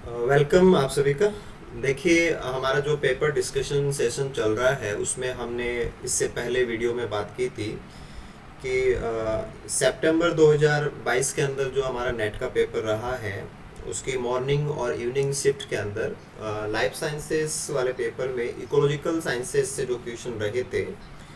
Welcome आप सभी का। देखिए, हमारा जो पेपर डिस्कशन सेशन चल रहा है उसमें हमने इससे पहले वीडियो में बात की थी कि सितंबर 2022 के अंदर जो हमारा नेट का पेपर रहा है उसकी मॉर्निंग और इवनिंग शिफ्ट के अंदर लाइफ साइंसेस वाले पेपर में इकोलॉजिकल साइंसेस से जो क्वेश्चन रहे थे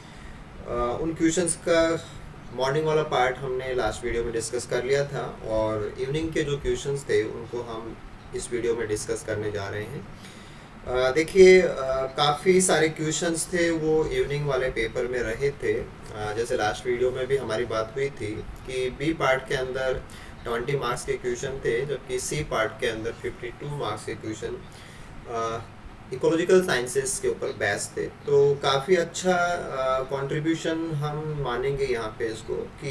उन क्वेश्चंस का मॉर्निंग वाला पार्ट हमने लास्ट वीडियो में डिस्कस कर लिया था और इवनिंग के जो क्वेश्चंस थे उनको हम इस वीडियो में डिस्कस करने जा रहे हैं। देखिए, काफ़ी सारे क्वेश्चंस थे वो इवनिंग वाले पेपर में रहे थे। जैसे लास्ट वीडियो में भी हमारी बात हुई थी कि बी पार्ट के अंदर 20 मार्क्स के क्वेश्चन थे, जबकि सी पार्ट के अंदर 52 मार्क्स के क्वेश्चन इकोलॉजिकल साइंसेस के ऊपर बेस थे। तो काफ़ी अच्छा कंट्रीब्यूशन हम मानेंगे यहाँ पे इसको कि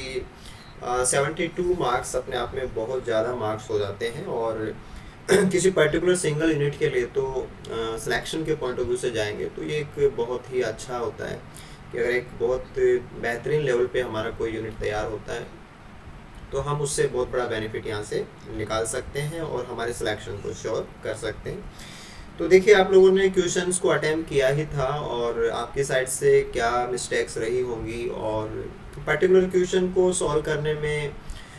72 मार्क्स अपने आप में बहुत ज़्यादा मार्क्स हो जाते हैं और किसी पर्टिकुलर सिंगल यूनिट के लिए तो सिलेक्शन के पॉइंट ऑफ व्यू से जाएंगे तो ये एक बहुत ही अच्छा होता है कि अगर एक बहुत बेहतरीन लेवल पे हमारा कोई यूनिट तैयार होता है तो हम उससे बहुत बड़ा बेनिफिट यहाँ से निकाल सकते हैं और हमारे सिलेक्शन को श्योर कर सकते हैं। तो देखिए, आप लोगों ने क्वेश्चंस को अटेम्प्ट किया ही था और आपकी साइड से क्या मिस्टेक्स रही होंगी और पर्टिकुलर क्वेश्चन को सॉल्व करने में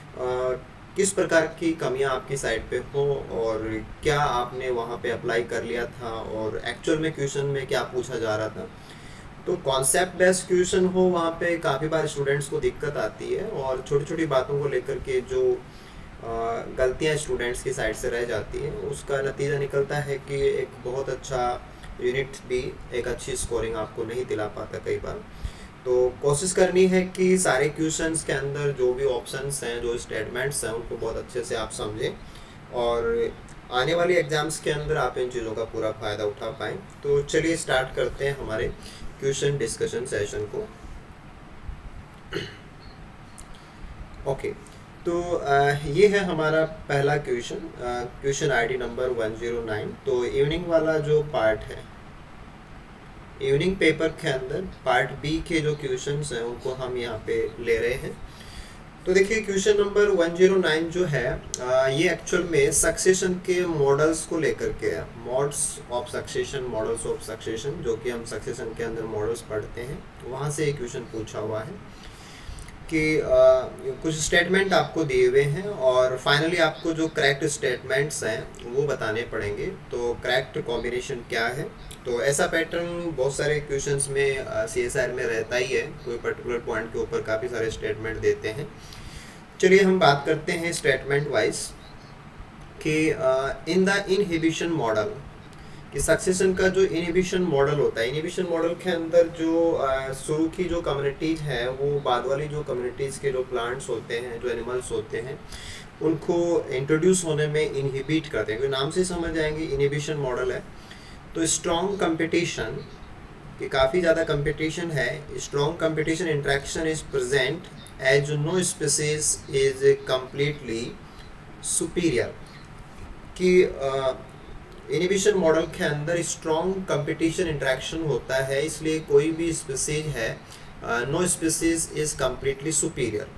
किस प्रकार की कमियां आपकी साइड पे हो और क्या आपने वहाँ पे अप्लाई कर लिया था और एक्चुअल में क्वेश्चन में क्या पूछा जा रहा था। तो कॉन्सेप्ट बेस्ड क्वेश्चन हो वहाँ पे काफ़ी बार स्टूडेंट्स को दिक्कत आती है और छोटी छोटी बातों को लेकर के जो गलतियाँ स्टूडेंट्स की साइड से रह जाती हैं उसका नतीजा निकलता है कि एक बहुत अच्छा यूनिट भी एक अच्छी स्कोरिंग आपको नहीं दिला पाता कई बार। तो कोशिश करनी है कि सारे क्वेश्चंस के अंदर जो भी ऑप्शंस हैं, जो स्टेटमेंट्स हैं, उनको बहुत अच्छे से आप समझें और आने वाली एग्जाम्स के अंदर आप इन चीज़ों का पूरा फ़ायदा उठा पाएँ। तो चलिए स्टार्ट करते हैं हमारे क्वेश्चन डिस्कशन सेशन को। ओके, तो ये है हमारा पहला क्वेश्चन, क्वेश्चन आईडी नंबर 109। तो इवनिंग वाला जो पार्ट है, इवनिंग पेपर के अंदर पार्ट बी के जो क्वेश्चंस हैं उनको हम यहाँ पे ले रहे हैं। तो देखिए, क्वेश्चन नंबर 109 जो है ये एक्चुअल में सक्सेशन के मॉडल्स को लेकर के है। Modes of succession, models of succession, जो कि हम सक्सेशन के अंदर मॉडल्स पढ़ते हैं, वहाँ से ये क्वेश्चन पूछा हुआ है कि कुछ स्टेटमेंट आपको दिए हुए हैं और फाइनली आपको जो करेक्ट स्टेटमेंट्स हैं वो बताने पड़ेंगे। तो करेक्ट कॉम्बिनेशन क्या है, तो ऐसा पैटर्न बहुत सारे क्वेश्चंस में CSIR में रहता ही है। कोई पर्टिकुलर पॉइंट के ऊपर काफ़ी सारे स्टेटमेंट देते हैं। चलिए हम बात करते हैं स्टेटमेंट वाइज कि इन द इनहिबिशन मॉडल, कि सक्सेशन का जो इनहिबिशन मॉडल होता है, इनहिबिशन मॉडल के अंदर जो शुरू की जो कम्युनिटीज़ है वो बाद वाली जो कम्युनिटीज़ के जो प्लांट्स होते हैं, जो एनिमल्स होते हैं, उनको इंट्रोड्यूस होने में इनहिबिट करते हैं। नाम से समझ जाएंगे इनहिबिशन मॉडल है। तो स्ट्रॉन्ग कंपटीशन, कि काफ़ी ज़्यादा कंपटीशन है, strong competition interaction is present as no species is completely superior, कि इनहिबिशन मॉडल के अंदर स्ट्रॉन्ग कंपटीशन इंट्रैक्शन होता है, इसलिए कोई भी स्पीसीज है, no species is completely superior,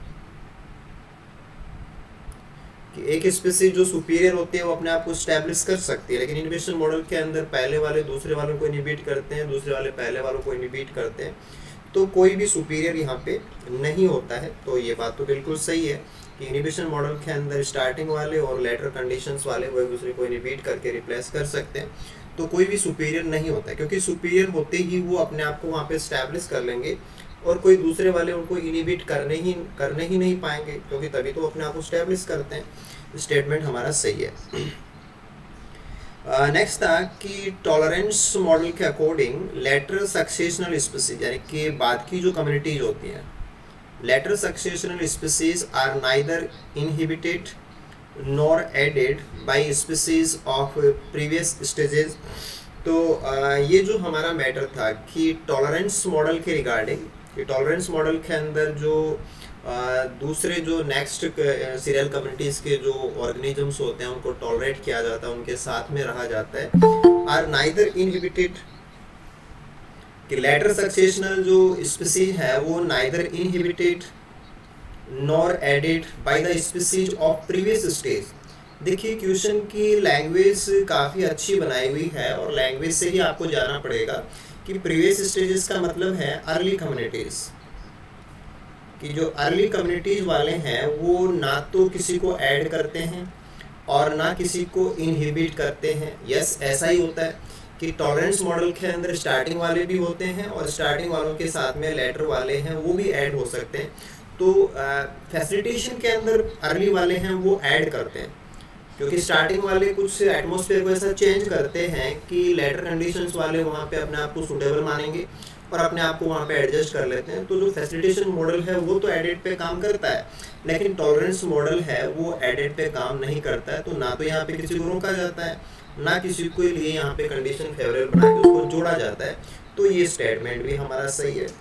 कि एक स्पीसीज जो सुपीरियर होती है वो अपने आप को स्टैब्लिश कर सकती है, लेकिन इनहिबिशन मॉडल के अंदर पहले वाले दूसरे वालों को इनहिबिट करते हैं, दूसरे वाले पहले वालों को इनहिबिट करते हैं, तो कोई भी सुपीरियर यहाँ पे नहीं होता है। तो ये बात तो बिल्कुल सही है कि इनहिबिशन मॉडल के अंदर स्टार्टिंग वाले और लेटर कंडीशंस वाले वो एक दूसरे को इनहिबिट करके रिप्लेस कर सकते हैं, तो कोई भी सुपीरियर नहीं होता है, क्योंकि सुपीरियर होते ही वो अपने आप को वहाँ पे स्टैब्लिश कर लेंगे और कोई दूसरे वाले उनको इनहिबिट करने ही नहीं पाएंगे, क्योंकि तभी तो अपने आप को स्टैब्लिश करते हैं। स्टेटमेंट हमारा सही है। नेक्स्ट था कि टॉलरेंस मॉडल के अकॉर्डिंग लेटर सक्सेशनल स्पीसीज, यानी कि बाद की जो कम्युनिटीज होती हैं, later successional species are neither inhibited nor aided by species of previous stages. तो ये जो हमारा मैटर था कि टॉलरेंस मॉडल के रिगार्डिंग, कि टॉलरेंस मॉडल के अंदर जो दूसरे जो नेक्स्ट सीरियल कम्युनिटीज़ के जो ऑर्गेनिजम्स होते हैं उनको टॉलरेट किया जाता है, उनके साथ में रहा जाता है, आर नाइदर इनहिबिटेड, कि लेटर सक्सेशनल जो स्पीसीज है वो neither inhibited nor aided by the species of previous stage, देखिए क्वेश्चन की लैंग्वेज काफ़ी अच्छी बनाई हुई है, और लैंग्वेज से ही आपको जाना पड़ेगा कि प्रीवियस स्टेजेस का मतलब है अर्ली कम्युनिटीज़, कि जो अर्ली कम्युनिटीज़ वाले हैं वो ना तो किसी को ऐड करते हैं और ना किसी को इनहिबिट करते हैं। यस, ऐसा ही होता है कि टॉलरेंस मॉडल के अंदर स्टार्टिंग वाले भी होते हैं और स्टार्टिंग वालों के साथ में लेटर वाले हैं वो भी ऐड हो सकते हैं। तो फैसिलिटेशन के अंदर अर्ली वाले हैं वो ऐड करते हैं, क्योंकि स्टार्टिंग वाले कुछ एटमॉस्फेयर को ऐसा चेंज करते हैं कि लेटर कंडीशंस वाले वहाँ पे अपने आप को सूटेबल मानेंगे और अपने आप को वहाँ पे एडजस्ट कर लेते हैं। तो जो फैसिलिटेशन मॉडल है वो तो एडिट पे काम करता है, लेकिन टॉलरेंस मॉडल है वो एडिट पे काम नहीं करता है। तो ना तो यहाँ पे किसी को रोका जाता है, ना किसी के लिए यहाँ पे कंडीशन फेवरेबल बना के उसको जोड़ा जाता है। तो ये स्टेटमेंट भी हमारा सही है।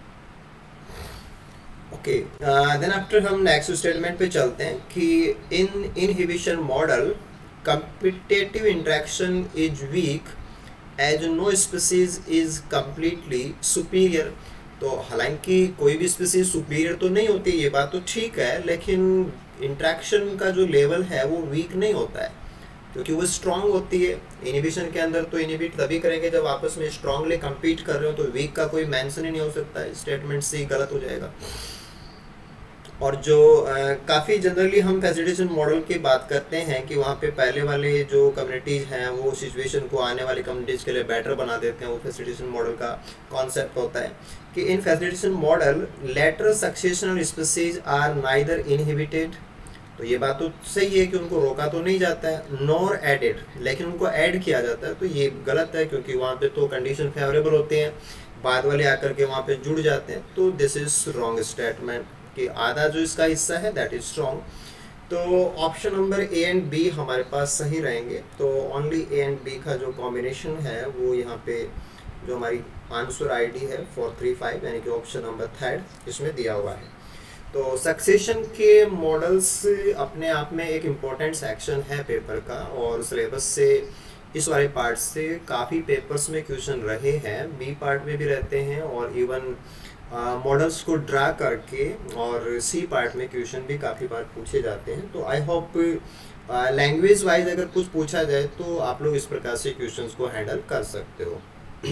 ओके, देन आफ्टर हम नेक्स्ट स्टेटमेंट पे चलते हैं कि in inhibition model competitive interaction is weak as no species is completely superior. तो हालांकि कोई भी स्पीसीज सुपीरियर तो नहीं होती, ये बात तो ठीक है, लेकिन इंटरेक्शन का जो लेवल है वो वीक नहीं होता है, क्योंकि वो स्ट्रांग होती है। इनिबिशन के अंदर तो इनिबिट तभी करेंगे जब आपस में स्ट्रांगली कम्पीट कर रहे हो, तो वीक का कोई मेंशन ही नहीं हो सकता है, स्टेटमेंट से ही गलत हो जाएगा। और जो काफ़ी जनरली हम फैसिलिटेशन मॉडल की बात करते हैं कि वहाँ पे पहले वाले जो कम्युनिटीज़ हैं वो सिचुएशन को आने वाली कम्युनिटीज़ के लिए बेटर बना देते हैं, वो फैसिलिटेशन मॉडल का कॉन्सेप्ट होता है कि in facilitation model later successional species are neither inhibited. तो ये बात तो सही है कि उनको रोका तो नहीं जाता है, नॉर एडेड, लेकिन उनको ऐड किया जाता है। तो ये गलत है, क्योंकि वहाँ पे तो कंडीशन फेवरेबल होते हैं, बाद वाले आकर के वहाँ पे जुड़ जाते हैं। तो दिस इज रॉन्ग स्टेटमेंट कि आधा जो इसका हिस्सा है दैट इज रॉन्ग। तो option number A and B हमारे पास सही रहेंगे। तो ओनली ए एंड बी का जो कॉम्बिनेशन है वो यहाँ पे जो हमारी आंसर आईडी है 435 यानी कि ऑप्शन नंबर थर्ड इसमें दिया हुआ है। तो सक्सेशन के मॉडल्स अपने आप में एक इम्पोर्टेंट सेक्शन है पेपर का, और सिलेबस से इस वाले पार्ट से काफ़ी पेपर्स में क्वेश्चन रहे हैं, बी पार्ट में भी रहते हैं, और इवन मॉडल्स को ड्रा करके और सी पार्ट में क्वेश्चन भी काफ़ी बार पूछे जाते हैं। तो आई होप लैंग्वेज वाइज अगर कुछ पूछा जाए तो आप लोग इस प्रकार से क्वेश्चंस को हैंडल कर सकते हो।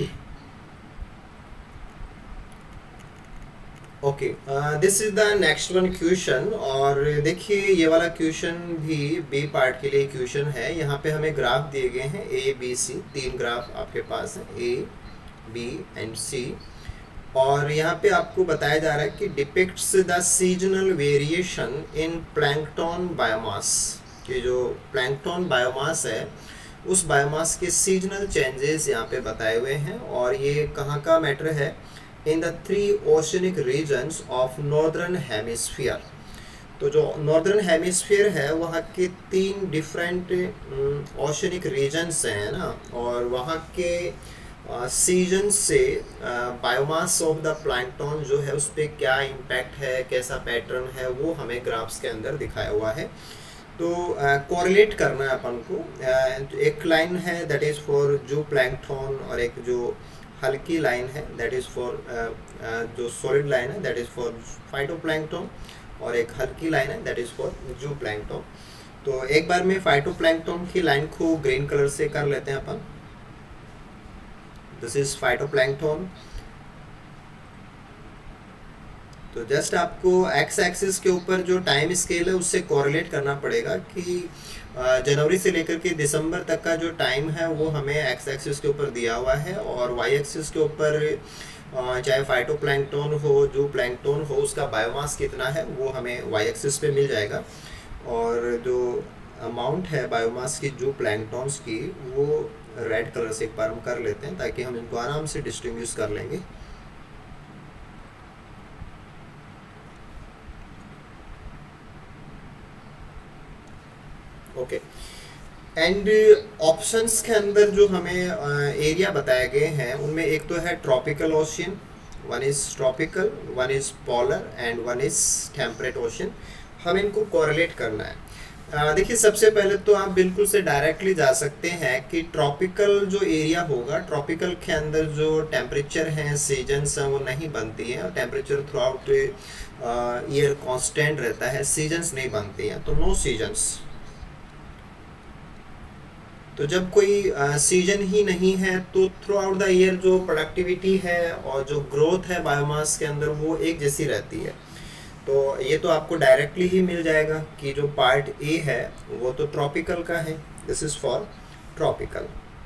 Okay, this is the next one question. और देखिए ये वाला क्वेश्चन भी बी पार्ट के लिए क्वेश्चन है। यहाँ पे हमें ग्राफ दिए गए हैं ए बी सी, 3 ग्राफ आपके पास है ए बी एंड सी, और यहाँ पे आपको बताया जा रहा है कि depicts the seasonal variation in plankton biomass, कि जो प्लैंकटन बायोमास है उस बायोमास के सीजनल चेंजेस यहाँ पे बताए हुए हैं। और ये कहाँ का मैटर है, in the 3 oceanic regions of northern hemisphere. तो जो नॉर्दर्न हेमिस्फीयर है वहाँ के 3 डिफरेंट ओशनिक रीजन्स हैं ना, और वहाँ के सीजन से बायोमास ऑफ द प्लैंकटन जो है उस पर क्या इम्पैक्ट है, कैसा पैटर्न है, वो हमें ग्राफ्स के अंदर दिखाया हुआ है। तो कोरिलेट करना है अपन को। एक लाइन है that is for zooplankton, और एक जो हल्की लाइन है दैट इज़ फॉर जो सॉलिड लाइन है दैट इज़ फॉर फाइटोप्लैंक्टन, और एक हल्की लाइन है that is for zooplankton. तो एक बार में फाइटोप्लैंक्टन की लाइन को ग्रीन कलर से कर लेते हैं अपन। This is phytoplankton. तो जस्ट आपको एक्स एक्सिस के ऊपर जो टाइम स्केल है उससे कोरिलेट करना पड़ेगा कि जनवरी से लेकर के दिसंबर तक का जो टाइम है वो हमें एक्स एक्सिस के ऊपर दिया हुआ है, और वाई एक्सिस के ऊपर चाहे फाइटोप्लैंक्टन हो जो प्लैंक्टन हो उसका बायोमास कितना है वो हमें वाई एक्सिस पे मिल जाएगा। और जो अमाउंट है बायोमास की जो प्लैंक्टन्स की वो रेड कलर से एक बार हम कर लेते हैं ताकि हम इनको आराम से डिस्टिंग्विश कर लेंगे। ओके, एंड ऑप्शंस के अंदर जो हमें एरिया बताए गए हैं उनमें एक तो है tropical ocean, one is tropical, one is polar and one is temperate ocean. हम इनको कोरिलेट करना है। देखिए सबसे पहले तो आप बिल्कुल से डायरेक्टली जा सकते हैं कि ट्रॉपिकल जो एरिया होगा, ट्रॉपिकल के अंदर जो टेम्परेचर हैं, सीजन्स हैं वो नहीं बनती हैं, और temperature throughout year constant रहता है, सीजन्स नहीं बनती हैं, तो नो सीजन्स। तो जब कोई सीजन ही नहीं है तो थ्रू आउट द ईयर जो प्रोडक्टिविटी है और जो ग्रोथ है बायोमास के अंदर वो एक जैसी रहती है। तो ये तो आपको डायरेक्टली ही मिल जाएगा कि जो पार्ट ए है वो तो ट्रॉपिकल का है, दिस इज़ फॉर ट्रॉपिकल।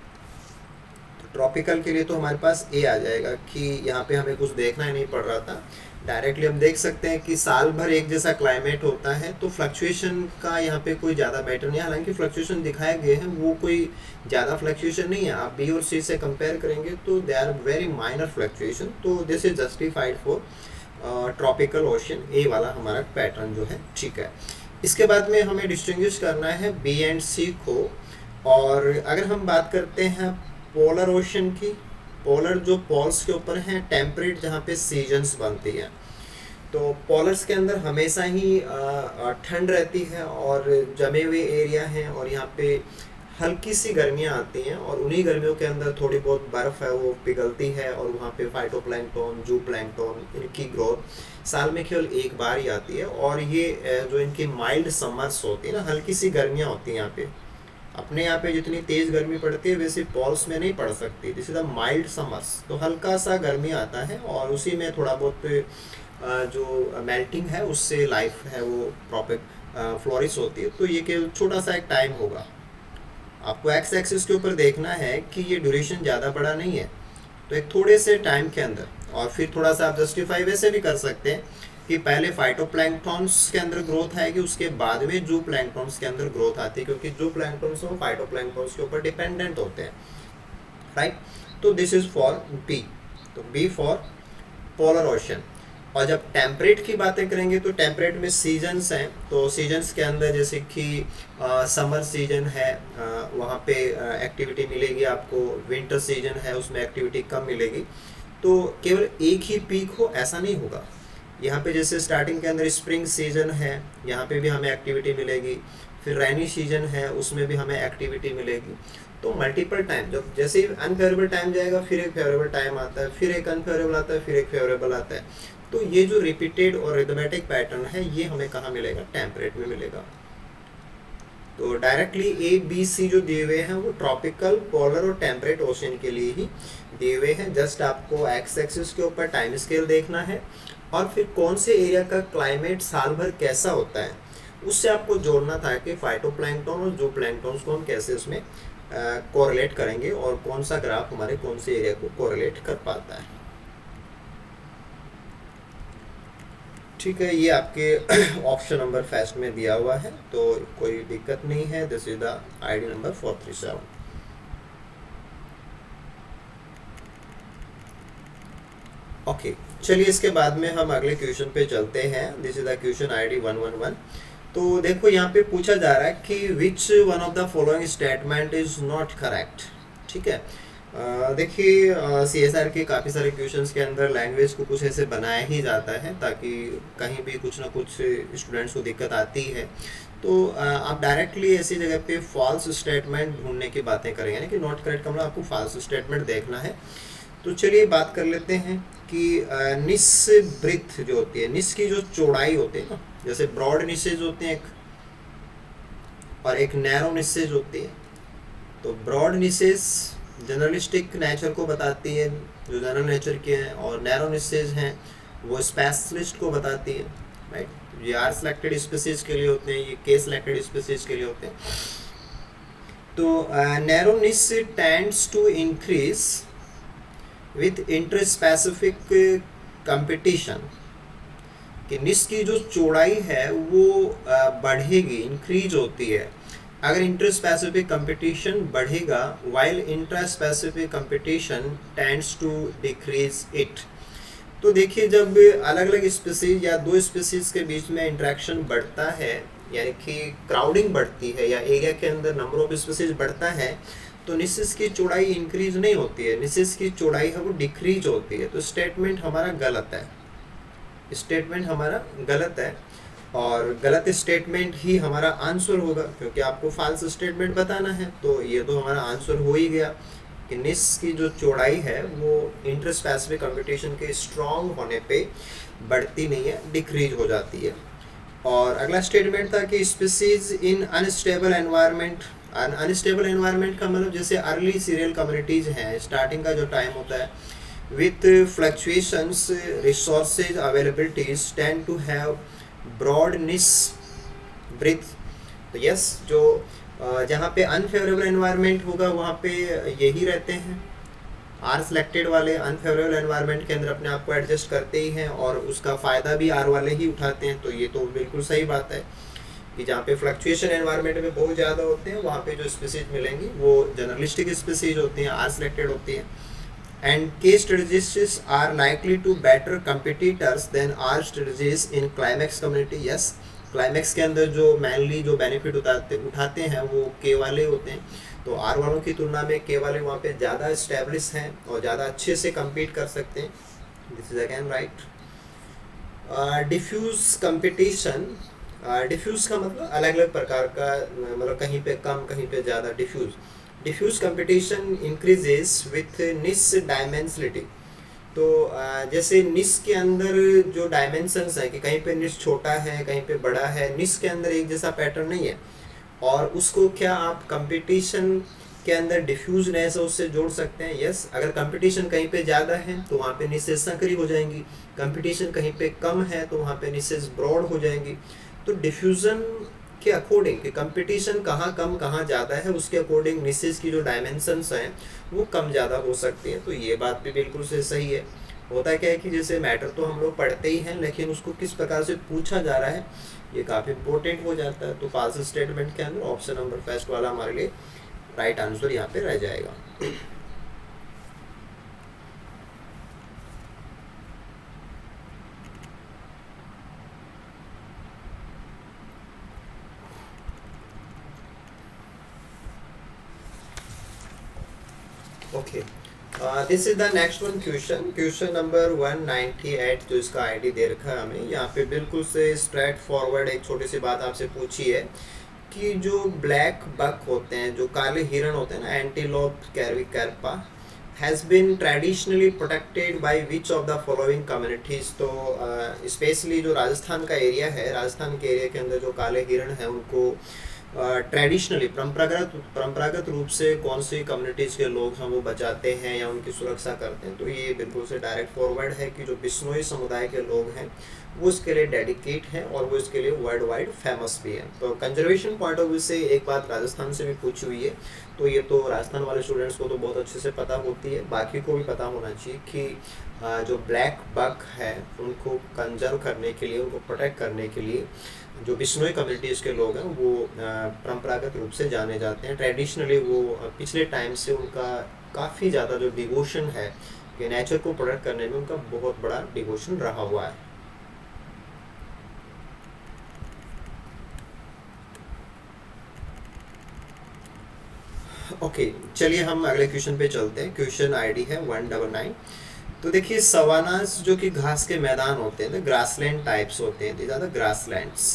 तो ट्रॉपिकल के लिए तो हमारे पास ए आ जाएगा कि यहाँ पे हमें कुछ देखना ही नहीं पड़ रहा था, डायरेक्टली हम देख सकते हैं कि साल भर एक जैसा क्लाइमेट होता है, तो फ्लक्चुएशन का यहाँ पे कोई ज़्यादा मैटर नहीं है। हालांकि फ्लक्चुएशन दिखाए गए हैं वो कोई ज़्यादा फ्लक्चुएशन नहीं है, आप बी और सी से कंपेयर करेंगे तो they are very minor fluctuation, तो this is justified for tropical ocean. A वाला हमारा पैटर्न जो है ठीक है। इसके बाद में हमें डिस्टिंग्विश करना है बी एंड सी को। और अगर हम बात करते हैं पोलर ओशन की, पोलर जो पोल्स के ऊपर हैं, टेम्परेट जहाँ पे सीजन्स बनती हैं, तो पोलर्स के अंदर हमेशा ही ठंड रहती है और जमे हुए एरिया हैं और यहाँ पे हल्की सी गर्मियाँ आती हैं और उन्हीं गर्मियों के अंदर थोड़ी बहुत बर्फ़ है वो पिघलती है और वहाँ पे फाइटोप्लैंक्टन, जूप्लैंक्टन, इनकी ग्रोथ साल में केवल एक बार ही आती है। और ये जो इनकी माइल्ड समर्स होती है ना, हल्की सी गर्मियाँ होती हैं यहाँ पे, अपने यहाँ पे जितनी तेज़ गर्मी पड़ती है वैसे पोल्स में नहीं पड़ सकती, this is the mild summers. तो हल्का सा गर्मी आता है और उसी में थोड़ा बहुत जो मेल्टिंग है उससे लाइफ है वो प्रॉपर फ्लोरिश होती है। तो ये केवल छोटा सा एक टाइम होगा, आपको एक्स एक्सिस के ऊपर देखना है कि ये ड्यूरेशन ज़्यादा बड़ा नहीं है, तो एक थोड़े से टाइम के अंदर। और फिर थोड़ा सा आप जस्टिफाई वैसे भी कर सकते हैं कि पहले फाइटोप्लैंक्टन्स के अंदर ग्रोथ आएगी, उसके बाद में जूप्लैंक्टन्स के अंदर ग्रोथ आती है, क्योंकि जूप्लैंक्टन्स वो फाइटोप्लैंक्टन्स के ऊपर डिपेंडेंट होते हैं, राइट। तो दिस इज फॉर बी, तो बी फॉर पोलर ओशन। और जब टेम्परेट की बातें करेंगे तो टेम्परेट में सीजन्स हैं, तो सीजन्स के अंदर जैसे कि समर सीजन है वहाँ पे एक्टिविटी मिलेगी आपको, विंटर सीजन है उसमें एक्टिविटी कम मिलेगी। तो केवल एक ही पीक हो ऐसा नहीं होगा, यहाँ पे जैसे स्टार्टिंग के अंदर स्प्रिंग सीजन है, यहाँ पे भी हमें एक्टिविटी मिलेगी, फिर रेनी सीजन है उसमें भी हमें एक्टिविटी मिलेगी। तो मल्टीपल टाइम, जब जैसे ही अनफेवरेबल टाइम जाएगा फिर एक फेवरेबल टाइम आता है, फिर एक अनफेवरेबल आता है, फिर एक फेवरेबल आता है। तो ये जो रिपीटेड और रिदमेटिक पैटर्न है ये हमें कहाँ मिलेगा, टेम्परेट में मिलेगा। तो डायरेक्टली ए बी सी जो दिए हुए हैं वो ट्रॉपिकल, पोलर और टेम्परेट ओशन के लिए ही दिए हुए हैं। जस्ट आपको एक्स एक्सिस के ऊपर टाइम स्केल देखना है और फिर कौन से एरिया का क्लाइमेट साल भर कैसा होता है उससे आपको जोड़ना था कि फाइटोप्लैंक्टन और जूप्लैंक्टन्स को हम कैसे उसमें कोरिलेट करेंगे और कौन सा ग्राफ हमारे कौन से एरिया को कोरिलेट कर पाता है। ठीक है, ये आपके ऑप्शन नंबर फर्स्ट में दिया हुआ है तो कोई दिक्कत नहीं है। This is the ID number 437। Okay, चलिए इसके बाद में हम अगले क्वेश्चन पे चलते हैं। This is the question ID 111। तो देखो यहाँ पे पूछा जा रहा है कि which one of the following statement is not correct. ठीक है, देखिए CSR के काफ़ी सारे क्वेश्चंस के अंदर लैंग्वेज को कुछ ऐसे बनाया ही जाता है ताकि कहीं भी कुछ ना कुछ स्टूडेंट्स को दिक्कत आती है। तो आप डायरेक्टली ऐसी जगह पे फॉल्स स्टेटमेंट ढूंढने की बातें करेंगे ना कि नॉट करेक्ट का मतलब आपको फॉल्स स्टेटमेंट देखना है। तो चलिए बात कर लेते हैं कि निस ब्रिथ जो होती है, निस की जो चौड़ाई होती है ना, जैसे ब्रॉड निसेज होते हैं एक और एक नैरो निसेज होती है। तो ब्रॉड निसेज जनरलिस्टिक नेचर को बताती है, जो जनरल नेचर के हैं, और नैरो निसेज हैं वो स्पेशलिस्ट को बताती है, राइट। ये आर सिलेक्टेड स्पीसीज के लिए होते हैं, ये के सिलेक्टेड स्पीसीज के लिए होते हैं। तो narrow niche tends to increase with interspecific competition, कि निस की जो चौड़ाई है वो बढ़ेगी, इंक्रीज होती है अगर इंटरस्पेसिफिक कंपटीशन बढ़ेगा, while intraspecific competition tends to decrease it. तो देखिए जब अलग अलग स्पीसीज या दो स्पीसीज के बीच में इंटरेक्शन बढ़ता है, यानी कि क्राउडिंग बढ़ती है या एरिया के अंदर नंबर ऑफ स्पीसीज बढ़ता है, तो निसिस की चौड़ाई इंक्रीज नहीं होती है, निसिस की चौड़ाई है वो डिक्रीज होती है। तो स्टेटमेंट हमारा गलत है, स्टेटमेंट हमारा गलत है और गलत स्टेटमेंट ही हमारा आंसर होगा, क्योंकि आपको फॉल्स स्टेटमेंट बताना है। तो ये तो हमारा आंसर हो ही गया कि निस की जो चौड़ाई है वो इंटरस्पेसिफिक कंपटीशन के स्ट्रॉन्ग होने पे बढ़ती नहीं है, डिक्रीज हो जाती है। और अगला स्टेटमेंट था कि species in unstable environment unstable environment का मतलब जैसे अर्ली सीरियल कम्युनिटीज हैं, स्टार्टिंग का जो टाइम होता है with fluctuations resources availabilities tend to have broad niche breadth। तो यस जो जहाँ पे अनफेवरेबल एनवायरनमेंट होगा वहाँ पे यही रहते हैं, आर सिलेक्टेड वाले अनफेवरेबल एनवायरनमेंट के अंदर अपने आप को एडजस्ट करते ही हैं और उसका फ़ायदा भी आर वाले ही उठाते हैं। तो ये तो बिल्कुल सही बात है कि जहाँ पे फ्लक्चुएशन एनवायरनमेंट में बहुत ज़्यादा होते हैं वहाँ पे जो स्पीसीज मिलेंगी वो जनरलिस्टिक स्पीसीज होती हैं, आर सिलेक्टेड होती हैं। And K strategists are likely to better competitors than r strategies in climax community. Yes, climax के अंदर जो मेनली जो बेनिफिट उठाते हैं वो के वाले होते हैं। तो आर वालों की तुलना में के वाले वहाँ पे ज़्यादा स्टेब्लिश हैं और ज़्यादा अच्छे से compete कर सकते हैं। This is again right. Diffuse competition, diffuse का मतलब अलग अलग प्रकार का, मतलब कहीं पे कम कहीं पे ज़्यादा। Diffuse competition increases with niche dimensionality. तो जैसे निश के अंदर जो डायमेंशंस हैं कि कहीं पे निश छोटा है कहीं पे बड़ा है, निश के अंदर एक जैसा पैटर्न नहीं है और उसको क्या आप कंपटीशन के अंदर डिफ्यूजनेस उससे जोड़ सकते हैं। यस, अगर कंपटीशन कहीं पे ज़्यादा है तो वहाँ पे निशेस संकरी हो जाएंगी, कंपटीशन कहीं पे कम है तो वहाँ पे निशेस ब्रॉड हो जाएंगी। तो डिफ्यूज़न के अकॉर्डिंग कि कंपटीशन कहाँ कम कहाँ ज़्यादा है उसके अकॉर्डिंग निशेस की जो डायमेंशंस हैं वो कम ज़्यादा हो सकती हैं। तो ये बात भी बिल्कुल से सही है। होता क्या है कि जैसे मैटर तो हम लोग पढ़ते ही हैं लेकिन उसको किस प्रकार से पूछा जा रहा है ये काफ़ी इंपॉर्टेंट हो जाता है। तो पास स्टेटमेंट के अंदर ऑप्शन नंबर फर्स्ट वाला हमारे लिए राइट आंसर यहाँ पे रह जाएगा। Okay, this is the next one question, question number 198 जो इसका आईडी दे रखा है हमें यहाँ पे। बिल्कुल से स्ट्रेट फॉरवर्ड एक छोटी सी बात आपसे पूछी है कि जो ब्लैक बक होते हैं, जो काले हिरण होते हैं ना, एंटीलोप कैरविकैरपा, has been traditionally protected by which of the following communities. तो स्पेशली जो राजस्थान का एरिया है, राजस्थान के एरिया के अंदर जो काले हिरण हैं उनको ट्रेडिशनली परंपरागत रूप से कौन सी कम्युनिटीज़ के लोग हैं वो बचाते हैं या उनकी सुरक्षा करते हैं। तो ये बिल्कुल से डायरेक्ट फॉरवर्ड है कि जो बिश्नोई समुदाय के लोग हैं वो इसके लिए डेडिकेट हैं और वो इसके लिए वर्ल्ड वाइड फेमस भी हैं। तो कंजर्वेशन पॉइंट ऑफ व्यू से एक बात राजस्थान से भी पूछी हुई है, तो ये तो राजस्थान वाले स्टूडेंट्स को तो बहुत अच्छे से पता होती है, बाकी को भी पता होना चाहिए कि जो ब्लैक बक है उनको कंजर्व करने के लिए, उनको प्रोटेक्ट करने के लिए जो बिश्नोई कम्युनिटीज़ के लोग हैं वो परंपरागत रूप से जाने जाते हैं। ट्रेडिशनली वो पिछले टाइम से उनका काफ़ी ज़्यादा जो डिवोशन है कि नेचर को प्रोटेक्ट करने में उनका बहुत बड़ा डिवोशन रहा हुआ है। ओके, चलिए हम अगले क्वेश्चन पे चलते हैं। क्वेश्चन आईडी है 199। तो देखिए सवानास जो कि घास के मैदान होते हैं, ग्रासलैंड टाइप्स होते हैं, दीज आर द ग्रासलैंड्स,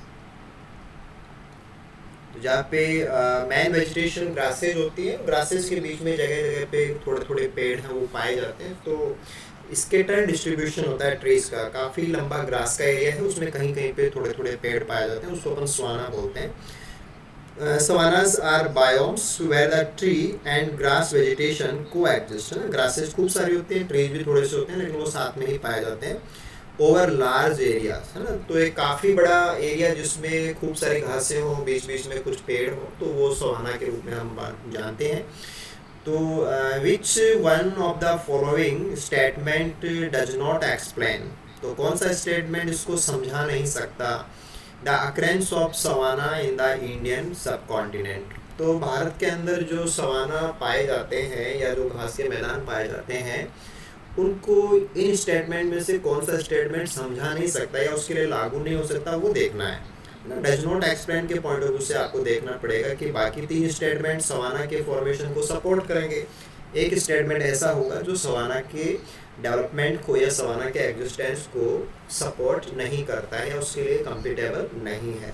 जहाँ पे मैन वेजिटेशन ग्रासेज होती है, ग्रासेज के बीच में जगह जगह पे थोड़े थोड़े पेड़ हैं वो पाए जाते हैं। तो स्केटर डिस्ट्रीब्यूशन होता है ट्रीज का, काफ़ी लंबा ग्रास का एरिया है उसमें कहीं कहीं पे थोड़े थोड़े पेड़ पाए जाते हैं, उसको अपन सवाना बोलते हैं। Savannas are biomes where the tree and grass vegetation coexist। Grasses खूब सारी होती हैं, ट्रीज भी थोड़े से होते हैं लेकिन वो साथ में ही पाए जाते हैं ओवर लार्ज एरियाज, है ना। तो एक काफ़ी बड़ा एरिया जिसमें खूब सारी घासें हो, बीच बीच में कुछ पेड़ हो, तो वो सवाना के रूप में हम जानते हैं। तो which one of the following statement does not explain, तो कौन सा स्टेटमेंट इसको समझा नहीं सकता। The occurrence of savanna in the Indian subcontinent, तो भारत के अंदर जो सवाना पाए जाते हैं या जो घास के मैदान पाए जाते हैं उनको इन स्टेटमेंट में से कौन सा स्टेटमेंट समझा नहीं सकता या उसके लिए लागू नहीं हो सकता, वो देखना है। डज नॉट एक्सप्लेन के पॉइंट ऑफ व्यू से आपको देखना पड़ेगा कि बाकी तीन स्टेटमेंट सवाना के फॉर्मेशन को सपोर्ट करेंगे। एक स्टेटमेंट ऐसा होगा जो सवाना के डेवलपमेंट को या सवाना के एग्जिस्टेंस को सपोर्ट नहीं करता है या उसके लिए कंपेटेबल नहीं है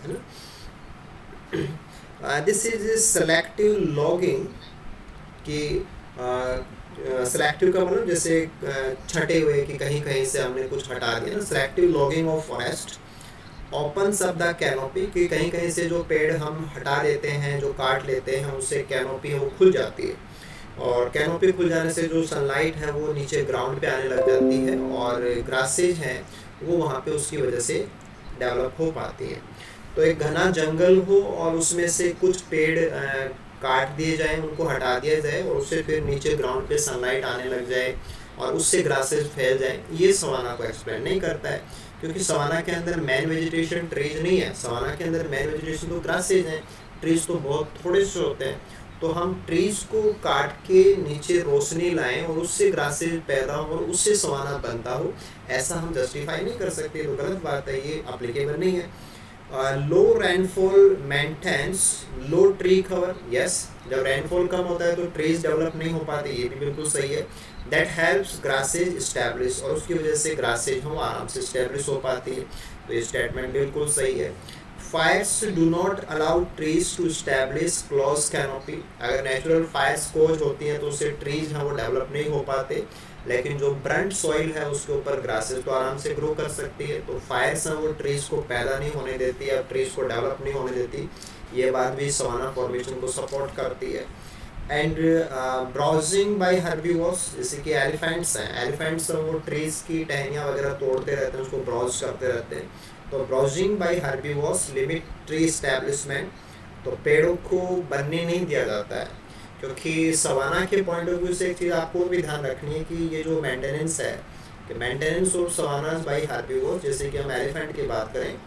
ना। दिस इज सेलेक्टिव लॉगिंग की सेलेक्टिव का मतलब जैसे छटे हुए कि कहीं कहीं से हमने कुछ हटा दिया ना, selective logging of forest opens up the canopy कि कहीं कहीं से जो पेड़ हम हटा देते हैं, जो काट लेते हैं, उससे कैनोपी है वो खुल जाती है, और कैनोपी खुल जाने से जो सनलाइट है वो नीचे ग्राउंड पे आने लग जाती है, और ग्रासेज हैं वो वहाँ पे उसकी वजह से डेवलप हो पाती है। तो एक घना जंगल हो और उसमें से कुछ पेड़ काट दिए जाएं, उनको हटा दिया जाए, और उससे फिर नीचे ग्राउंड पे सनलाइट आने लग जाए और उससे ग्रासेस फैल जाए, ये सवाना को एक्सप्लेन नहीं करता है, क्योंकि सवाना के अंदर मेन वेजिटेशन ट्रीज नहीं है। सवाना के अंदर मेन वेजिटेशन तो ग्रासेज हैं, ट्रीज तो बहुत थोड़े से होते हैं। तो हम ट्रीज को काट के नीचे रोशनी लाएं और उससे ग्रासेज पैदा हो और उससे सवाना बनता हो, ऐसा हम जस्टिफाई नहीं कर सकते, तो गलत बात है, ये अप्लीकेबल नहीं है। Low rainfall maintains low tree cover, yes, जब रेनफॉल कम होता है तो ट्रीज डेवलप नहीं हो पाते, ये भी बिल्कुल सही है। दैट हेल्प्स ग्रासेज स्टैब्लिश, और उसकी वजह से ग्रासेज हम आराम से स्टैब्लिश हो पाती है, तो ये स्टेटमेंट बिल्कुल सही है। Fires do not allow trees to establish close canopy, अगर नेचुरल फायर्स कोज होती हैं तो उससे ट्रीज हैं वो डेवलप नहीं हो पाते, लेकिन जो ब्रंट सॉइल है उसके ऊपर ग्रासेस तो आराम से ग्रो कर सकती है। तो फायर्स हैं वो ट्रीज को पैदा नहीं होने देती या ट्रीज को डेवलप नहीं होने देती, ये बात भी सवाना फॉर्मेशन को सपोर्ट करती है। एंड ब्राउजिंग बाय हर्बीवोर्स, जैसे कि एलिफेंट्स हैं, एलिफेंट्स वो ट्रीज की टहनियाँ वगैरह तोड़ते रहते हैं, उसको ब्राउज करते रहते हैं। तो browsing by herbivores limit tree establishment, तो पेड़ों को बनने नहीं दिया जाता है, क्योंकि सवाना के पॉइंट ऑफ व्यू से एक चीज़ आपको भी ध्यान रखनी है कि ये जो मेंटेनेंस है, कि maintenance of savannas by herbivores, जैसे कि हम एलिफेंट की बात करें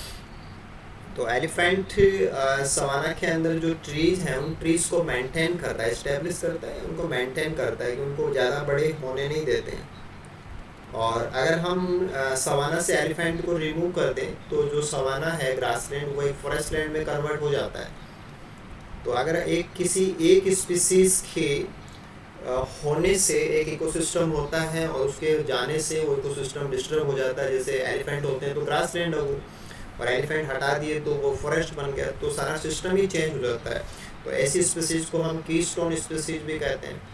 तो एलिफेंट सवाना के अंदर जो ट्रीज हैं उन ट्रीज को मेंटेन करता है, इस्टेब्लिश करता है, उनको मेंटेन करता है कि उनको ज़्यादा बड़े होने नहीं देते हैं। और अगर हम सवाना से एलिफेंट को रिमूव कर दें तो जो सवाना है ग्रासलैंड वो एक फॉरेस्ट लैंड में कन्वर्ट हो जाता है। तो अगर किसी एक स्पीसीज के होने से एक इकोसिस्टम होता है और उसके जाने से वो इकोसिस्टम डिस्टर्ब हो जाता है, जैसे एलिफेंट होते हैं तो ग्रासलैंड है वो, और एलिफेंट हटा दिए तो वो फॉरेस्ट बन गया, तो सारा सिस्टम ही चेंज हो जाता है। तो ऐसी स्पीसीज को हम कीस्टोन स्पीसीज भी कहते हैं।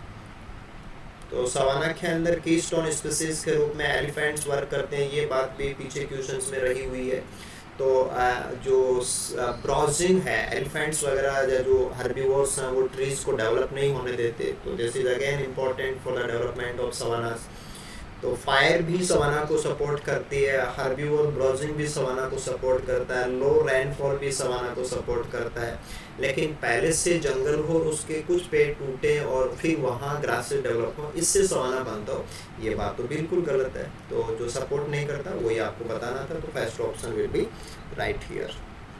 तो सवाना के अंदर कीस्टोन स्पीसीज के रूप में एलिफेंट्स वर्क करते हैं, ये बात भी पीछे क्वेश्चंस में रही हुई है। तो जो ब्राउजिंग है, एलिफेंट्स वगैरह जो हर्बीवोर्स हैं वो ट्रीज को डेवलप नहीं होने देते, तो this is again important for the development of savannas. तो फायर भी सवाना को सपोर्ट करती है, हर्बीवोर ब्राउजिंग भी सवाना को सपोर्ट करता है, लो रेनफॉल भी सवाना को सपोर्ट करता है। लेकिन पहले से जंगल हो, उसके कुछ पेड़ टूटे और फिर वहाँ ग्रासेस डेवलप हो, इससे सवाना बनता हो, ये बात तो बिल्कुल गलत है। तो जो सपोर्ट नहीं करता वही आपको बताना था, तो first option will be right here.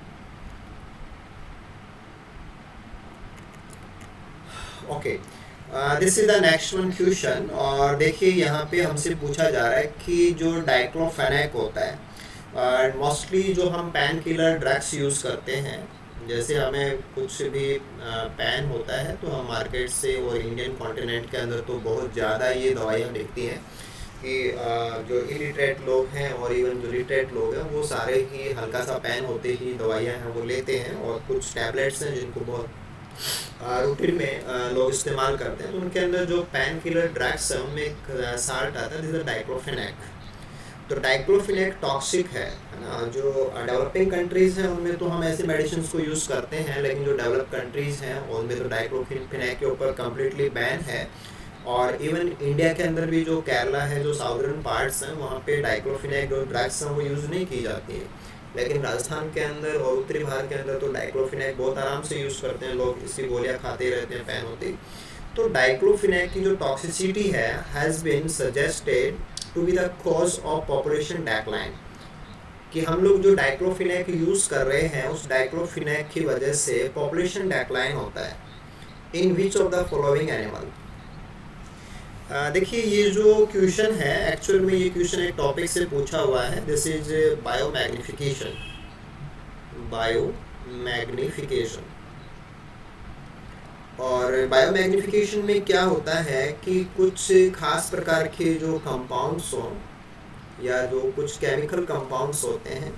Okay, this is the next one question, और देखिए यहाँ पे हमसे पूछा जा रहा है कि जो डाइक्लोफेनेक होता है, मोस्टली जो हम पेन किलर ड्रग्स यूज़ करते हैं, जैसे हमें कुछ भी पेन होता है तो हम मार्केट से और इंडियन कॉन्टिनेंट के अंदर तो बहुत ज़्यादा ये दवाइयाँ दिखती हैं कि जो इलिटरेट लोग हैं और इवन जो लिटरेट लोग हैं वो सारे ही हल्का सा पेन होते ही दवाइयाँ हैं वो लेते हैं, और कुछ टैबलेट्स हैं जिनको बहुत रूटीन में लोग इस्तेमाल करते हैं। तो उनके अंदर जो पेन किलर ड्रग्स है उनमें एक साल्ट आता है, जिसे डाइक्लोफेनेक। तो डाइक्लोफेनेक टॉक्सिक है ना। जो डेवलपिंग कंट्रीज़ हैं उनमें तो हम ऐसे मेडिसिन को यूज़ करते हैं, लेकिन जो डेवलप कंट्रीज़ हैं उनमें तो डाइक्लोफेनेक के ऊपर कम्प्लीटली बैन है। और इवन इंडिया के अंदर भी जो केरला है, जो साउदर्न पार्ट्स हैं, वहाँ पे डाइक्लोफेनेक जो ड्रग्स हैं वो यूज़ नहीं की जाती है, लेकिन राजस्थान के अंदर और उत्तरी भारत के अंदर तो डाइक्लोफेनेक बहुत आराम से यूज़ करते हैं लोग, इसकी गोलियाँ खाते रहते हैं पेन होती। तो डाइक्लोफेनेक की जो टॉक्सिसिटी है has been suggested to be the cause of population decline, कि हम लोग जो डाइक्लोफेनेक यूज़ कर रहे हैं उस डाइक्लोफेनेक की वजह से पॉपुलेशन डेक्लाइन होता है। In which of the following animal, देखिए ये जो क्वेश्चन है एक्चुअल में ये क्वेश्चन एक टॉपिक से पूछा हुआ है, दिस इज बायोमैग्निफिकेशन। बायोमैग्निफिकेशन, और बायोमैग्निफिकेशन में क्या होता है कि कुछ खास प्रकार के जो कंपाउंड्स हों या जो कुछ केमिकल कंपाउंड्स होते हैं,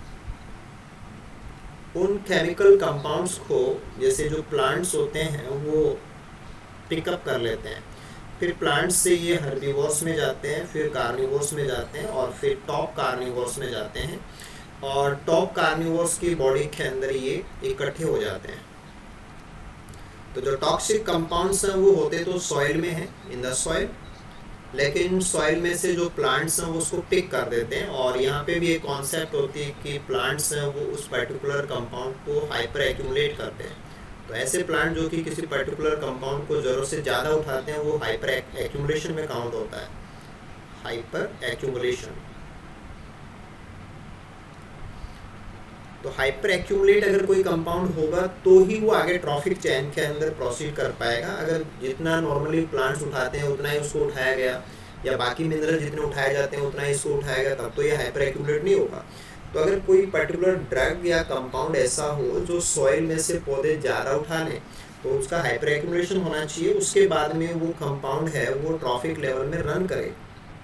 उन केमिकल कंपाउंड्स को जैसे जो प्लांट्स होते हैं वो पिकअप कर लेते हैं, फिर प्लांट्स से ये हर्बीवोर्स में जाते हैं, फिर कार्निवोर्स में जाते हैं और फिर टॉप कार्निवोर्स में जाते हैं। और टॉप कार्निवोर्स की बॉडी के अंदर ये इकट्ठे हो जाते हैं। तो जो टॉक्सिक कंपाउंड्स हैं वो होते तो सॉइल में हैं, इन द सॉइल, लेकिन सॉइल में से जो प्लांट्स हैं वो उसको पिक कर देते हैं। और यहाँ पे भी एक कॉन्सेप्ट होती है कि प्लांट्स हैं वो उस पर्टिकुलर कंपाउंड को हाइपर एक्यूमुलेट करते हैं। तो ऐसे प्लांट जो कि किसी पर्टिकुलर कंपाउंड को ज़रूरत से ज़्यादा उठाते हैं वो हाइपर एक्यूमुलेशन में काउंट होता है, हाइपर एक्यूमुलेशन। तो हाइपर एक्यूमुलेट अगर कोई कंपाउंड होगा तो ही वो आगे ट्रॉफिक चेन के अंदर प्रोसीड कर पाएगा। अगर जितना नॉर्मली प्लांट्स उठाते हैं उतना ही उसको उठाया गया, या बाकी मिनरल जितने उठाए जाते हैं उतना ही इसको उठाया गया, तब तो ये हाइपर एक्यूमुलेट नहीं होगा। तो अगर कोई पर्टिकुलर ड्रग या कंपाउंड ऐसा हो जो सॉइल में से पौधे ज़्यादा उठा लें तो उसका हाइपर एक्यूमुलेशन होना चाहिए। उसके बाद में वो कंपाउंड है वो ट्रॉफिक लेवल में रन करे,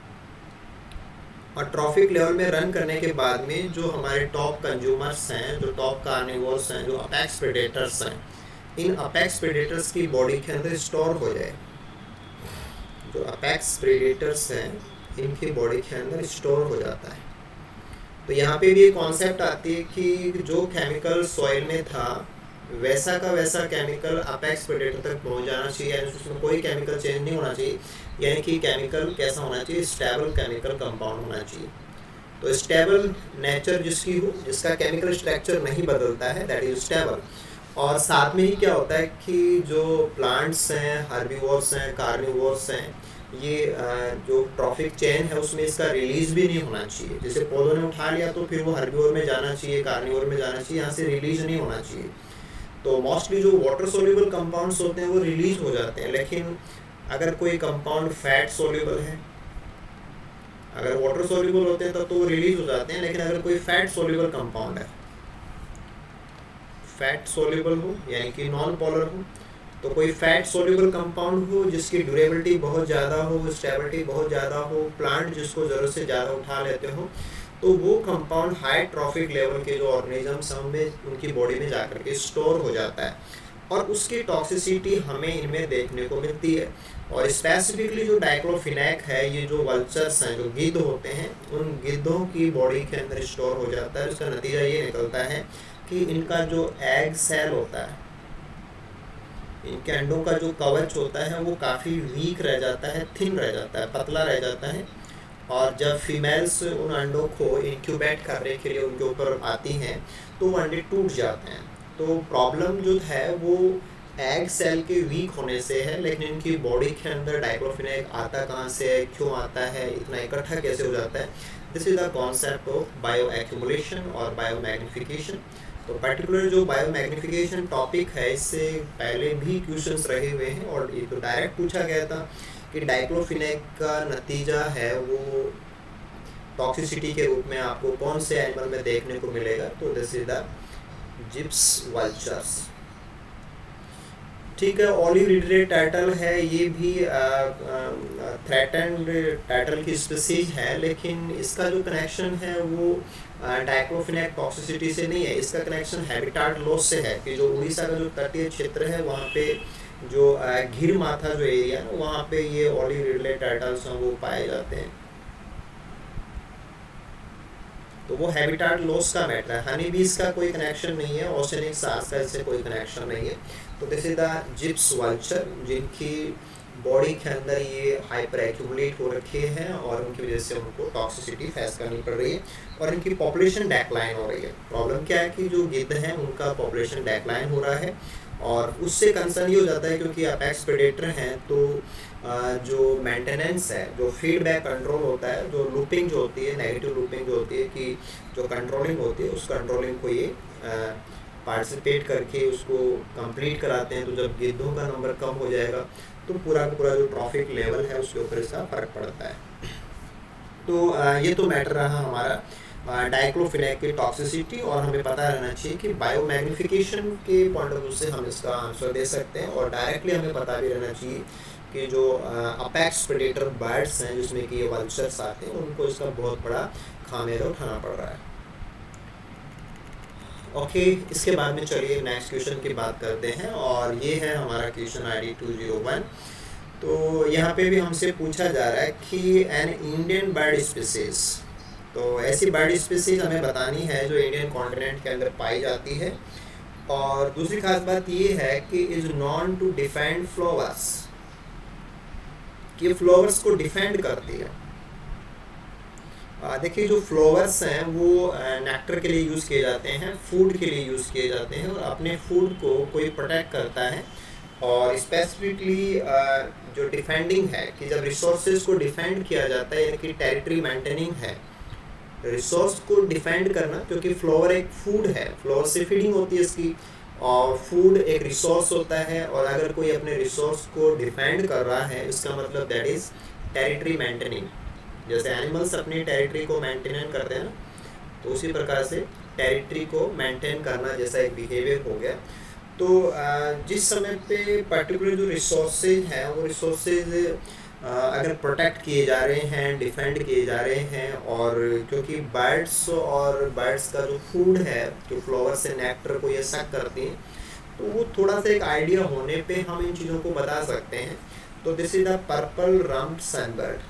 और ट्रॉफिक लेवल में रन करने के बाद में जो हमारे टॉप कंज्यूमर्स हैं, जो टॉप कार्निवोर्स हैं, जो अपेक्स प्रेडेटर्स हैं, इन अपेक्स प्रेडेटर्स की बॉडी के अंदर स्टोर हो जाए। जो अपेक्स प्रेडेटर्स हैं इनकी बॉडी के अंदर स्टोर हो जाता है। तो यहाँ पे भी एक कॉन्सेप्ट आती है कि जो केमिकल सॉइल में था वैसा का वैसा केमिकल अपेक्स प्रेडेटर तक पहुँच जाना चाहिए, यानी उसमें कोई केमिकल चेंज नहीं होना चाहिए। यानी कि केमिकल कैसा होना चाहिए, स्टेबल केमिकल कंपाउंड होना चाहिए। तो स्टेबल नेचर जिसकी हो, जिसका केमिकल स्ट्रक्चर नहीं बदलता है, दैट इज स्टेबल। और साथ में ही क्या होता है कि जो प्लांट्स हैं, हर्बीवोर्स हैं, कार्निवोर्स हैं, ये जो ट्रॉफिक चेन है उसमें इसका रिलीज भी नहीं होना चाहिए। जैसे पौधों ने उठा लिया तो फिर वो हर्बीवोर में जाना चाहिए, कार्निवोर में जाना चाहिए, यहाँ से रिलीज नहीं होना चाहिए। तो मोस्टली जो वाटर सोल्यूबल कंपाउंड्स होते हैं वो रिलीज हो जाते हैं। लेकिन अगर कोई कंपाउंड फैट सोल्यूबल है, अगर वाटर सोल्यूबल होते हैं तब तो वो रिलीज हो जाते हैं। लेकिन अगर कोई फैट सोल्यूबल कंपाउंड है, फैट सोल्यूबल हो यानी कि नॉन पोलर हो, तो कोई फैट सोल्यूबल कंपाउंड हो जिसकी ड्यूरेबिलिटी बहुत ज़्यादा हो, स्टेबिलिटी बहुत ज़्यादा हो, प्लांट जिसको ज़रूरत से ज़्यादा उठा लेते हो, तो वो कंपाउंड हाई ट्रॉफिक लेवल के जो ऑर्गेनिजम्स हैं उनमें उनकी बॉडी में जाकर के स्टोर हो जाता है, और उसकी टॉक्सिसिटी हमें इनमें देखने को मिलती है। और स्पेसिफिकली जो डाइक्लोफिनेक है, ये जो वल्चर्स हैं, जो गिद्ध होते हैं, उन गिद्धों की बॉडी के अंदर स्टोर हो जाता है। उसका नतीजा ये निकलता है कि इनका जो एग सेल होता है, इनके अंडों का जो कवच होता है वो काफ़ी वीक रह जाता है, थिन रह जाता है, पतला रह जाता है। और जब फीमेल्स उन अंडों को इंक्यूबेट करने के लिए उनके ऊपर आती हैं तो वो अंडे टूट जाते हैं। तो प्रॉब्लम जो है वो एग सेल के वीक होने से है, लेकिन इनकी बॉडी के अंदर डाइक्लोफिनेक आता कहाँ से है, क्यों आता है, इतना इकट्ठा कैसे हो जाता है। This is the concept of bioaccumulation और बायो मैग्निफिकेशन। तो पर्टिकुलर जो बायो मैग्निफिकेशन टॉपिक है, इससे पहले भी क्वेश्चंस रहे हुए हैं और ये तो डायरेक्ट पूछा गया था कि डाइक्लोफिनेक का नतीजा है वो टॉक्सिसिटी के रूप में आपको कौन से एनिमल में देखने को मिलेगा। तो this is the Gyps vultures. ठीक है, ओलिविरिडे टर्टल है, ये भी थ्रेटेंड टर्टल की स्पीसीज है, लेकिन इसका जो कनेक्शन है वो डाइक्लोफिनेक टॉक्सिसिटी से नहीं है। इसका कनेक्शन हैबिटाट लॉस से है कि जो उड़ीसा का जो तटीय क्षेत्र है वहाँ पे जो घिर माथा जो एरिया है वहाँ पे ये ओलिविरिडे टर्टल्स हैं वो पाए जाते हैं। तो वो हैबिटाट लॉस का मैटर है। हनी बीज का कोई कनेक्शन नहीं है, ओशनिक सार्स का इससे कोई कनेक्शन नहीं है। तो this is the Gyps vulture, जिनकी बॉडी के अंदर ये हाइपर एक्यूमुलेट हो रखे हैं और उनकी वजह से उनको टॉक्सिसिटी फेस करनी पड़ रही है और इनकी पॉपुलेशन डेक्लाइन हो रही है। प्रॉब्लम क्या है कि जो गिद्ध हैं उनका पॉपुलेशन डेक्लाइन हो रहा है और उससे कंसर्न ये हो जाता है क्योंकि अपेक्स प्रेडेटर हैं तो जो मेंटेनेंस है, जो फीडबैक कंट्रोल होता है, जो लूपिंग जो होती है, नेगेटिव लूपिंग जो होती है कि जो कंट्रोलिंग होती है, उस कंट्रोलिंग को ये पार्टिसिपेट करके उसको कंप्लीट कराते हैं। तो जब गिद्धों का नंबर कम हो जाएगा तो पूरा का पूरा जो ट्रॉफिक लेवल है उसके ऊपर इसका फ़र्क पड़ता है। तो ये तो मैटर रहा हमारा डाइक्लोफिनेक की टॉक्सिसिटी, और हमें पता रहना चाहिए कि बायो मैग्निफिकेशन के पॉइंट ऑफ व्यू से हम इसका आंसर दे सकते हैं, और डायरेक्टली हमें पता भी रहना चाहिए कि जो अपेक्स प्रेडेटर बर्ड्स हैं जिसमें कि ये वल्चर्स आते हैं उनको इसका बहुत बड़ा खामियाजा उठाना पड़ रहा है। ओके, इसके बाद में चलिए नेक्स्ट क्वेश्चन की बात करते हैं, और ये है हमारा क्वेश्चन ID 201। तो यहाँ पे भी हमसे पूछा जा रहा है कि एन इंडियन बर्ड स्पीसीज तो ऐसी बर्ड स्पीसीज हमें बतानी है जो इंडियन कॉन्टिनेंट के अंदर पाई जाती है। और दूसरी खास बात ये है कि is known to defend flowers, कि फ्लावर्स को डिफेंड करती है। देखिए जो फ्लावर्स हैं वो नेक्टर के लिए यूज़ किए जाते हैं, फूड के लिए यूज़ किए जाते हैं, और अपने फूड को कोई प्रोटेक्ट करता है। और स्पेसिफिकली जो डिफेंडिंग है कि जब रिसोर्सेज को डिफेंड किया जाता है, यानी कि टेरिटरी मेंटेनिंग है, रिसोर्स को डिफेंड करना, क्योंकि फ्लावर एक फूड है, फ्लावर से फीडिंग होती है इसकी, और फूड एक रिसोर्स होता है। और अगर कोई अपने रिसोर्स को डिफेंड कर रहा है, इसका मतलब दैट इज़ टेरिटरी मेंटेनिंग। जैसे एनिमल्स अपनी टेरिटरी को मेंटेन करते हैं ना, तो उसी प्रकार से टेरिटरी को मेंटेन करना जैसा एक बिहेवियर हो गया। तो जिस समय पे पर्टिकुलर जो रिसोर्सेज हैं वो रिसोर्सेज अगर प्रोटेक्ट किए जा रहे हैं, डिफेंड किए जा रहे हैं, और क्योंकि बर्ड्स का जो फूड है, जो फ्लावर से नेक्टर को ये सक करती हैं, तो वो थोड़ा सा एक आइडिया होने पे हम इन चीज़ों को बता सकते हैं। तो this is the purple rumped sunbird.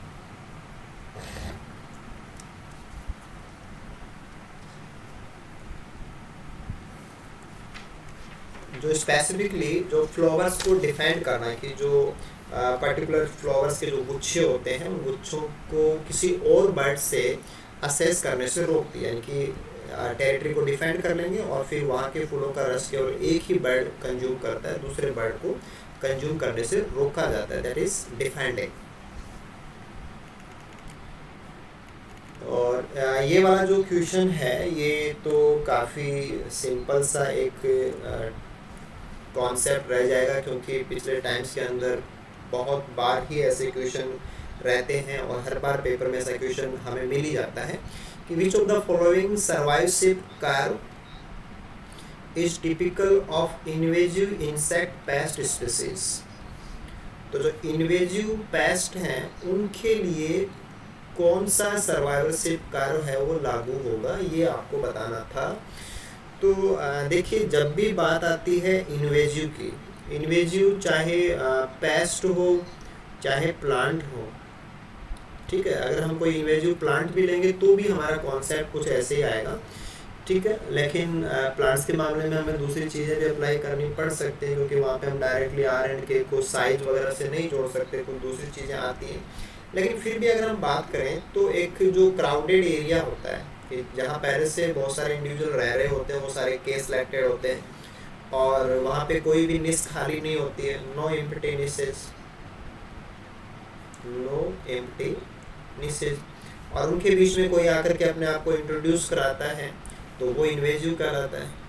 जो स्पेसिफिकली जो फ्लावर्स को डिफेंड करना है, कि जो पर्टिकुलर फ्लावर्स के जो गुच्छे होते हैं, उन गुच्छों को किसी और बर्ड से असेस करने से रोकती है, यानी कि टेरिटरी को डिफेंड कर लेंगे और फिर वहाँ के फूलों का रस केवल एक ही बर्ड कंज्यूम करता है, दूसरे बर्ड को कंज्यूम करने से रोका जाता है, दैट इज डिफेंडिंग। और ये वाला जो क्वेश्चन है ये तो काफ़ी सिंपल सा एक कॉन्सेप्ट रह जाएगा, क्योंकि पिछले टाइम्स के अंदर बहुत बार ही ऐसे क्वेश्चन रहते हैं, और हर बार पेपर में ऐसा क्वेश्चन हमें मिल ही जाता है कि which of the following survivorship curve is typical of invasive insect pest species. तो जो इन्वेजिव पेस्ट हैं उनके लिए कौन सा सर्वाइवलशिप कर्व है वो लागू होगा, ये आपको बताना था। तो देखिए जब भी बात आती है इन्वेजिव की, इन्वेजिव चाहे पेस्ट हो चाहे प्लांट हो, ठीक है, अगर हम कोई इन्वेजिव प्लांट भी लेंगे तो भी हमारा कॉन्सेप्ट कुछ ऐसे ही आएगा, ठीक है। लेकिन प्लांट्स के मामले में हमें दूसरी चीज़ें भी अप्लाई करनी पड़ सकती हैं, क्योंकि वहाँ पे हम डायरेक्टली R&K को साइज वगैरह से नहीं जोड़ सकते, कुछ दूसरी चीज़ें आती हैं। लेकिन फिर भी अगर हम बात करें तो एक जो क्राउडेड एरिया होता है, कि जहाँ पहले से बहुत सारे इंडिविजुअल रह रहे होते हैं, वो सारे केस सिलेक्टेड होते हैं, और वहाँ पे कोई भी निश खाली नहीं होती है, no empty niches, no empty niches, और उनके बीच में कोई आकर के अपने आप को इंट्रोड्यूस कराता है तो वो इन्वेजिव कहलाता है।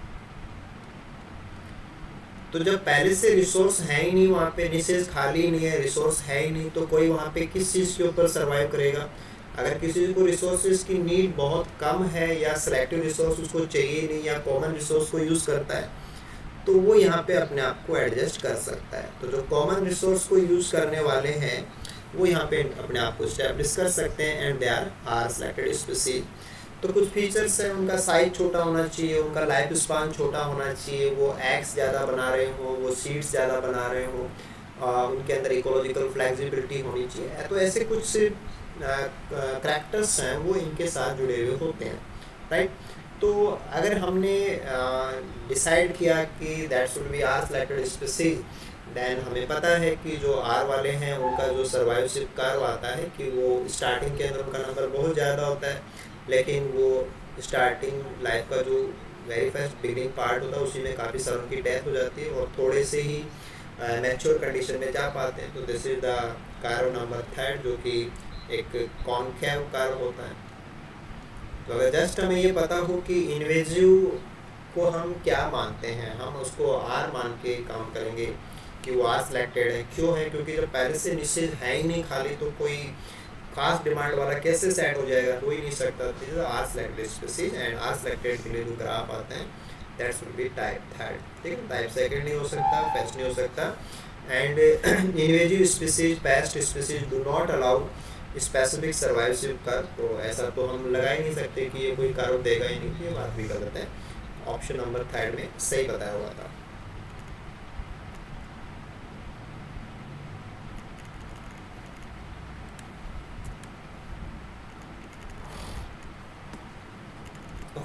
तो जब पहले से रिसोर्स है ही नहीं, वहाँ पे निशेस खाली नहीं है, रिसोर्स है ही नहीं, तो कोई वहाँ पे किस चीज़ के ऊपर सर्वाइव करेगा। अगर किसी को रिसोर्सेज की नीड बहुत कम है, या सेलेक्टिव रिसोर्स उसको चाहिए नहीं, या कॉमन रिसोर्स को यूज़ करता है, तो वो यहाँ पे अपने आप को एडजस्ट कर सकता है। तो जो कॉमन रिसोर्स को यूज़ करने वाले हैं वो यहाँ पे अपने आप को इस्टेब्लिश कर सकते हैं, and they are selected species. तो कुछ फीचर्स हैं, उनका साइज छोटा होना चाहिए, उनका लाइफ स्पान छोटा होना चाहिए, वो एग्स ज़्यादा बना रहे हो, वो सीड्स ज़्यादा बना रहे हो, उनके अंदर इकोलॉजिकल फ्लेक्सिबिलिटी होनी चाहिए। तो ऐसे कुछ करैक्टर्स हैं वो इनके साथ जुड़े हुए होते हैं, राइट। तो अगर हमने डिसाइड किया कि that should be r selected species, then हमें पता है कि जो आर वाले हैं उनका जो सर्वाइवशिप कर्व आता है कि वो स्टार्टिंग के अंदर उनका नंबर बहुत ज़्यादा होता है, लेकिन वो स्टार्टिंग लाइफ का जो वेरी फर्स्ट बिगिनिंग पार्ट होता है उसी में काफ़ी सारों की डेथ हो जाती है, और थोड़े से ही मैच्योर कंडीशन में जा पाते हैं। तो this is the curve number 3, जो कि एक कॉन्केव कर्व होता है। तो अगर जस्ट हमें ये पता हो कि इन्वेजिव को हम क्या मानते हैं, हम उसको आर मान के काम करेंगे कि वो आर सिलेक्टेड है। क्यों है? क्योंकि जब पहले से निश्चित है ही नहीं खाली, तो कोई खास डिमांड वाला कैसे सेट हो जाएगा, हो ही नहीं सकता। तो r selected species, and r selected के लिए जो ग्राफ आते हैं दैट शुड बी टाइप 3, ठीक है। टाइप 2 नहीं हो सकता, पेस्ट नहीं हो सकता। And invasive species, pest species do not allow specific survivorship curve. तो ऐसा तो हम लगा ही नहीं सकते कि ये कोई कर्व देगा ही नहीं, ये बात भी गलत है। ऑप्शन नंबर 3 में सही बताया हुआ था।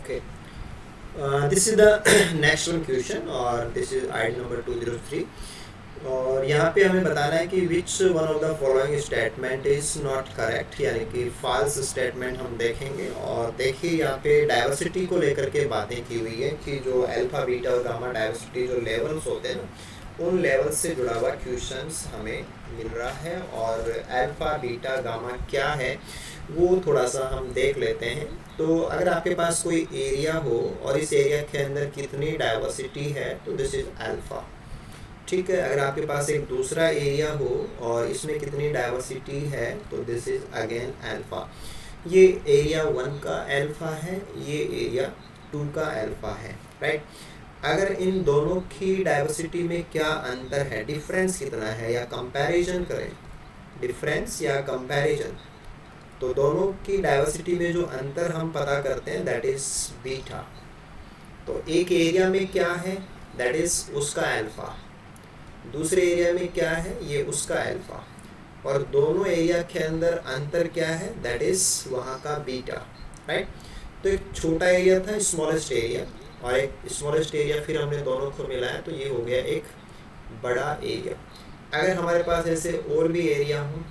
Okay. This is the next one question और this is ID number 203 और यहाँ पे हमें बताना है कि which one of the following statement is not correct, यानी कि false statement हम देखेंगे। और देखिए यहाँ पे डाइवर्सिटी को लेकर के बातें की हुई है कि जो अल्फा बीटा और गामा डाइवर्सिटी जो लेवल्स होते हैं ना, उन लेवल्स से जुड़ा हुआ क्वेश्चंस हमें मिल रहा है। और अल्फा बीटा गामा क्या है वो थोड़ा सा हम देख लेते हैं। तो अगर आपके पास कोई एरिया हो और इस एरिया के अंदर कितनी डाइवर्सिटी है तो दिस इज अल्फा, ठीक है। अगर आपके पास एक दूसरा एरिया हो और इसमें कितनी डाइवर्सिटी है तो दिस इज अगेन अल्फा। ये एरिया 1 का अल्फा है, ये एरिया 2 का अल्फा है, राइट। अगर इन दोनों की डाइवर्सिटी में क्या अंतर है, डिफरेंस कितना है, या कंपैरिजन करें, डिफरेंस या कंपैरिजन, तो दोनों की डाइवर्सिटी में जो अंतर हम पता करते हैं दैट इज बीटा। तो एक एरिया में क्या है दैट इज उसका अल्फा, दूसरे एरिया में क्या है ये उसका अल्फा, और दोनों एरिया के अंदर अंतर क्या है दैट इज वहाँ का बीटा, राइट। तो एक छोटा एरिया था स्मॉलेस्ट एरिया, और एक स्मॉलेस्ट एरिया फिर हमने दोनों को मिलाया तो ये हो गया एक बड़ा एरिया। अगर हमारे पास ऐसे और भी एरिया हो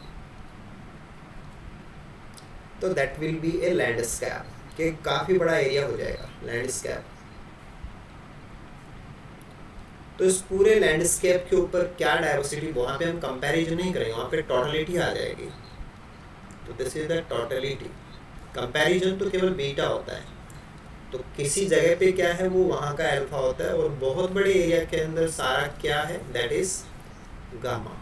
तो that will be a landscape, कि काफ़ी बड़ा एरिया हो जाएगा लैंडस्केप। तो इस पूरे लैंडस्केप के ऊपर क्या डाइवर्सिटी, वहाँ पे हम कंपैरिजन नहीं करेंगे, वहाँ पे टोटलिटी आ जाएगी। तो this is the totality. Comparison तो केवल बीटा होता है, तो किसी जगह पे क्या है वो वहाँ का अल्फा होता है, और बहुत बड़े एरिया के अंदर सारा क्या है दैट इज गामा,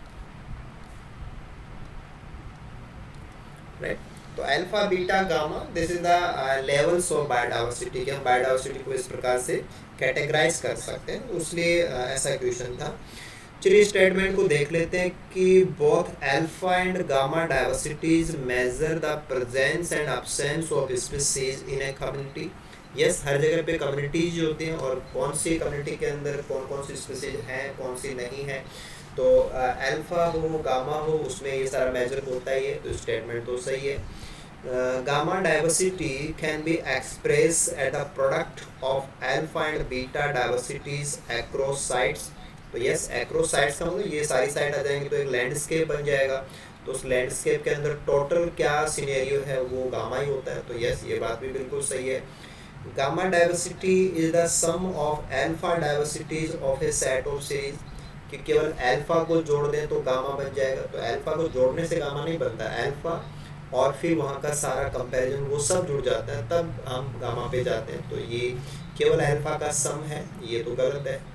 राइट। तो alpha beta gamma this is the levels of biodiversity, के हम बायोडाइवर्सिटी को इस प्रकार से कैटेगराइज कर सकते हैं, उसलिए ऐसा क्वेश्चन था। चलिए स्टेटमेंट को देख लेते हैं कि both alpha and gamma diversities measure the presence and absence of species in a community. Yes, हर जगह पे कम्युनिटीज होती हैं, और कौन सी कम्युनिटी के अंदर कौन कौन सी स्पीशीज हैं कौन सी नहीं है। तो अल्फा हो गामा हो उसमें ये सारा मेजर होता ही है, तो स्टेटमेंट तो सही है। Gamma diversity can be expressed as a product of alpha and beta diversities across sites। तो यस, across sites का मतलब ये सारी साइड आ जाएंगी तो एक लैंडस्केप बन जाएगा। तो उस लैंडस्केप के अंदर टोटल क्या सिनेरियो है वो गामा ही होता है, तो यस ये बात भी बिल्कुल सही है। Gamma diversity is the sum of alpha diversities of a set of series, कि केवल अल्फा को जोड़ दें तो गामा बन जाएगा। तो अल्फा को जोड़ने से गामा नहीं बनता, अल्फा और फिर वहाँ का सारा कंपैरिजन वो सब जुड़ जाता है तब हम गामा पे जाते हैं। तो ये केवल अल्फा का सम है, ये तो गलत है।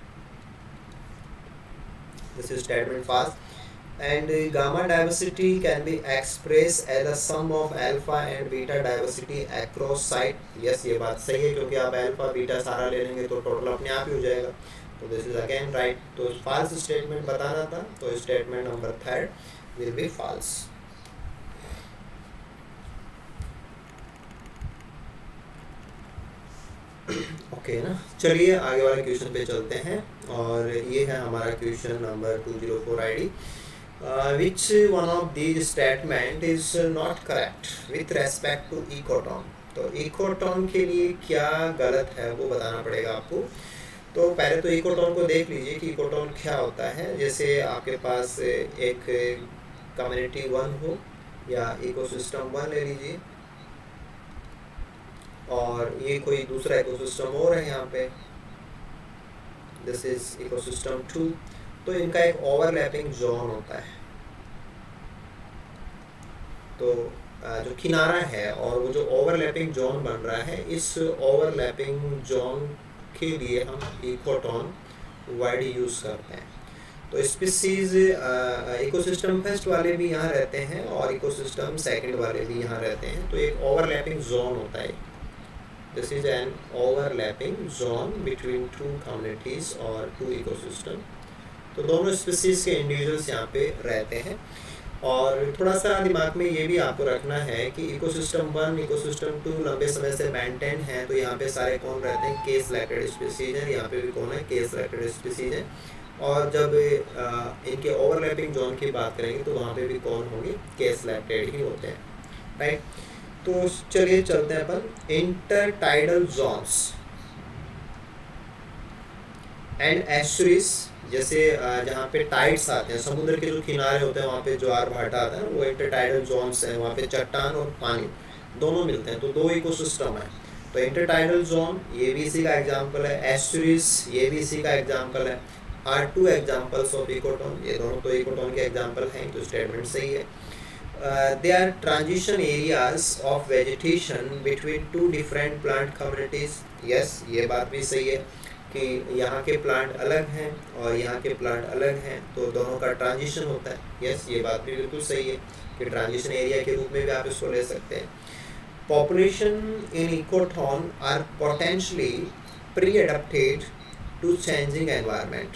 This is statement first. And gamma diversity can be express as a sum of alpha and beta diversity across site. Yes ये बात सही है, क्योंकि आप अल्फा बीटा सारा ले लेंगे तो टोटल अपने आप ही हो जाएगा। तो दिस इज अगेन राइट। तो फाल्स स्टेटमेंट बताना था, तो statement number 3 will be false. Okay ना, चलिए आगे वाले क्वेश्चन पे चलते हैं, और ये है हमारा question number 204 ID. Which one of these statement is not correct with respect to ecotone. तो इकोटोन के लिए क्या गलत है वो बताना पड़ेगा आपको। तो पहले तो इकोटोन को देख लीजिए कि इकोटोन क्या होता है। जैसे आपके पास एक कम्युनिटी 1 हो या इकोसिस्टम 1 ले लीजिए, और ये कोई दूसरा इकोसिस्टम और है यहाँ पे, दिस इज इकोसिस्टम 2। तो इनका एक ओवरलैपिंग जोन होता है। तो जो किनारा है और वो जो ओवरलैपिंग जोन बन रहा है, इस ओवरलैपिंग जोन के लिए हम इकोटोन वर्ड यूज़ करते हैं। तो स्पीसीज इकोसिस्टम फर्स्ट वाले भी यहाँ रहते हैं और इकोसिस्टम सेकंड वाले भी यहाँ रहते हैं। तो एक ओवरलैपिंग जोन होता है। This is an overlapping zone between two communities or two ecosystem। तो दोनों स्पीसीज के इंडिविजुअल्स यहाँ पे रहते हैं। और थोड़ा सा दिमाग में ये भी आपको रखना है कि इकोसिस्टम 1 इकोसिस्टम 2 लंबे समय से मेंटेन है। तो यहाँ पे सारे कौन रहते हैं, केस सिलेक्टेड स्पीसीज हैं। यहाँ पे भी कौन है, केस सिलेक्टेड स्पीसीज हैं। और जब इनके ओवरलैपिंग जोन की बात करेंगे तो वहाँ पे भी कौन होंगे, केस सिलेक्टेड ही होते हैं, राइट। तो चलिए चलते हैं अपन intertidal zones and estuaries, जैसे जहाँ पे टाइड्स आते हैं, समुद्र के जो किनारे होते हैं वहाँ पे ज्वार भाटा आता है, वो इंटरटाइडल जोन्स है, वहाँ पे चट्टान और पानी दोनों मिलते हैं, तो दो इकोसिस्टम है। तो इंटरटाइडल जोन ये भी इसी का एग्जाम्पल है, एस्चुरीज ये भी इसी का एग्जाम्पल है, are two examples of ecotone, ये दोनों तो इकोटोन के एग्जाम्पल हैं, तो स्टेटमेंट सही है। They are transition areas of vegetation between two different plant communities, yes ये बात भी सही है कि यहाँ के प्लांट अलग हैं और यहाँ के प्लांट अलग हैं, तो दोनों का ट्रांजिशन होता है, यस ये बात भी बिल्कुल सही है कि ट्रांजिशन एरिया के रूप में भी आप इसको ले सकते हैं। Population in ecotone are potentially pre adapted to changing environment,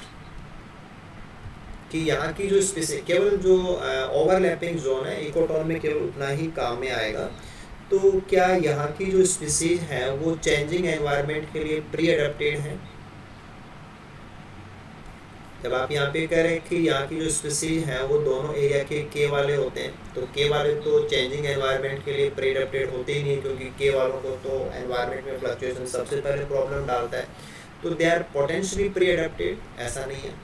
कि यहाँ की जो स्पीसीज, केवल जो ओवरलैपिंग जोन है इकोटोन में केवल उतना ही काम में आएगा, तो क्या यहाँ की जो स्पीसीज हैं वो चेंजिंग एनवायरनमेंट के लिए प्री एडप्टेड हैं? जब आप यहाँ पे कह रहे हैं कि यहाँ की जो स्पीसीज हैं वो दोनों एरिया के वाले होते हैं, तो के वाले तो चेंजिंग एनवायरनमेंट के लिए प्री एडप्टेड होते ही नहीं, क्योंकि के वालों को तो एनवायरनमेंट में फ्लक्चुएशन सबसे पहले प्रॉब्लम डालता है, तो they are potentially pre adapted, ऐसा नहीं है।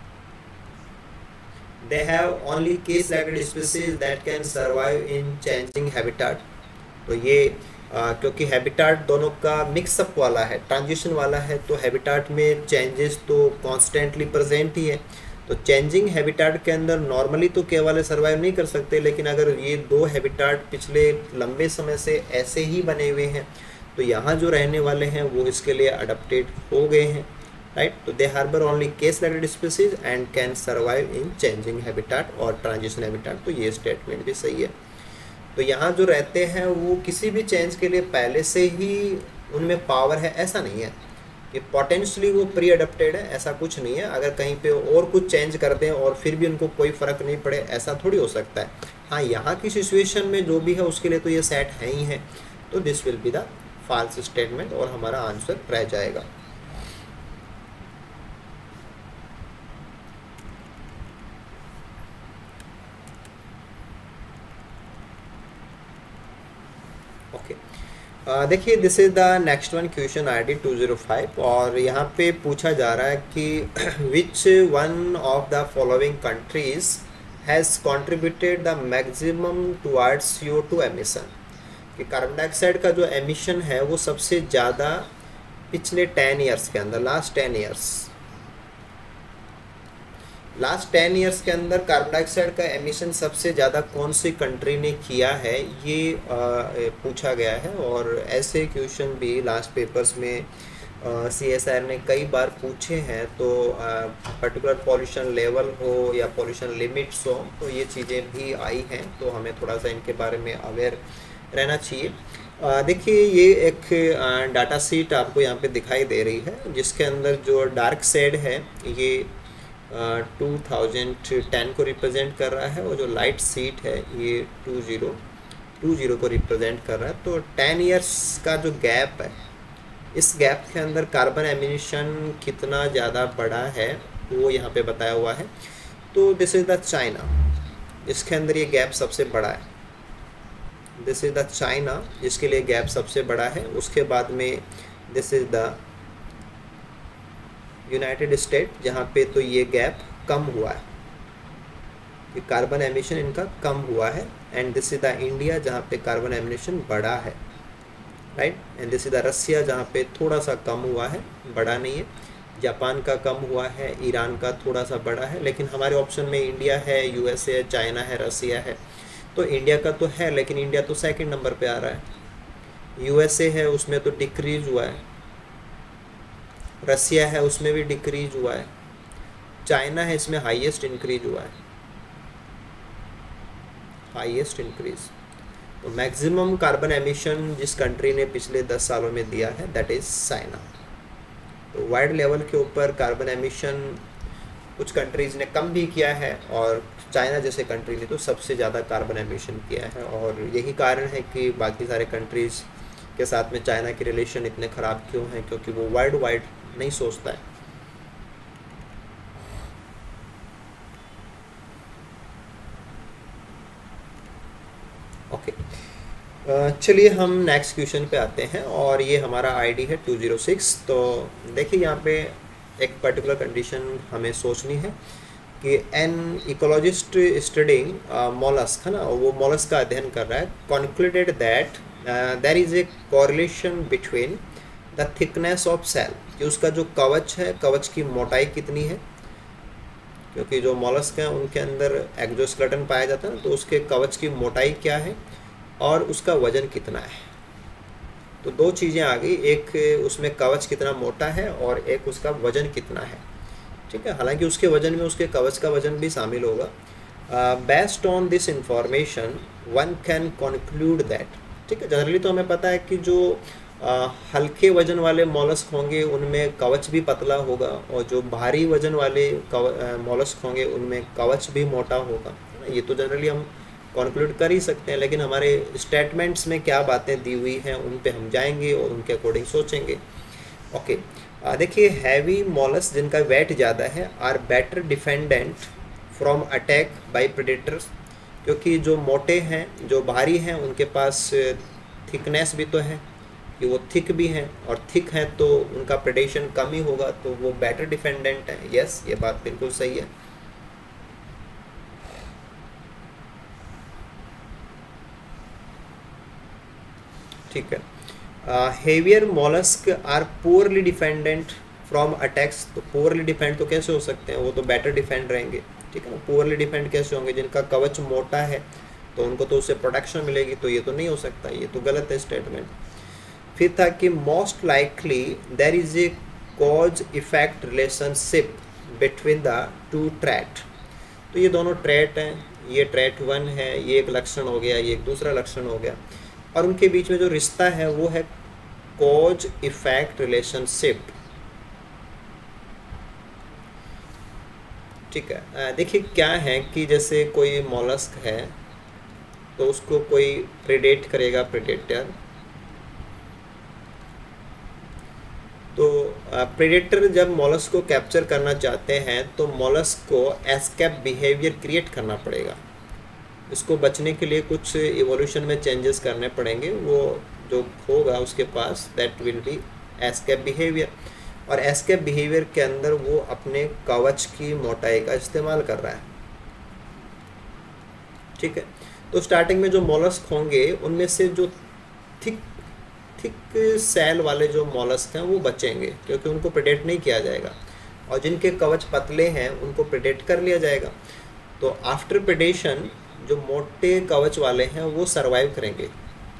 They have only case-selected species that can survive in changing habitat. तो ये क्योंकि हैबिटाट दोनों का मिक्सअप वाला है, ट्रांजिशन वाला है, तो हैबिटाट में चेंजेस तो कॉन्स्टेंटली प्रेजेंट ही है, तो चेंजिंग हैबिटाट के अंदर नॉर्मली तो के वाले सर्वाइव नहीं कर सकते, लेकिन अगर ये दो हैबिटाट पिछले लंबे समय से ऐसे ही बने हुए हैं तो यहाँ जो रहने वाले हैं वो इसके लिए अडप्टेड हो गए हैं, राइट। तो they harbour only case related species and can survive in changing habitat और ट्रांजिशन हैबिटाट, तो ये स्टेटमेंट भी सही है। तो यहाँ जो रहते हैं वो किसी भी चेंज के लिए पहले से ही उनमें पावर है, ऐसा नहीं है कि पोटेंशियली वो प्री अडप्टेड है, ऐसा कुछ नहीं है। अगर कहीं पे और कुछ चेंज कर दें और फिर भी उनको कोई फ़र्क नहीं पड़े, ऐसा थोड़ी हो सकता है। हाँ, यहाँ की सिचुएशन में जो भी है उसके लिए तो ये सेट है ही है, तो this will be the false statement और हमारा आंसर रह जाएगा। ओके, देखिए this is the next one, question ID 205, और यहाँ पे पूछा जा रहा है कि which one of the following countries has contributed the maximum towards CO2 emission, कि कार्बन डाइऑक्साइड का जो एमिशन है वो सबसे ज़्यादा पिछले 10 ईयर्स के अंदर, लास्ट 10 ईयर्स के अंदर कार्बन डाइऑक्साइड का एमिशन सबसे ज़्यादा कौन सी कंट्री ने किया है, ये पूछा गया है। और ऐसे क्वेश्चन भी लास्ट पेपर्स में CSIR ने कई बार पूछे हैं, तो पर्टिकुलर पॉल्यूशन लेवल हो या पॉल्यूशन लिमिट्स हो, तो ये चीज़ें भी आई हैं, तो हमें थोड़ा सा इनके बारे में अवेयर रहना चाहिए। देखिए ये एक डाटा सीट आपको यहाँ पे दिखाई दे रही है, जिसके अंदर जो डार्क शेड है ये 2010 को रिप्रेजेंट कर रहा है, और जो लाइट सीट है ये 2020 को रिप्रेजेंट कर रहा है। तो 10 इयर्स का जो गैप है, इस गैप के अंदर कार्बन एमिशन कितना ज़्यादा बड़ा है वो यहाँ पे बताया हुआ है। तो दिस इज़ द चाइना, इसके अंदर ये गैप सबसे बड़ा है, दिस इज़ द चाइना जिसके लिए गैप सबसे बड़ा है। उसके बाद में this is the United State, जहाँ पे तो ये गैप कम हुआ है, कि कार्बन एमिशन इनका कम हुआ है। And this is the India जहाँ पे कार्बन एमिशन बढ़ा है, right. And this is the Russia जहाँ पे थोड़ा सा कम हुआ है, बड़ा नहीं है। जापान का कम हुआ है, ईरान का थोड़ा सा बड़ा है, लेकिन हमारे ऑप्शन में इंडिया है, USA है, चाइना है, रसिया है। तो इंडिया का तो है, लेकिन इंडिया तो सेकेंड नंबर पे आ रहा है। USA है, उसमें तो डिक्रीज हुआ है। रसिया है, उसमें भी डिक्रीज हुआ है। चाइना है, इसमें हाईएस्ट इंक्रीज हुआ है, हाईएस्ट इंक्रीज। तो मैक्सिमम कार्बन एमिशन जिस कंट्री ने पिछले 10 सालों में दिया है दैट इज़ चाइना। तो वाइड लेवल के ऊपर कार्बन एमिशन कुछ कंट्रीज़ ने कम भी किया है, और चाइना जैसे कंट्री ने तो सबसे ज़्यादा कार्बन एमिशन किया है। और यही कारण है कि बाकी सारे कंट्रीज़ के साथ में चाइना के रिलेशन इतने ख़राब क्यों हैं, क्योंकि वो वर्ल्ड वाइड नहीं सोचता है। ओके, चलिए हम नेक्स्ट क्वेश्चन पे आते हैं और ये हमारा आईडी है 206। तो देखिए यहाँ पे एक पर्टिकुलर कंडीशन हमें सोचनी है कि एन इकोलॉजिस्ट स्टडिंग मॉलस्क है ना, वो मॉलस्क का अध्ययन कर रहा है, concluded that there is a correlation between the thickness of shell, कि उसका जो कवच है, कवच की मोटाई कितनी है, क्योंकि जो मॉलस्क हैं उनके अंदर एक्सोस्केलेटन पाया जाता है ना, तो उसके कवच की मोटाई क्या है और उसका वजन कितना है। तो दो चीज़ें आ गई, एक उसमें कवच कितना मोटा है और एक उसका वजन कितना है। ठीक है, हालांकि उसके वजन में उसके कवच का वजन भी शामिल होगा। Based on this information one can conclude that, ठीक है, जनरली तो हमें पता है कि जो हल्के वजन वाले मॉलस्क होंगे उनमें कवच भी पतला होगा और जो भारी वजन वाले मॉलस्क होंगे उनमें कवच भी मोटा होगा। ये तो जनरली हम कंक्लूड कर ही सकते हैं, लेकिन हमारे स्टेटमेंट्स में क्या बातें दी हुई हैं उन पे हम जाएंगे और उनके अकॉर्डिंग सोचेंगे। ओके, देखिए हैवी मॉलस्क जिनका वेट ज़्यादा है are better defended from attack by predators, क्योंकि जो मोटे हैं, जो भारी हैं, उनके पास थिकनेस भी तो है कि वो थिक भी हैं, और थिक हैं तो उनका प्रेडेशन कम ही होगा, तो वो बेटर डिफेंडेंट है। यस, ये बात बिल्कुल सही है। ठीक है, heavier mollusc are poorly defended from attacks. तो पोअरली डिफेंड तो कैसे हो सकते हैं, वो तो बेटर डिफेंड रहेंगे। ठीक है ना, पोअरली डिफेंड कैसे होंगे, जिनका कवच मोटा है तो उनको तो उससे प्रोटेक्शन मिलेगी, तो ये तो नहीं हो सकता, ये तो गलत है स्टेटमेंट। फिर था कि most likely there is a cause effect relationship between the two trait. तो ये दोनों ट्रैट हैं, ये ट्रैट 1 है, ये एक लक्षण हो गया, ये एक दूसरा लक्षण हो गया, और उनके बीच में जो रिश्ता है वो है कॉज इफेक्ट रिलेशनशिप। ठीक है, देखिए क्या है कि जैसे कोई मॉलस्क है तो उसको कोई प्रेडेट करेगा, प्रेडेटर, तो प्रेडेटर जब मॉलस्क को कैप्चर करना चाहते हैं तो मॉलस्क को एस्केप बिहेवियर क्रिएट करना पड़ेगा। इसको बचने के लिए कुछ इवोल्यूशन में चेंजेस करने पड़ेंगे, वो जो होगा उसके पास that will be escape behaviour, और एस्केप बिहेवियर के अंदर वो अपने कवच की मोटाई का इस्तेमाल कर रहा है। ठीक है, तो स्टार्टिंग में जो मॉलस्क होंगे उनमें से जो थिक सेल वाले जो मॉलस्क हैं वो बचेंगे, क्योंकि उनको प्रेडेट नहीं किया जाएगा, और जिनके कवच पतले हैं उनको प्रेडेट कर लिया जाएगा। तो आफ्टर प्रेडेशन जो मोटे कवच वाले हैं वो सरवाइव करेंगे,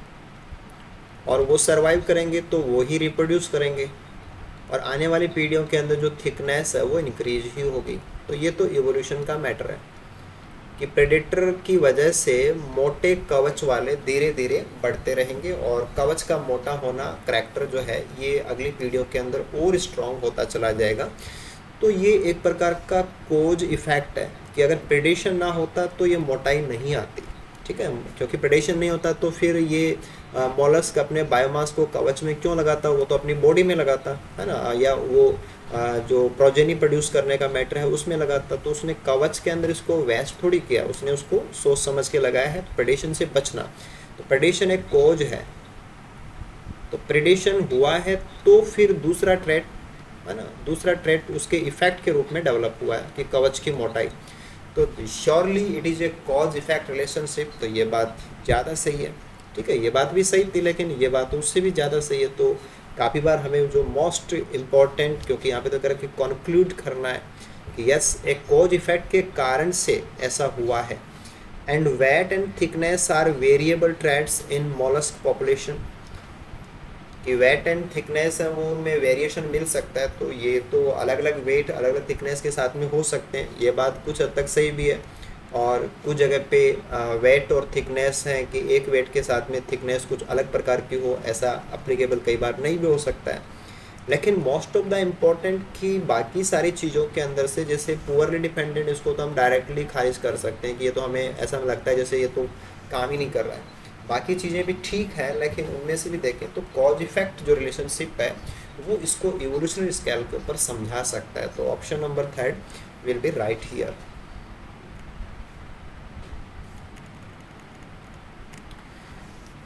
और वो सरवाइव करेंगे तो वो ही रिप्रोड्यूस करेंगे, और आने वाली पीढ़ियों के अंदर जो थिकनेस है वो इंक्रीज ही होगी। तो ये तो इवोल्यूशन का मैटर है कि प्रेडेटर की वजह से मोटे कवच वाले धीरे धीरे बढ़ते रहेंगे, और कवच का मोटा होना करैक्टर जो है ये अगली पीढ़ियों के अंदर और स्ट्रॉन्ग होता चला जाएगा। तो ये एक प्रकार का कोज इफेक्ट है कि अगर प्रेडेशन ना होता तो ये मोटाई नहीं आती। ठीक है, क्योंकि प्रेडेशन नहीं होता तो फिर ये मॉलस्क अपने बायोमास को कवच में क्यों लगाता, वो तो अपनी बॉडी में लगाता है ना, या वो जो प्रोजेनी प्रोड्यूस करने का मैटर है उसमें लगाता। तो उसने कवच के अंदर इसको वेस्ट थोड़ी किया, उसने उसको सोच समझ के लगाया है प्रेडेशन से बचना। तो प्रेडेशन एक कोज है, तो प्रेडेशन हुआ है तो फिर दूसरा ट्रेट है ना, दूसरा ट्रेट उसके इफेक्ट के रूप में डेवलप हुआ है कि कवच की मोटाई। तो surely it is a cause effect relationship. तो ये बात ज़्यादा सही है। ठीक है, ये बात भी सही थी, लेकिन ये बात उससे भी ज़्यादा सही है। तो काफ़ी बार हमें जो मोस्ट इम्पॉर्टेंट, क्योंकि यहाँ पे तो करके कॉन्क्लूड करना है कि यस एक कॉज इफेक्ट के कारण से ऐसा हुआ है। And weight and thickness are variable traits in mollusc population, कि वेट एंड थिकनेस है वो उनमें वेरिएशन मिल सकता है। तो ये तो अलग अलग वेट अलग अलग थिकनेस के साथ में हो सकते हैं, ये बात कुछ हद तक सही भी है। और कुछ जगह पे वेट और थिकनेस है कि एक वेट के साथ में थिकनेस कुछ अलग प्रकार की हो, ऐसा अप्लीकेबल कई बार नहीं भी हो सकता है। लेकिन मोस्ट ऑफ द इम्पॉर्टेंट कि बाकी सारी चीज़ों के अंदर से, जैसे पुअरली डिपेंडेंट, इसको तो हम डायरेक्टली खारिज कर सकते हैं कि ये तो हमें ऐसा लगता है जैसे ये तो काम ही नहीं कर रहा है। बाकी चीज़ें भी ठीक है, लेकिन उनमें से भी देखें तो कॉज इफेक्ट जो रिलेशनशिप है वो इसको इवोल्यूशनरी स्केल के ऊपर समझा सकता है। तो option number 3 will be right here.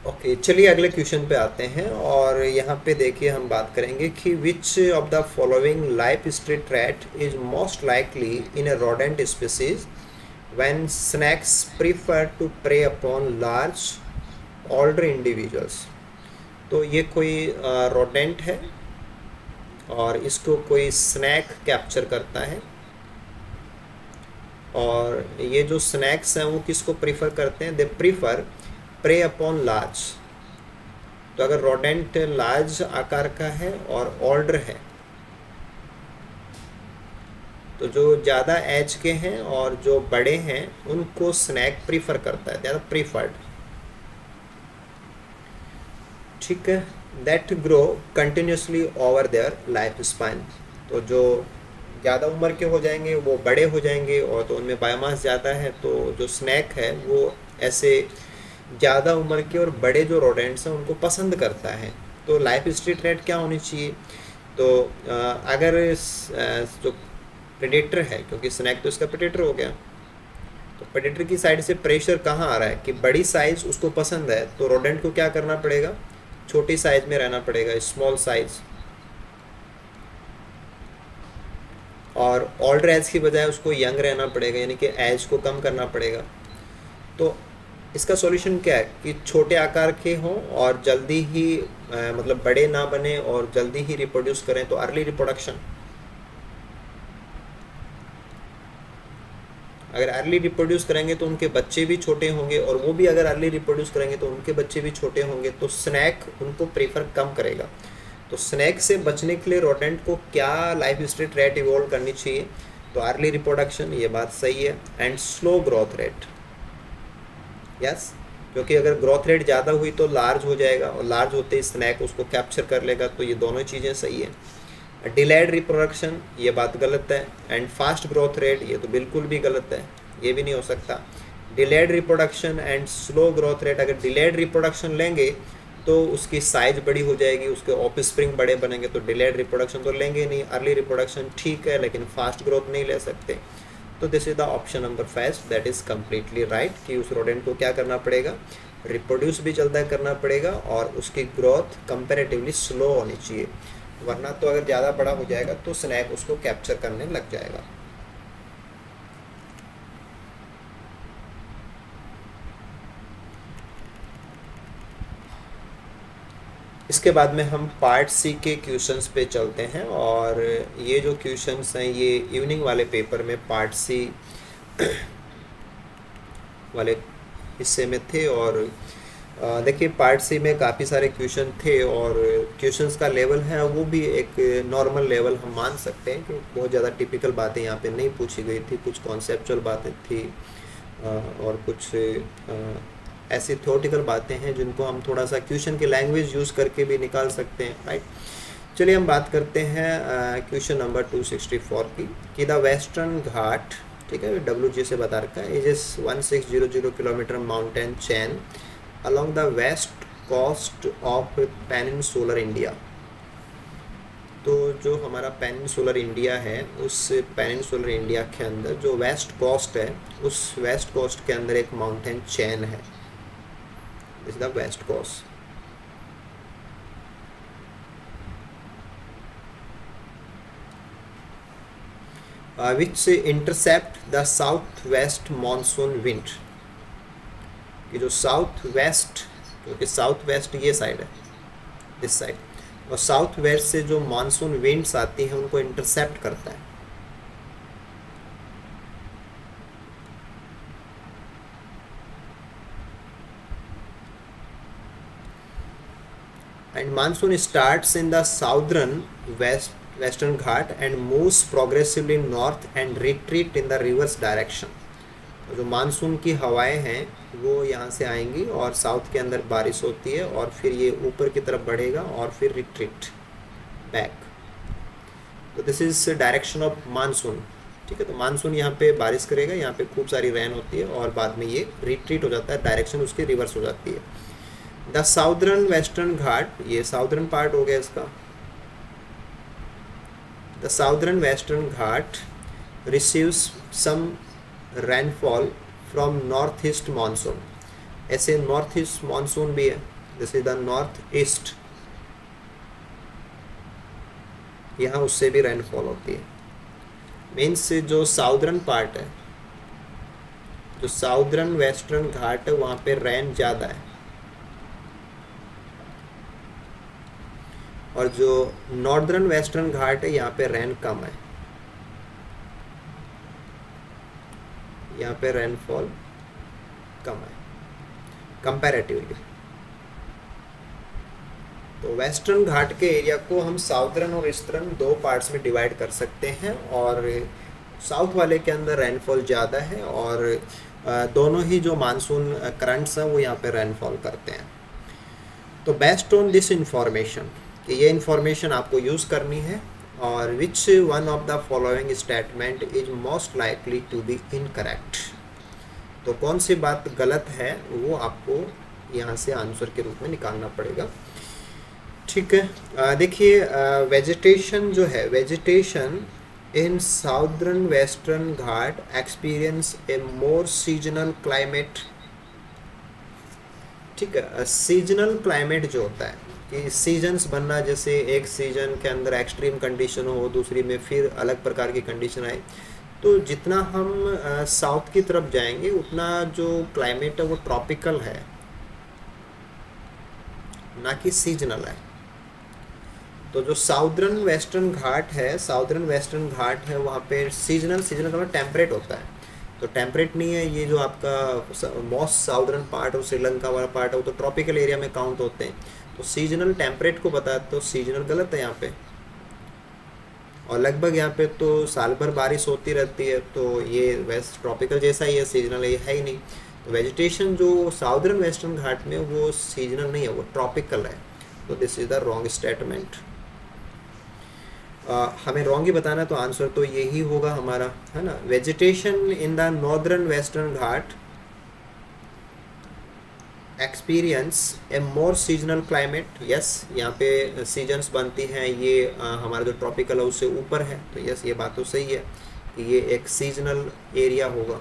Okay, चलिए अगले क्वेश्चन पे आते हैं। और यहाँ पे देखिए हम बात करेंगे कि which of the following life street trait is most likely in a rodent species when snakes prefer to prey upon large older individuals. तो ये कोई रोडेंट है और इसको कोई स्नैक कैप्चर करता है, और ये जो स्नैक्स हैं वो किसको प्रीफर करते हैं? They prefer prey upon large. तो अगर रोडेंट लार्ज आकार का है और ऑल्डर है, तो जो ज़्यादा एज के हैं और जो बड़े हैं उनको स्नैक प्रीफर करता है, ज़्यादा प्रीफर्ड। ठीक है, that grow continuously over their life span. तो जो ज़्यादा उम्र के हो जाएंगे वो बड़े हो जाएंगे, और तो उनमें बायोमास ज़्यादा है, तो जो स्नैक है वो ऐसे ज़्यादा उम्र के और बड़े जो रोडेंट्स हैं उनको पसंद करता है। तो लाइफ स्ट्रीट रेट क्या होनी चाहिए? तो अगर जो प्रेडेटर है, क्योंकि स्नैक तो इसका प्रेडेटर हो गया, तो प्रेडेटर की साइड से प्रेशर कहाँ आ रहा है कि बड़ी साइज़ उसको पसंद है, तो रोडेंट को क्या करना पड़ेगा? छोटी साइज़ में रहना पड़ेगा, स्मॉल साइज़। और ओल्डर एज की बजाय उसको यंग रहना पड़ेगा, यानी कि एज को कम करना पड़ेगा। तो इसका सॉल्यूशन क्या है कि छोटे आकार के हों और जल्दी ही मतलब बड़े ना बने और जल्दी ही रिप्रोड्यूस करें, तो अर्ली रिप्रोडक्शन। अगर अर्ली रिप्रोड्यूस करेंगे तो उनके बच्चे भी छोटे होंगे, और वो भी अगर अर्ली रिप्रोड्यूस करेंगे तो उनके बच्चे भी छोटे होंगे, तो स्नैक उनको प्रेफर कम करेगा। तो स्नैक से बचने के लिए रोडेंट को क्या लाइफ स्ट्रीट रेट इवॉल्व करनी चाहिए? तो अर्ली रिप्रोडक्शन, ये बात सही है, and slow growth rate. Yes, क्योंकि अगर ग्रोथ रेट ज़्यादा हुई तो लार्ज हो जाएगा, और लार्ज होते ही स्नैक उसको कैप्चर कर लेगा। तो ये दोनों चीज़ें सही है। डिलेड रिप्रोडक्शन, ये बात गलत है, एंड फास्ट ग्रोथ रेट, ये तो बिल्कुल भी गलत है, ये भी नहीं हो सकता। Delayed reproduction and slow growth rate, अगर डिलेड रिप्रोडक्शन लेंगे तो उसकी साइज बड़ी हो जाएगी, उसके ऑफस्प्रिंग बड़े बनेंगे, तो डिलेड रिप्रोडक्शन तो लेंगे नहीं। अर्ली रिप्रोडक्शन ठीक है, लेकिन फास्ट ग्रोथ नहीं ले सकते। तो this is the option number 5, that is completely right, कि उस रोडेंट को क्या करना पड़ेगा? रिप्रोड्यूस भी जल्दी करना पड़ेगा, और उसकी ग्रोथ कंपेरेटिवली स्लो होनी चाहिए, वरना तो अगर ज़्यादा बड़ा हो जाएगा तो स्नैक उसको कैप्चर करने लग जाएगा। इसके बाद में हम पार्ट सी के क्वेश्चंस पे चलते हैं, और ये जो क्वेश्चंस हैं ये इवनिंग वाले पेपर में पार्ट सी वाले हिस्से में थे। और देखिए पार्ट सी में काफ़ी सारे क्वेश्चन थे, और क्वेश्चंस का लेवल है वो भी एक नॉर्मल लेवल हम मान सकते हैं, कि बहुत ज़्यादा टिपिकल बातें यहाँ पे नहीं पूछी गई थी, कुछ कॉन्सेप्चुअल बातें थी और कुछ ऐसी थ्योरेटिकल बातें हैं जिनको हम थोड़ा सा क्वेश्चन की लैंग्वेज यूज़ करके भी निकाल सकते हैं, राइट। चलिए हम बात करते हैं क्वेश्चन नंबर 264 की, कि द वेस्टर्न घाट, ठीक है, WG से बता रखा है, is 1600 kilometre mountain chain along the west coast of peninsular India. तो जो हमारा पेनिनसुलर इंडिया है, उस पेनिनसुलर इंडिया के अंदर जो वेस्ट कोस्ट है, उस वेस्ट कोस्ट के अंदर एक माउंटेन चेन है, this is the west coast. which intercept the south west monsoon wind। कि जो साउथ वेस्ट, क्योंकि साउथ वेस्ट ये साइड है, इस साइड, और साउथ वेस्ट से जो मानसून विंड्स आती हैं उनको इंटरसेप्ट करता है। And monsoon starts in the southern western Ghat and moves progressively north and retreat in the reverse direction. जो मानसून की हवाएं हैं वो यहाँ से आएंगी और साउथ के अंदर बारिश होती है, और फिर ये ऊपर की तरफ बढ़ेगा और फिर रिट्रीट बैक। तो this is direction of monsoon, ठीक है। तो मानसून यहाँ पे बारिश करेगा, यहाँ पे खूब सारी रेन होती है, और बाद में ये रिट्रीट हो जाता है, डायरेक्शन उसकी रिवर्स हो जाती है। द साउदर्न वेस्टर्न घाट, ये साउदर्न पार्ट हो गया इसका। The southern western Ghat receives some rainfall from north east monsoon. ऐसे नॉर्थ ईस्ट मानसून भी है, this is the north east, यहाँ उससे भी रेनफॉल होती है। मीन्स जो साउदर्न पार्ट है, जो साउदर्न वेस्टर्न घाट है, वहाँ पे रेन ज़्यादा है, और जो नॉर्दर्न वेस्टर्न घाट है यहाँ पे रेन कम है, यहाँ पे रेनफॉल कम है कंपैरेटिवली। तो वेस्टर्न घाट के एरिया को हम साउदर्न और ईस्टर्न दो पार्ट्स में डिवाइड कर सकते हैं, और साउथ वाले के अंदर रेनफॉल ज़्यादा है, और दोनों ही जो मानसून करंट्स हैं वो यहाँ पे रेनफॉल करते हैं। तो बेस्ड ऑन दिस इंफॉर्मेशन, कि ये इंफॉर्मेशन आपको यूज़ करनी है, और which one of the following statement is most likely to be incorrect, तो कौन सी बात गलत है वो आपको यहाँ से आंसर के रूप में निकालना पड़ेगा। ठीक है, देखिए वेजिटेशन जो है, vegetation in southern western Ghat experience a more seasonal climate. ठीक है, सीजनल क्लाइमेट जो होता है कि सीजन्स बनना, जैसे एक सीजन के अंदर एक्सट्रीम कंडीशन हो, दूसरी में फिर अलग प्रकार की कंडीशन आए, तो जितना हम साउथ की तरफ जाएंगे उतना जो क्लाइमेट है वो ट्रॉपिकल है, ना कि सीजनल है। तो जो साउदर्न वेस्टर्न घाट है, साउदर्न वेस्टर्न घाट है, वहाँ पे सीजनल का मतलब टेम्परेट होता है, तो टेम्परेट नहीं है। ये जो आपका मोस्ट साउदर्न पार्ट और श्रीलंका वाला पार्ट है वो तो ट्रॉपिकल एरिया में काउंट होते हैं, तो सीजनल टेम्परेट को बताया तो सीजनल गलत है यहाँ पे, और लगभग यहाँ पे तो साल भर बारिश होती रहती है, तो ये वेस्ट ट्रॉपिकल जैसा ही है, सीजनल ये है ही नहीं। तो वेजिटेशन जो साउदर्न वेस्टर्न घाट में वो सीजनल नहीं है, वो ट्रॉपिकल है, तो this is the wrong statement. हमें रॉन्ग ही बताना, तो आंसर तो यही होगा हमारा, है ना। Vegetation in the northern western Ghat experience a more seasonal climate, yes, यहाँ पे सीजन्स बनती हैं, ये हमारा जो ट्रॉपिकल है उससे ऊपर है, तो यस ये बात तो सही है कि ये एक सीजनल एरिया होगा,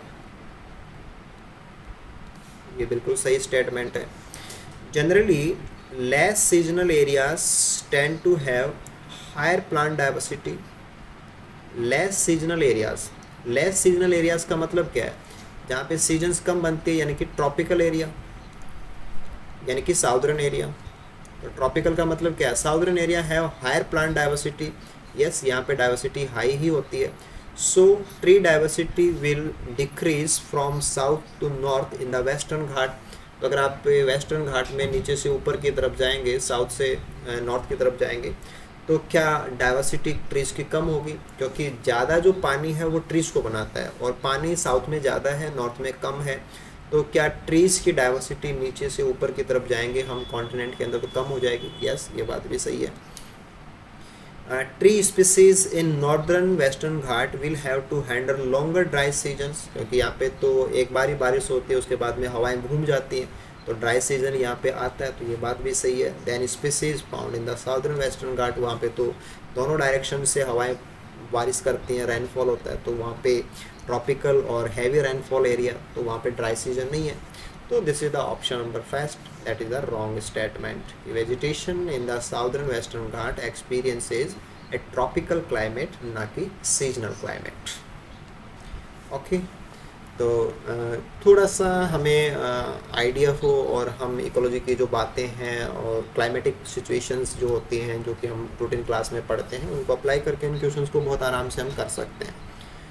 ये बिल्कुल सही स्टेटमेंट है। Generally less seasonal areas tend to have higher plant diversity. Less seasonal areas का मतलब क्या है, जहाँ पे सीजन्स कम बनती है, यानी कि ट्रॉपिकल एरिया, यानी कि साउदर्न एरिया। तो ट्रॉपिकल का मतलब क्या है, साउदर्न एरिया है हायर प्लांट डाइवर्सिटी, यस यहाँ पे डाइवर्सिटी हाई ही होती है। So tree diversity will decrease from south to north in the western Ghat. तो अगर आप वेस्टर्न घाट में नीचे से ऊपर की तरफ जाएंगे, साउथ से नॉर्थ की तरफ जाएंगे, तो क्या डाइवर्सिटी ट्रीज़ की कम होगी, क्योंकि ज़्यादा जो पानी है वो ट्रीज़ को बनाता है, और पानी साउथ में ज़्यादा है, नॉर्थ में कम है, तो क्या ट्रीज़ की डाइवर्सिटी नीचे से ऊपर की तरफ जाएंगे हम कॉन्टिनेंट के अंदर तो कम हो जाएगी, यस ये बात भी सही है। Tree species in northern western Ghat will have to handle longer dry seasons, क्योंकि यहाँ पे तो एक बार ही बारिश होती है, उसके बाद में हवाएं घूम जाती हैं, तो ड्राई सीजन यहाँ पे आता है, तो ये बात भी सही है। Then species found in the southern western Ghat, वहाँ पे तो दोनों डायरेक्शन से हवाएं बारिश करती हैं, रेनफॉल होता है, तो वहाँ पे ट्रॉपिकल और हैवी रेनफॉल एरिया, तो वहाँ पे ड्राई सीजन नहीं है। तो this is the option number first, that is the wrong statement. Vegetation in the southern western Ghat experiences a tropical climate, ना कि सीजनल क्लाइमेट। ओके, तो थोड़ा सा हमें आइडिया हो, और हम इकोलॉजी की जो बातें हैं और क्लाइमेटिक सिचुएशंस जो होती हैं, जो कि हम रूटीन क्लास में पढ़ते हैं, उनको अप्लाई करके इन क्वेश्चंस को बहुत आराम से हम कर सकते हैं।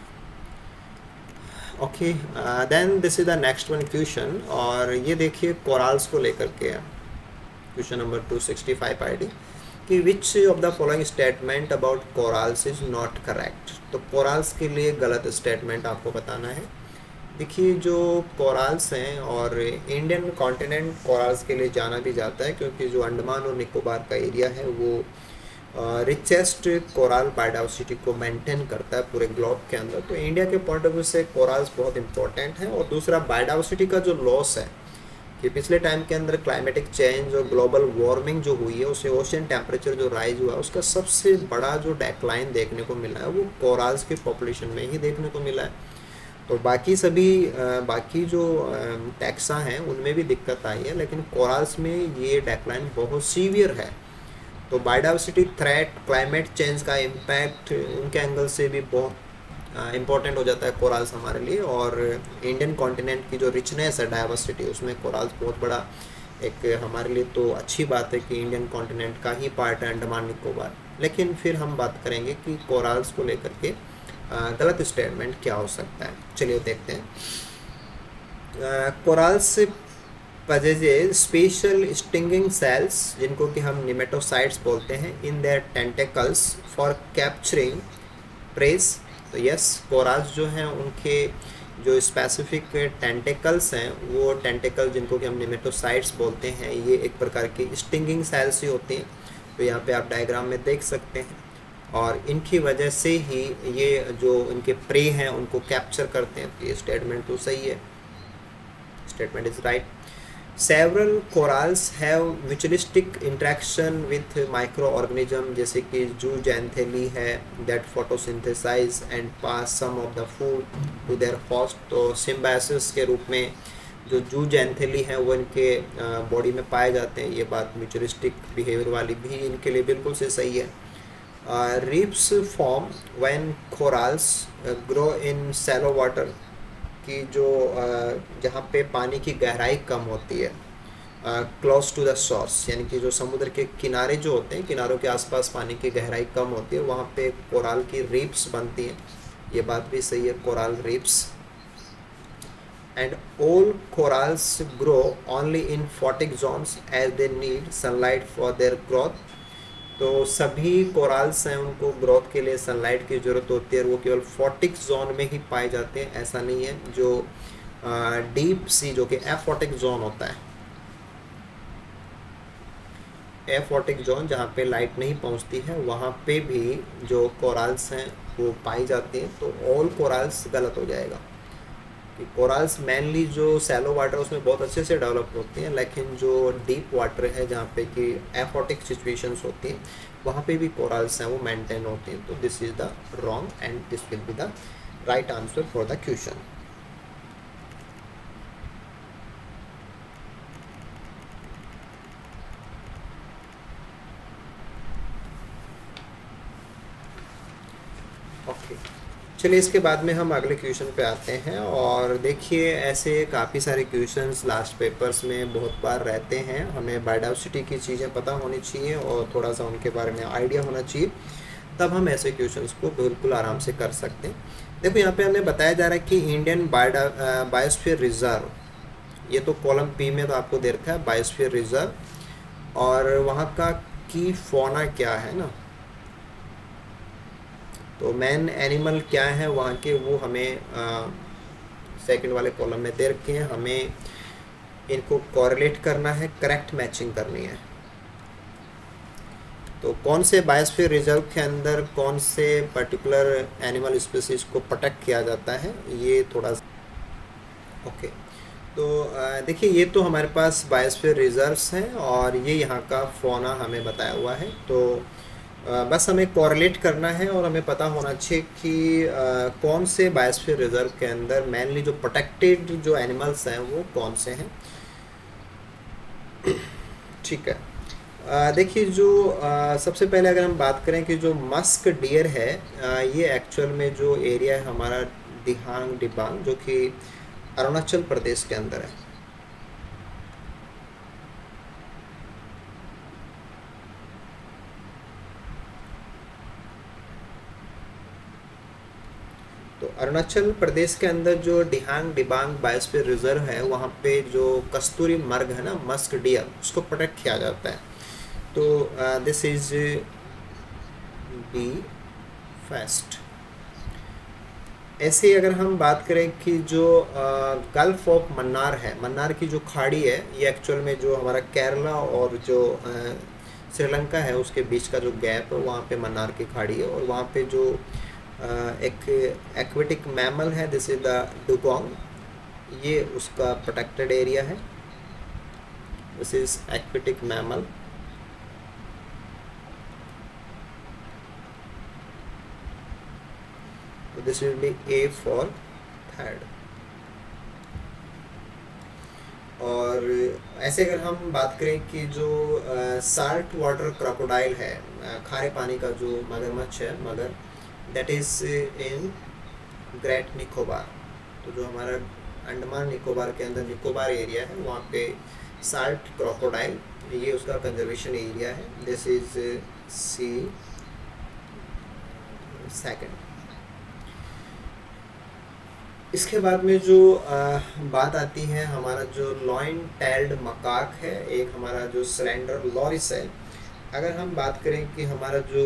Okay, then this is the next one question, और ये देखिए कोराल्स को लेकर के क्वेश्चन नंबर 265 आईडी, कि which of the following statement about corals is not correct. तो कोराल्स के लिए गलत स्टेटमेंट आपको बताना है। देखिए जो कोराल्स हैं, और इंडियन कॉन्टिनेंट कोराल्स के लिए जाना भी जाता है, क्योंकि जो अंडमान और निकोबार का एरिया है वो रिचेस्ट कोराल बायोडाइवर्सिटी को मेंटेन करता है पूरे ग्लोब के अंदर। तो इंडिया के पॉइंट ऑफ व्यू से कोराल्स बहुत इंपॉर्टेंट है। और दूसरा, बायोडाइवर्सिटी का जो लॉस है कि पिछले टाइम के अंदर क्लाइमेटिक चेंज और ग्लोबल वार्मिंग जो हुई है, उससे ओशन टेम्परेचर जो राइज हुआ है, उसका सबसे बड़ा जो डेक्लाइन देखने को मिला है वो कोराल्स की पॉपुलेशन में ही देखने को मिला है। तो बाकी सभी बाकी जो टैक्सा हैं उनमें भी दिक्कत आई है, लेकिन कोरल्स में ये डेक्लाइन बहुत सीवियर है। तो बायोडाइवर्सिटी थ्रेट, क्लाइमेट चेंज का इम्पैक्ट, उनके एंगल से भी बहुत इम्पोर्टेंट हो जाता है कोरल्स हमारे लिए। और इंडियन कॉन्टिनेंट की जो रिचनेस है डाइवर्सिटी, उसमें कोरल्स बहुत बड़ा एक हमारे लिए तो अच्छी बात है कि इंडियन कॉन्टिनेंट का ही पार्ट है अंडमान निकोबार। लेकिन फिर हम बात करेंगे कि कोरल्स को लेकर के गलत स्टेटमेंट क्या हो सकता है। चलिए देखते हैं। Corals possesses special stinging cells, जिनको कि हम निमेटोसाइट्स बोलते हैं, in their tentacles for capturing preys. तो यस, कोरल्स जो हैं उनके जो स्पेसिफिक टेंटेकल्स हैं, वो टेंटेकल जिनको कि हम निमेटोसाइट्स बोलते हैं, ये एक प्रकार की स्टिंगिंग सेल्स ही होती हैं। तो यहाँ पे आप डायग्राम में देख सकते हैं, और इनकी वजह से ही ये जो इनके प्रे हैं उनको कैप्चर करते हैं। तो ये स्टेटमेंट तो सही है, statement is right. Several corals have mutualistic interaction with micro organism, जैसे कि जूजैंथेली है, that photosynthesize and pass some of the food to their host. तो सिम्बायोसिस के रूप में जो जूजैंथेली हैं वो इनके बॉडी में पाए जाते हैं। ये बात म्यूचुअलिस्टिक बिहेवियर वाली भी इनके लिए बिल्कुल से सही है। Reefs form when corals grow in shallow water, कि जो जहाँ पे पानी की गहराई कम होती है, क्लोज टू द सोर्स, यानी कि जो समुद्र के किनारे जो होते हैं, किनारों के आसपास पानी की गहराई कम होती है, वहाँ पे कोरल की रीफ्स बनती हैं। ये बात भी सही है, coral reefs. And all corals grow only in photic zones as they need sunlight for their growth. तो सभी कोरल्स हैं, उनको ग्रोथ के लिए सनलाइट की ज़रूरत होती है, और वो केवल फोटिक जोन में ही पाए जाते हैं। ऐसा नहीं है जो डीप सी, जो कि एफोटिक जोन होता है, एफोटिक जोन जहाँ पे लाइट नहीं पहुँचती है, वहाँ पे भी जो कोरल्स हैं वो पाई जाती हैं। तो ऑल कोरल्स गलत हो जाएगा। कोरल्स मेनली जो सैलो वाटर उसमें बहुत अच्छे से डेवलप होती हैं, लेकिन जो डीप वाटर है जहाँ पे कि एफोटिक सिचुएशंस होती हैं, वहाँ पे भी कोरल्स हैं वो मेंटेन होती हैं। तो this is the wrong and this will be the right answer for the question. Okay, चलिए इसके बाद में हम अगले क्वेश्चन पे आते हैं। और देखिए, ऐसे काफ़ी सारे क्वेश्चंस लास्ट पेपर्स में बहुत बार रहते हैं। हमें बायोडाइवर्सिटी की चीज़ें पता होनी चाहिए और थोड़ा सा उनके बारे में आइडिया होना चाहिए, तब हम ऐसे क्वेश्चंस को बिल्कुल आराम से कर सकते हैं। देखो, यहाँ पे हमें बताया जा रहा है कि इंडियन बायोस्फीयर रिजर्व, ये तो कॉलम पी में तो आपको दे रखा है बायोस्फीयर रिजर्व, और वहाँ का की फौना क्या है ना, तो मैन एनिमल क्या है वहाँ के, वो हमें सेकंड वाले कॉलम में दे रखे हैं। हमें इनको कोरिलेट करना है, करेक्ट मैचिंग करनी है। तो कौन से बायोस्फीयर रिजर्व के अंदर कौन से पर्टिकुलर एनिमल स्पीसीज को प्रोटेक्ट किया जाता है, ये थोड़ा ओके। तो देखिए, ये तो हमारे पास बायोस्फीयर रिजर्व्स हैं और ये यहाँ का फौना हमें बताया हुआ है। तो बस हमें कोरिलेट करना है और हमें पता होना चाहिए कि कौन से बायोस्फीयर रिजर्व के अंदर मेनली जो प्रोटेक्टेड जो एनिमल्स हैं वो कौन से हैं। ठीक है, देखिए जो सबसे पहले अगर हम बात करें कि जो मस्क डियर है, ये एक्चुअल में जो एरिया है हमारा दिहांग डिबांग, जो कि अरुणाचल प्रदेश के अंदर है। तो अरुणाचल प्रदेश के अंदर जो दिहांग डिबांग बायोस्फीयर रिजर्व है, वहाँ पे जो कस्तूरी मर्ग है ना, मस्क डियर, उसको प्रोटेक्ट किया जाता है। तो दिस इज बी फर्स्ट। ऐसे अगर हम बात करें कि जो गल्फ ऑफ मन्नार है, मन्नार की जो खाड़ी है, ये एक्चुअल में जो हमारा केरला और जो श्रीलंका है उसके बीच का जो गैप है, वहाँ पे मन्नार की खाड़ी है। और वहाँ पे जो एक एक्वेटिक मैमल है, दिस इज द डुगोंग, ये उसका प्रोटेक्टेड एरिया है। This is aquatic mammal. तो this will be A for third. और ऐसे अगर हम बात करें कि जो साल्ट वाटर क्रोकोडाइल है, खारे पानी का जो मगरमच्छ है, मगर that is in Great Nicobar. तो जो हमारा अंडमान निकोबार के अंदर निकोबार एरिया है, वहाँ पे साल्ट क्रोकोडाइल, ये उसका कंजर्वेशन एरिया है। This is C second. इसके बाद में जो बात आती है, हमारा जो लॉइन टेल्ड मकाक है, एक हमारा जो स्लेंडर लॉरिस है। अगर हम बात करें कि हमारा जो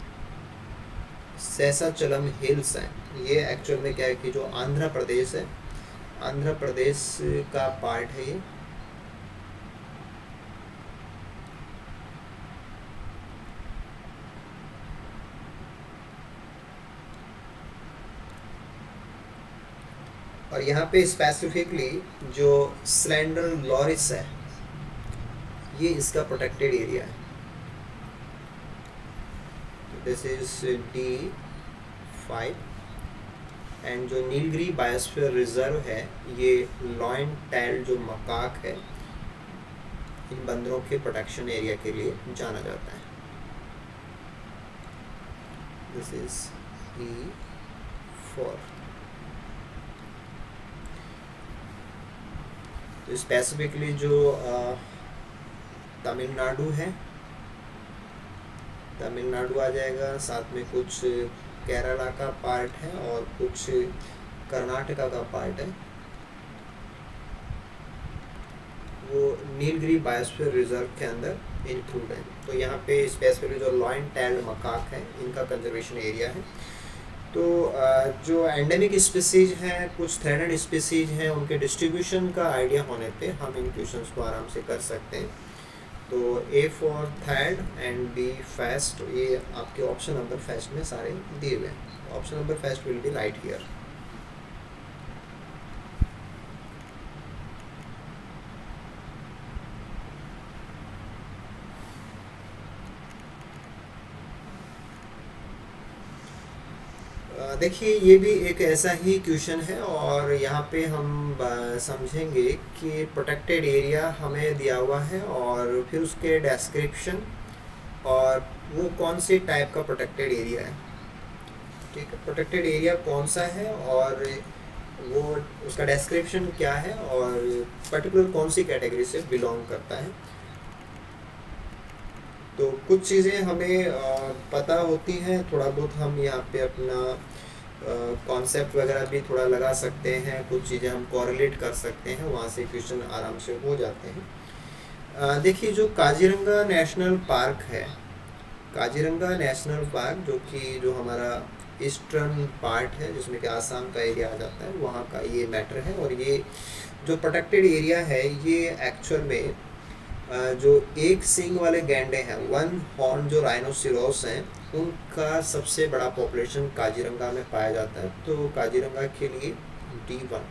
शेषाचलम हिल्स हैं, ये एक्चुअल में क्या है कि जो आंध्र प्रदेश है, आंध्र प्रदेश का पार्ट है ये। और यहाँ पे स्पेसिफिकली जो स्लेंडर लॉरिस है, ये इसका प्रोटेक्टेड एरिया है। This is D5। एंड जो नीलगिरी बायोस्फीयर रिजर्व है, ये लॉइन टेल्ड जो मकाक है, इन बंदरों के प्रोटेक्शन एरिया के लिए जाना जाता है। This is E4। तो स्पेसिफिकली जो तमिलनाडु है, तमिलनाडु आ जाएगा, साथ में कुछ केरला का पार्ट है और कुछ कर्नाटका का पार्ट है, वो नीलगिरी बायोस्फीयर रिजर्व के अंदर इंक्लूड है। तो यहाँ पे स्पेसिफिकली जो लॉइन टेल्ड मकाक है, इनका कंजर्वेशन एरिया है। तो जो एंडेमिक स्पीसीज हैं, कुछ थ्रेटेंड स्पीसीज हैं, उनके डिस्ट्रीब्यूशन का आइडिया होने पे हम इन क्वेश्चंस को आराम से कर सकते हैं। तो A for third and B first, ये आपके ऑप्शन नंबर फर्स्ट में सारे दिए हुए हैं। Option number first will be right here. देखिए, ये भी एक ऐसा ही क्वेश्चन है और यहाँ पे हम समझेंगे कि प्रोटेक्टेड एरिया हमें दिया हुआ है और फिर उसके डिस्क्रिप्शन और वो कौन से टाइप का प्रोटेक्टेड एरिया है। ठीक है, प्रोटेक्टेड एरिया कौन सा है और वो उसका डिस्क्रिप्शन क्या है और पर्टिकुलर कौन सी कैटेगरी से बिलोंग करता है। तो कुछ चीज़ें हमें पता होती हैं, थोड़ा बहुत हम यहाँ पे अपना कॉन्सेप्ट वगैरह भी थोड़ा लगा सकते हैं, कुछ चीज़ें हम कोरिलेट कर सकते हैं, वहाँ से क्वेश्चन आराम से हो जाते हैं। देखिए, जो काजीरंगा नेशनल पार्क है, काजीरंगा नेशनल पार्क जो हमारा ईस्टर्न पार्ट है, जिसमें कि आसाम का एरिया आ जाता है, वहाँ का ये मैटर है। और ये जो प्रोटेक्टेड एरिया है, ये एक्चुअल में जो एक सींग वाले गैंडे हैं, वन हॉर्न जो राइनोसिरोस हैं, उनका सबसे बड़ा पॉपुलेशन काजीरंगा में पाया जाता है। तो काजीरंगा के लिए D1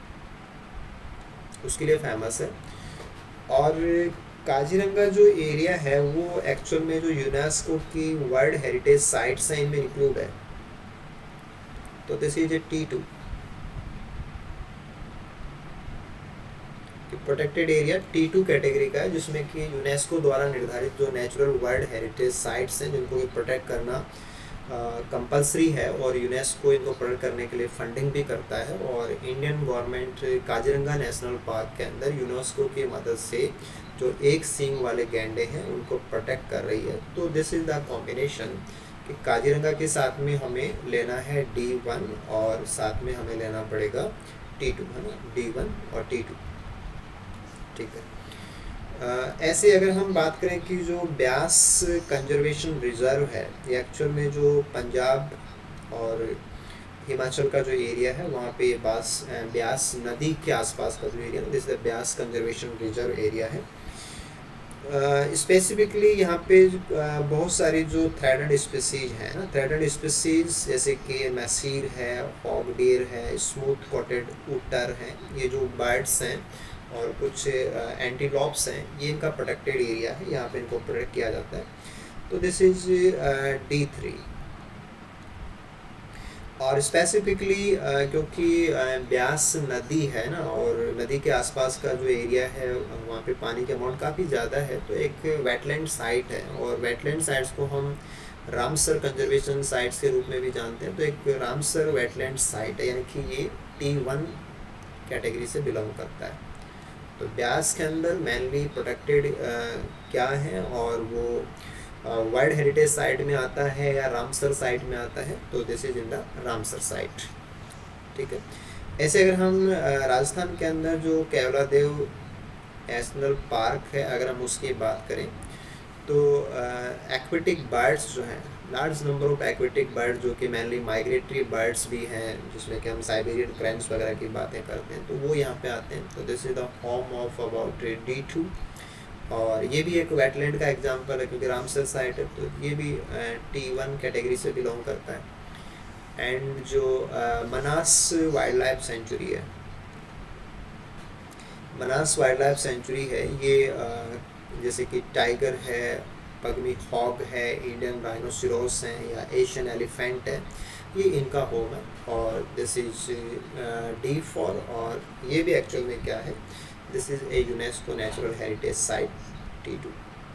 उसके लिए फेमस है। और काजीरंगा जो एरिया है, वो एक्चुअल में जो यूनेस्को की वर्ल्ड हेरिटेज साइट्स हैं, इनमें इंक्लूड है। तो this is a T2। Protected area T2 category का है, जिसमें कि यूनेस्को द्वारा निर्धारित जो नेचुरल वर्ल्ड हेरिटेज साइट्स हैं, जिनको प्रोटेक्ट करना कंपलसरी है और यूनेस्को इनको प्रोटेक्ट करने के लिए फंडिंग भी करता है। और Indian government Kaziranga national park के अंदर यूनेस्को की मदद से जो एक सींग वाले गैंडे हैं, उनको प्रोटेक्ट कर रही है। तो दिस इज़ द कॉम्बिनेशन कि काजीरंगा के साथ में हमें लेना है D1 और साथ में हमें लेना पड़ेगा T2, है ना, D1 और T2। ठीक है। ऐसे अगर हम बात करें कि जो ब्यास कंजर्वेशन रिजर्व है, ये एक्चुअल में जो पंजाब और हिमाचल का जो एरिया है, वहाँ पे ब्यास नदी के आसपास का जो एरिया है, this Beas conservation reserve area है। स्पेसिफिकली यहाँ पे बहुत सारी जो थ्रेटेंड स्पीसीज हैं ना, थ्रेटेंड स्पीसीज जैसे कि मैसीर है, हॉगडीर है, स्मूथ कॉटेड ऊटर हैं, ये जो बर्ड्स हैं, और कुछ एंटीलॉप्स हैं, ये इनका प्रोटेक्टेड एरिया है, यहाँ पे इनको प्रोटेक्ट किया जाता है। तो दिस इज D3। और स्पेसिफिकली क्योंकि ब्यास नदी है ना, और नदी के आसपास का जो एरिया है वहाँ पे पानी की अमाउंट काफ़ी ज़्यादा है, तो एक वेटलैंड साइट है। और वेटलैंड साइट्स को हम रामसर कंजर्वेशन साइट्स के रूप में भी जानते हैं। तो एक रामसर वेटलैंड साइट है, यानी कि ये T1 कैटेगरी से बिलोंग करता है। तो ब्यास के अंदर मेनली प्रोटेक्टेड क्या है, और वो वर्ल्ड हेरिटेज साइट में आता है या रामसर साइट में आता है, तो this is in the Ramsar site. ठीक है। ऐसे अगर हम राजस्थान के अंदर जो केवलादेव नेशनल पार्क है, अगर हम उसकी बात करें, तो एक्वेटिक बर्ड्स जो हैं, large number of aquatic bird जो कि मेनली माइग्रेटरी बर्ड्स भी हैं, जिसमें कि हम साइबेरियन क्रैंस वगैरह की बातें करते हैं, तो वो यहाँ पे आते हैं। तो this is the home of about D2, और ये भी एक वेटलैंड का एग्जांपल है क्योंकि रामसर साइट है, तो ये भी T1 कैटेगरी से बिलोंग करता है। एंड जो मनास वाइल्ड लाइफ सेंचुरी है, मनास वाइल्ड लाइफ सेंचुरी है, ये जैसे कि टाइगर है, पगमी हॉग है, इंडियन राइनोसिरोस हैं, या एशियन एलिफेंट है, ये इनका होम है। और दिस इज D4, और ये भी एक्चुअल में क्या है, this is a UNESCO natural heritage site T2।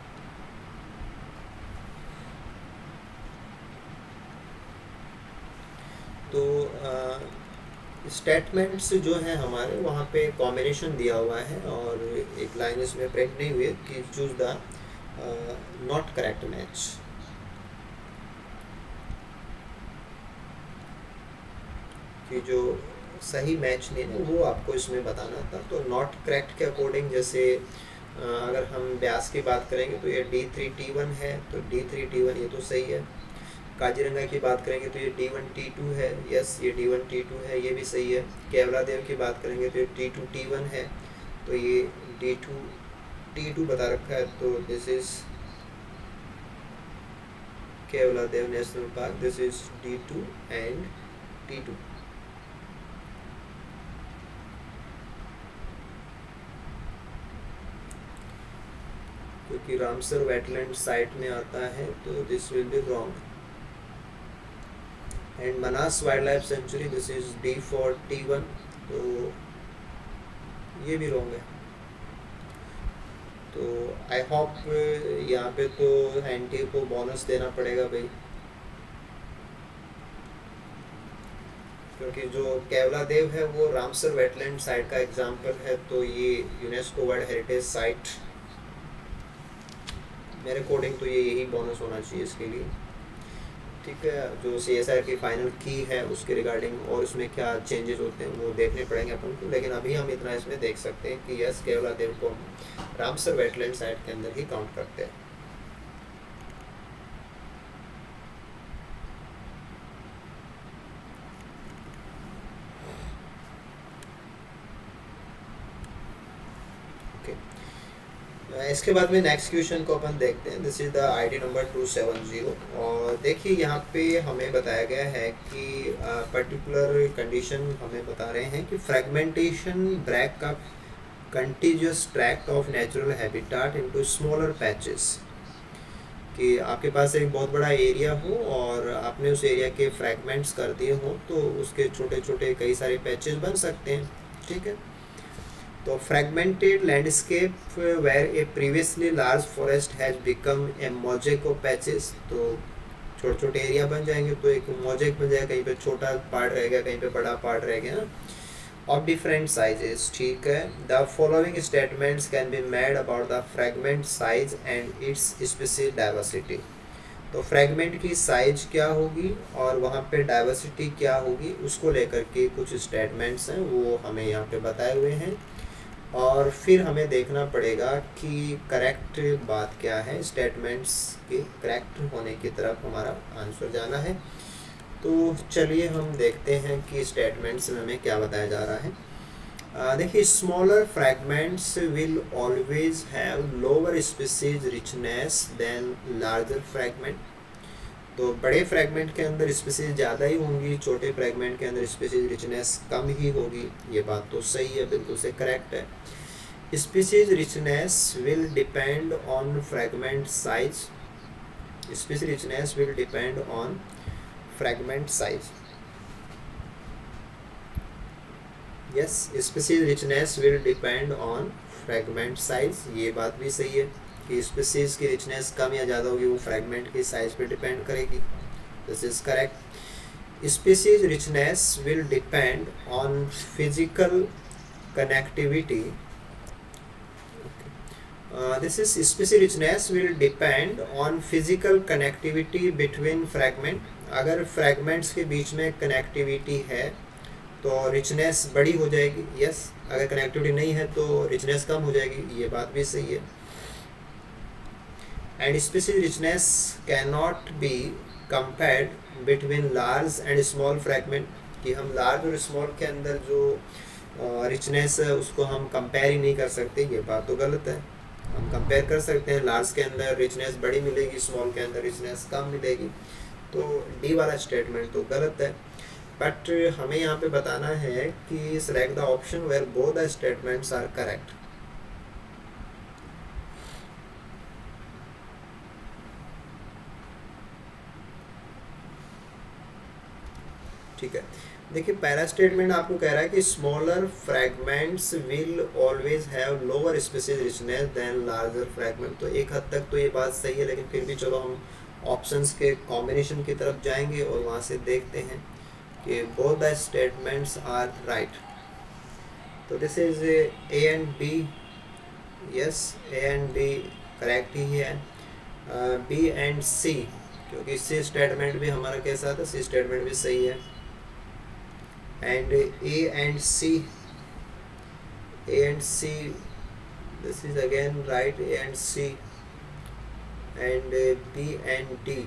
तो स्टेटमेंट्स जो है हमारे वहाँ पे कॉम्बिनेशन दिया हुआ है, और एक लाइन इसमें प्रिंट नहीं हुई कि choose the not correct match. कि जो सही मैच नहीं है वो आपको इसमें बताना था। तो नॉट करेक्ट के अकॉर्डिंग, जैसे अगर हम ब्यास की बात करेंगे तो ये D3T1 है, तो D3T1 ये तो सही है। काजीरंगा की बात करेंगे तो ये D1T2 है, यस ये D1T2 है, ये भी सही है। केवलादेव की बात करेंगे तो ये T2T1 है, तो ये D2T2 बता रखा है, तो this is Keoladeo national park, this is D2 and T2। क्योंकि रामसर वेटलैंड साइट में आता है, तो this will be wrong. And Manas wildlife sanctuary, this is D4T1, तो ये भी रॉन्ग है। तो आई होप यहाँ पे तो एनटी को बोनस देना पड़ेगा भाई, क्योंकि जो केवलादेव है वो रामसर वेटलैंड साइट का एग्जाम्पल है, तो ये यूनेस्को वर्ल्ड हेरिटेज साइट, मेरे अकॉर्डिंग तो ये यही बोनस होना चाहिए इसके लिए। ठीक है। जो CSR की फाइनल की है उसके रिगार्डिंग और उसमें क्या चेंजेस होते हैं वो देखने पड़ेंगे अपन को, लेकिन अभी हम इतना इसमें देख सकते हैं कि यस केवलादेव को रामसर वेटलैंड साइट के अंदर ही काउंट करते हैं। इसके बाद में नेक्स्ट क्वेश्चन को अपन देखते हैं। This is the ID number 270, और देखिए यहाँ पे हमें बताया गया है कि पर्टिकुलर कंडीशन हमें बता रहे हैं कि fragmentation break up continuous tract of natural habitat into smaller patches. कि आपके पास एक बहुत बड़ा एरिया हो और आपने उस एरिया के फ्रैगमेंट्स कर दिए हो, तो उसके छोटे छोटे कई सारे पैचेस बन सकते हैं। ठीक है। तो fragmented landscape where a previously large forest has become a mosaic of patches, तो छोटे छोटे एरिया बन जाएंगे तो एक मोज़ेक बन जाएगा, कहीं पे छोटा पार्ट रहेगा, कहीं पे बड़ा पार्ट रहेगा ना, ऑफ डिफरेंट साइजेस। ठीक है। The following statements can be made about the fragment size and its species diversity. तो फ्रेगमेंट की साइज क्या होगी और वहाँ पे डाइवर्सिटी क्या होगी, उसको लेकर के कुछ स्टेटमेंट्स हैं वो हमें यहाँ पे बताए हुए हैं, और फिर हमें देखना पड़ेगा कि करेक्ट बात क्या है, स्टेटमेंट्स के करेक्ट होने की तरफ हमारा आंसर जाना है। तो चलिए हम देखते हैं कि स्टेटमेंट्स में हमें क्या बताया जा रहा है। देखिए, smaller fragments will always have lower species richness than larger fragment. तो बड़े फ्रैगमेंट के अंदर स्पीशीज ज़्यादा ही होंगी, छोटे फ्रैगमेंट के अंदर स्पीशीज रिचनेस कम ही होगी। ये बात तो सही है, बिल्कुल से करेक्ट है। Species richness will depend on fragment size. Species richness will depend on fragment size. Yes, species richness will depend on fragment size, ये बात भी सही है कि स्पीसीज की रिचनेस कम या ज़्यादा होगी वो फ्रैगमेंट की साइज पे डिपेंड करेगी, this is correct. Species richness will depend on physical connectivity. This is species richness will depend on physical connectivity between fragment. अगर fragments के बीच में connectivity है तो richness बड़ी हो जाएगी, yes. अगर connectivity नहीं है तो richness कम हो जाएगी, ये बात भी सही है। And species richness cannot be compared between large and small fragment, कि हम large और small के अंदर जो रिचनेस उसको हम कंपेयर ही नहीं कर सकते, ये बात तो गलत है। हम कंपेयर कर सकते हैं, लार्ज के अंदर रिचनेस बड़ी मिलेगी, स्मॉल के अंदर रिचनेस कम मिलेगी, तो डी वाला स्टेटमेंट तो गलत है। बट हमें यहाँ पे बताना है कि select the option where both the statements are correct. ठीक है, देखिए पहला स्टेटमेंट आपको कह रहा है कि smaller fragments will always have lower species richness than larger fragment, तो एक हद तक तो ये बात सही है, लेकिन फिर भी चलो हम ऑप्शंस के कॉम्बिनेशन की तरफ जाएंगे और वहाँ से देखते हैं कि both the statements are right. तो this is A and B, yes A and B correct ही है। बी एंड सी, क्योंकि सी स्टेटमेंट भी हमारा कैसा था, सी स्टेटमेंट भी सही है। And A and C, this is again right, A and C, and B and D,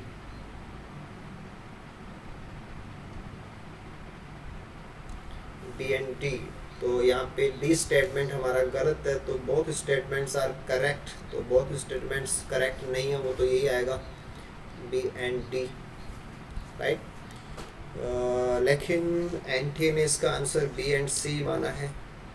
B and D, तो यहाँ पे D स्टेटमेंट हमारा गलत है, तो बोथ स्टेटमेंट्स आर करेक्ट, तो बोथ स्टेटमेंट्स करेक्ट नहीं है, वो तो यही आएगा B and D, राइट। लेकिन एनटी ने इसका आंसर बी एंड सी माना है।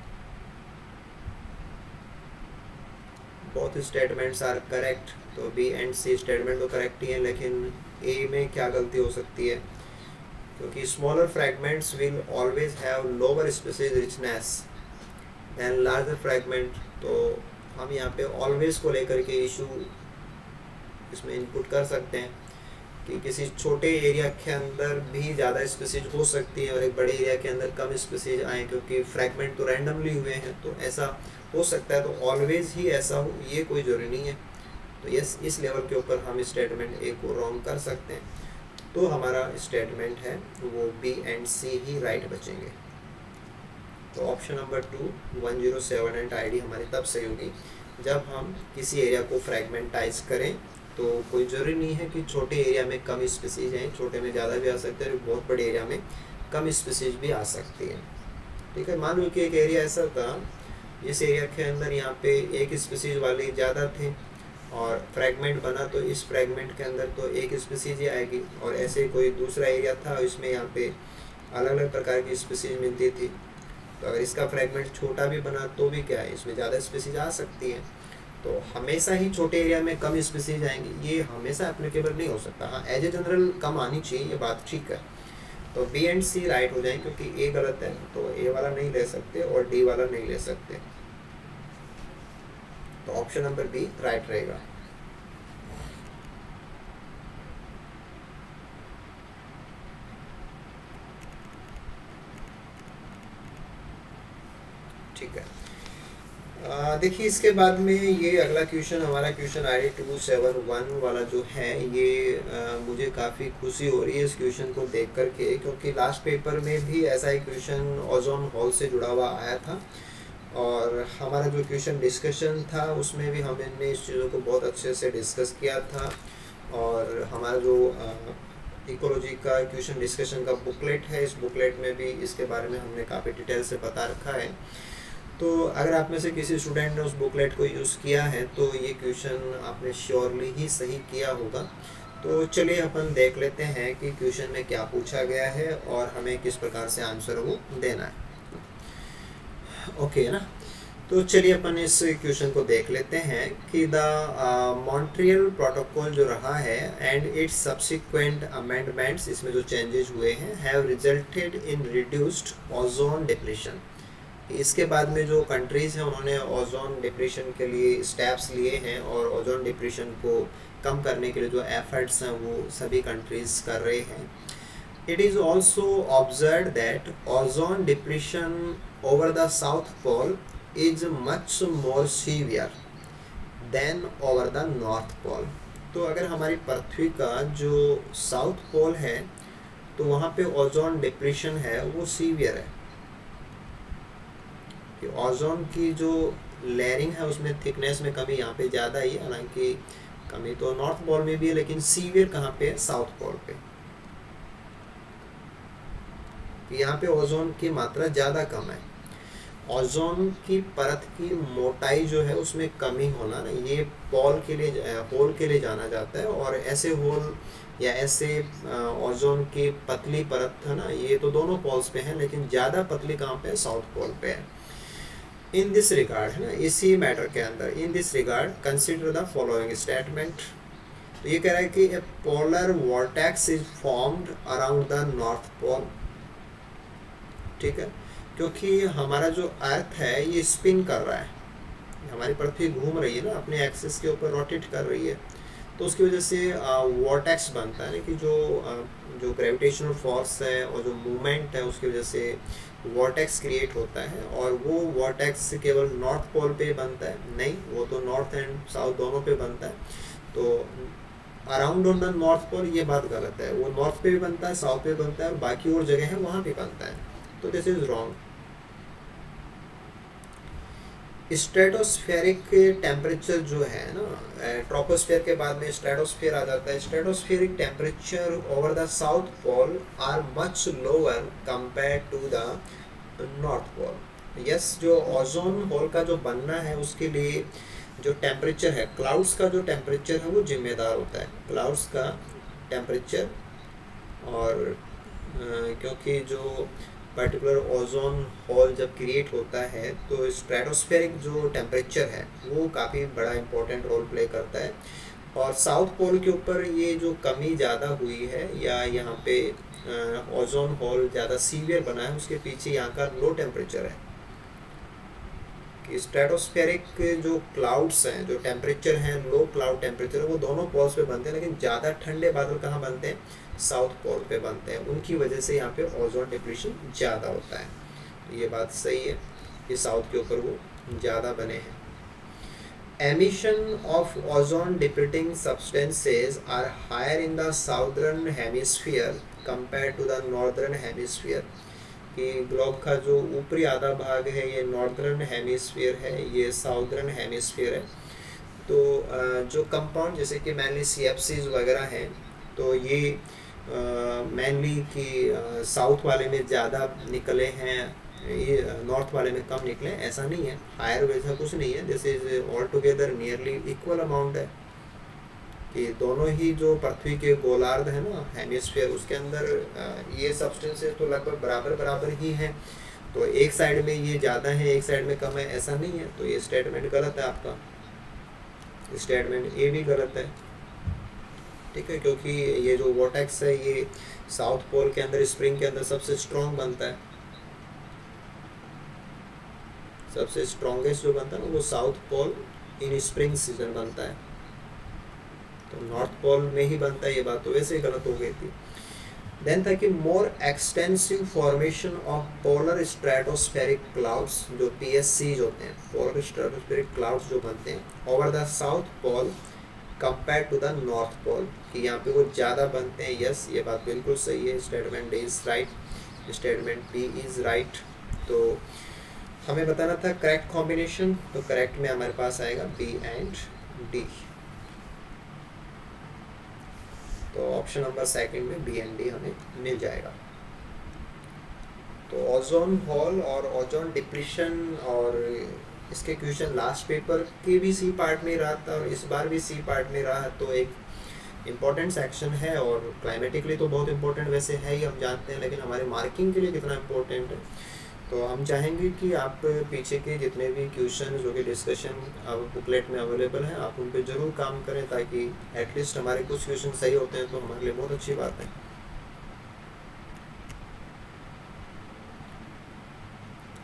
बोथ स्टेटमेंट्स आर करेक्ट, तो बी एंड सी स्टेटमेंट तो करेक्ट ही है, लेकिन ए में क्या गलती हो सकती है, क्योंकि smaller fragments will always have lower species richness than larger fragment, तो हम यहाँ पे ऑलवेज को लेकर के इशू इसमें इनपुट कर सकते हैं कि किसी छोटे एरिया के अंदर भी ज़्यादा स्पीसीज हो सकती है और एक बड़े एरिया के अंदर कम स्पीसीज आए, क्योंकि फ्रैगमेंट तो रैंडमली हुए हैं, तो ऐसा हो सकता है, तो ऑलवेज ही ऐसा हो ये कोई ज़रूरी नहीं है। तो यस, इस लेवल के ऊपर हम स्टेटमेंट ए को रॉन्ग कर सकते हैं, तो हमारा स्टेटमेंट है वो बी एंड सी ही राइट बचेंगे। तो ऑप्शन नंबर 2 1078 आईडी हमारी तब सही होगी जब हम किसी एरिया को फ्रैगमेंटाइज करें, तो कोई ज़रूरी नहीं है कि छोटे एरिया में कम स्पीसीज हैं, छोटे में ज़्यादा भी आ सकते हैं और बहुत बड़े एरिया में कम स्पीसीज भी आ सकती है। ठीक है, मान लो कि एक एरिया ऐसा था, इस एरिया के अंदर यहाँ पे एक स्पीसीज वाले ज़्यादा थे और फ्रैगमेंट बना, तो इस फ्रैगमेंट के अंदर तो एक स्पीसीज ही आएगी, और ऐसे कोई दूसरा एरिया था इसमें यहाँ पे अलग अलग प्रकार की स्पीसीज मिलती थी, तो अगर इसका फ्रैगमेंट छोटा भी बना तो भी क्या है, इसमें ज़्यादा स्पीसीज आ सकती है। तो हमेशा ही छोटे एरिया में कम स्पीसीज आएंगी, ये हमेशा एप्लीकेबल नहीं हो सकता। हाँ, एज ए जनरल कम आनी चाहिए, ये बात ठीक है। तो बी एंड सी राइट हो जाएंगे, क्योंकि ए गलत है, तो ए वाला नहीं ले सकते और डी वाला नहीं ले सकते, तो ऑप्शन नंबर बी राइट रहेगा। ठीक है, देखिए इसके बाद में ये अगला क्वेश्चन हमारा क्वेश्चन आई 271 वाला जो है, ये मुझे काफ़ी खुशी हो रही है इस क्वेश्चन को देख करके, क्योंकि लास्ट पेपर में भी ऐसा ही क्वेश्चन ओजोन हॉल से जुड़ा हुआ आया था, और हमारा जो क्वेश्चन डिस्कशन था उसमें भी हमने इस चीज़ों को बहुत अच्छे से डिस्कस किया था, और हमारा जो इकोलॉजी का क्वेश्चन डिस्कशन का बुकलेट है, इस बुकलेट में भी इसके बारे में हमने काफ़ी डिटेल से बता रखा है। तो अगर आप में से किसी स्टूडेंट ने उस बुकलेट को यूज़ किया है तो ये क्वेश्चन आपने श्योरली ही सही किया होगा। तो चलिए अपन देख लेते हैं कि क्वेश्चन में क्या पूछा गया है और हमें किस प्रकार से आंसर वो देना है। ओके ना, तो चलिए अपन इस क्वेश्चन को देख लेते हैं कि द मॉन्ट्रियल प्रोटोकॉल जो रहा है एंड इट्स सब्सिक्वेंट अमेंडमेंट्स, इसमें जो चेंजेस हुए हैं, have resulted in reduced ozone depletion. इसके बाद में जो कंट्रीज़ हैं उन्होंने ओजोन डिप्रेशन के लिए स्टेप्स लिए हैं और ओजोन डिप्रेशन को कम करने के लिए जो एफर्ट्स हैं वो सभी कंट्रीज़ कर रहे हैं. It is also observed that ozone depletion over the South Pole is much more severe than over the North Pole. तो अगर हमारी पृथ्वी का जो साउथ पोल है तो वहाँ पे ओजोन डिप्रेशन है वो सीवियर है. कि ओजोन की जो लेयरिंग है उसमें थिकनेस में कमी यहाँ पे ज़्यादा ही है. हालांकि कमी तो नॉर्थ पोल में भी है लेकिन सीवियर कहाँ पे है? साउथ पोल पे. यहाँ पे ओजोन की मात्रा ज़्यादा कम है. ओजोन की परत की मोटाई जो है उसमें कमी होना ना ये पोल के लिए होल के लिए जाना जाता है. और ऐसे होल या ऐसे ओजोन की पतली परत है ना ये तो दोनों पोल्स पे है लेकिन ज़्यादा पतली कहाँ पे है? साउथ पोल पे है. इन दिस रिगार्ड है ना इसी मैटर के अंदर in this regard consider the following statement. तो ये कह रहा है कि a polar vortex is formed around the north pole. ठीक है, क्योंकि हमारा जो अर्थ है ये स्पिन कर रहा है. हमारी पृथ्वी घूम रही है ना अपने एक्सिस के ऊपर रोटेट कर रही है. तो उसकी वजह से वॉर्टेक्स बनता है कि जो ग्रेविटेशनल फोर्स है और जो मूवमेंट है उसकी वजह से वॉर्टेक्स क्रिएट होता है. और वो वॉर्टेक्स केवल नॉर्थ पोल पे बनता है नहीं, वो तो नॉर्थ एंड साउथ दोनों पे बनता है. तो around on the north pole ये बात गलत है. वो नॉर्थ पे भी बनता है, साउथ पे बनता है और बाकी और जगह है वहाँ पे बनता है. तो this is wrong. Stratospheric temperature जो है ना ट्रोपोस्फेयर के बाद में स्ट्रेटोस्फेयर आ जाता है. Stratospheric temperature over the south pole are much lower compare to the north pole. Yes, जो ओजोन होल का जो बनना है उसके लिए जो टेम्परेचर है क्लाउड्स का जो टेम्परेचर है वो जिम्मेदार होता है. क्लाउड्स का टेम्परेचर और क्योंकि जो पर्टिकुलर ओजोन होल जब क्रिएट होता है तो स्ट्रेटोस्फेरिक जो टेम्परेचर है वो काफ़ी बड़ा इंपॉर्टेंट रोल प्ले करता है. और साउथ पोल के ऊपर ये जो कमी ज़्यादा हुई है या यहाँ पे ओजोन होल ज़्यादा सीवियर बना है उसके पीछे यहाँ का लो टेम्परेचर है. कि स्ट्रेटोस्फेरिक जो क्लाउड्स हैं जो टेम्परेचर हैं लो क्लाउड टेम्परेचर वो दोनों पोल्स पे बनते हैं लेकिन ज़्यादा ठंडे बादल कहाँ बनते हैं? साउथ पोल पे बनते हैं. उनकी वजह से यहाँ पे ओजोन डिप्लीशन ज़्यादा होता है. तो ये बात सही है कि साउथ के ऊपर वो ज़्यादा बने हैं. Emission of ozone depleting substances are higher in the southern hemisphere compare to the northern hemisphere. कि ग्लोब का जो ऊपरी आधा भाग है ये नॉर्दर्न हेमिस्फीयर है, ये साउदर्न हेमिस्फीयर है. तो जो कंपाउंड जैसे कि मेनली CFCs वगैरह हैं तो ये मेनली कि साउथ वाले में ज़्यादा निकले हैं, ये नॉर्थ वाले में कम निकले, ऐसा नहीं है. हायर वैसा कुछ नहीं है. This is all together nearly equal amount है कि दोनों ही जो पृथ्वी के गोलार्ध है ना हेमिस्फीयर उसके अंदर ये सब्सटेंसेस तो लगभग बराबर बराबर ही हैं. तो एक साइड में ये ज़्यादा है एक साइड में कम है ऐसा नहीं है. तो ये स्टेटमेंट गलत है आपका. स्टेटमेंट ए भी गलत है. ठीक है, क्योंकि ये जो वॉर्टेक्स है ये साउथ पोल के अंदर स्प्रिंग के अंदर सबसे स्ट्रॉन्ग बनता है. सबसे स्ट्रॉन्गेस्ट जो बनता है ना वो south pole in spring season बनता है. तो नॉर्थ पोल में ही बनता है. ये बात तो वैसे ही गलत हो गई थी. देन था कि more extensive formation of polar stratospheric clouds जो PSCs होते हैं पोलर स्ट्रेटोस्फेरिक क्लाउड्स जो बनते हैं over the south pole compare to the north pole कि यहाँ पे वो ज़्यादा बनते हैं. यस, ये बात बिल्कुल सही है. Statement is right. Statement B is right. तो हमें बताना था करेक्ट कॉम्बिनेशन. तो करेक्ट में हमारे पास आएगा B एंड D. तो ऑप्शन नंबर सेकंड में B एंड D हमें मिल जाएगा. तो ओजोन होल और ओजोन डिप्लीशन और इसके क्वेश्चन लास्ट पेपर के भी C पार्ट में रहा था और इस बार भी C पार्ट में रहा. तो एक इम्पॉर्टेंट सेक्शन है और क्लाइमेटिकली तो बहुत इम्पोर्टेंट वैसे है ही हम जानते हैं लेकिन हमारे मार्किंग के लिए कितना इम्पोर्टेंट है. तो हम चाहेंगे कि आप पीछे के जितने भी क्वेश्चन जो कि डिस्कशन अब बुकलेट में अवेलेबल हैं आप उन पे ज़रूर काम करें ताकि एटलीस्ट हमारे कुछ क्वेश्चन सही होते हैं तो हमारे लिए बहुत अच्छी बात है.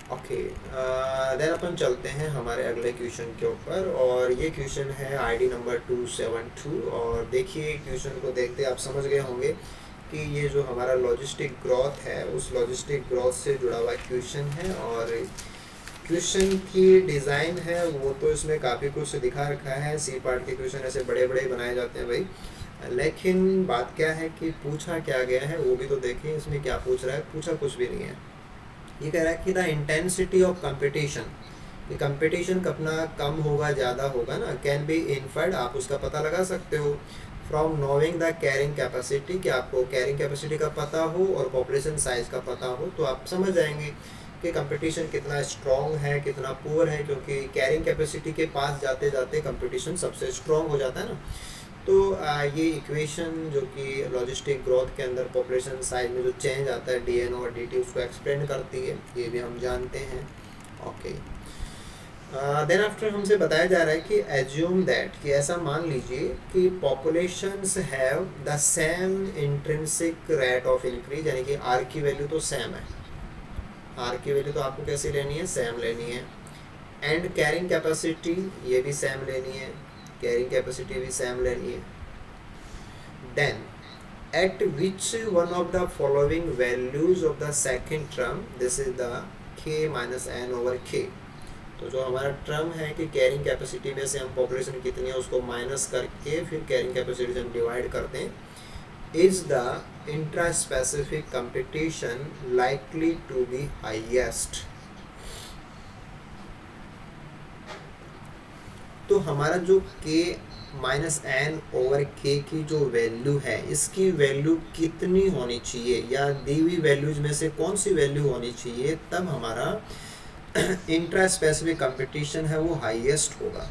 ओके, देन अपन चलते हैं हमारे अगले क्वेश्चन के ऊपर, और ये क्वेश्चन है आईडी नंबर 272। और देखिए क्वेश्चन को देखते आप समझ गए होंगे कि ये जो हमारा लॉजिस्टिक ग्रोथ है उस लॉजिस्टिक ग्रोथ से जुड़ा हुआ क्वेश्चन है। और क्वेश्चन की डिज़ाइन है वो तो इसमें काफ़ी कुछ दिखा रखा है, सी पार्ट के क्वेश्चन ऐसे बड़े बड़े बनाए जाते हैं भाई, लेकिन बात क्या है कि पूछा क्या गया है वो भी तो देखें। इसमें क्या पूछ रहा है, पूछा कुछ भी नहीं है। ये कह रहा है कि द इंटेंसिटी ऑफ कंपटीशन, कि कंपटीशन अपना कम होगा ज़्यादा होगा ना, कैन बी इन्फर्ड, आप उसका पता लगा सकते हो from knowing the carrying capacity, कि आपको कैरिंग कैपेसिटी का पता हो और पॉपुलेशन साइज का पता हो तो आप समझ जाएंगे कि कंपटीशन कितना स्ट्रॉन्ग है कितना पुअर है, क्योंकि कैरिंग कैपेसिटी के पास जाते जाते कंपटीशन सबसे स्ट्रॉन्ग हो जाता है ना। तो ये इक्वेशन जो कि लॉजिस्टिक ग्रोथ के अंदर पॉपुलेशन साइज में जो चेंज आता है डी एन और डी टी उसको एक्सप्लेन करती है, ये भी हम जानते हैं। ओके, देन आफ्टर हमसे बताया जा रहा है कि एज्यूम दैट, कि ऐसा मान लीजिए कि populations have the same intrinsic rate of increase, यानी कि आर की वैल्यू तो सेम है, आर की वैल्यू तो आपको कैसे लेनी है, सेम लेनी है, एंड कैरिंग कैपेसिटी ये भी सेम लेनी है, कैरिंग कैपेसिटी भी सेम लेनी है। Then at which one of the following values of the second term, this is the k minus N over k, तो जो हमारा टर्म है कि कैरिंग कैपेसिटी में से हम पॉपुलेशन कितनी है उसको माइनस करके फिर कैरिंग कैपेसिटी से हम डिवाइड करते हैं, is the intraspecific competition likely to be highest. तो हमारा जो k minus N over k की जो वैल्यू है इसकी वैल्यू कितनी होनी चाहिए, या दी हुई वैल्यूज में से कौन सी वैल्यू होनी चाहिए, तब हमारा इंट्रा स्पेसिफिक कंपटीशन है वो हाईएस्ट होगा,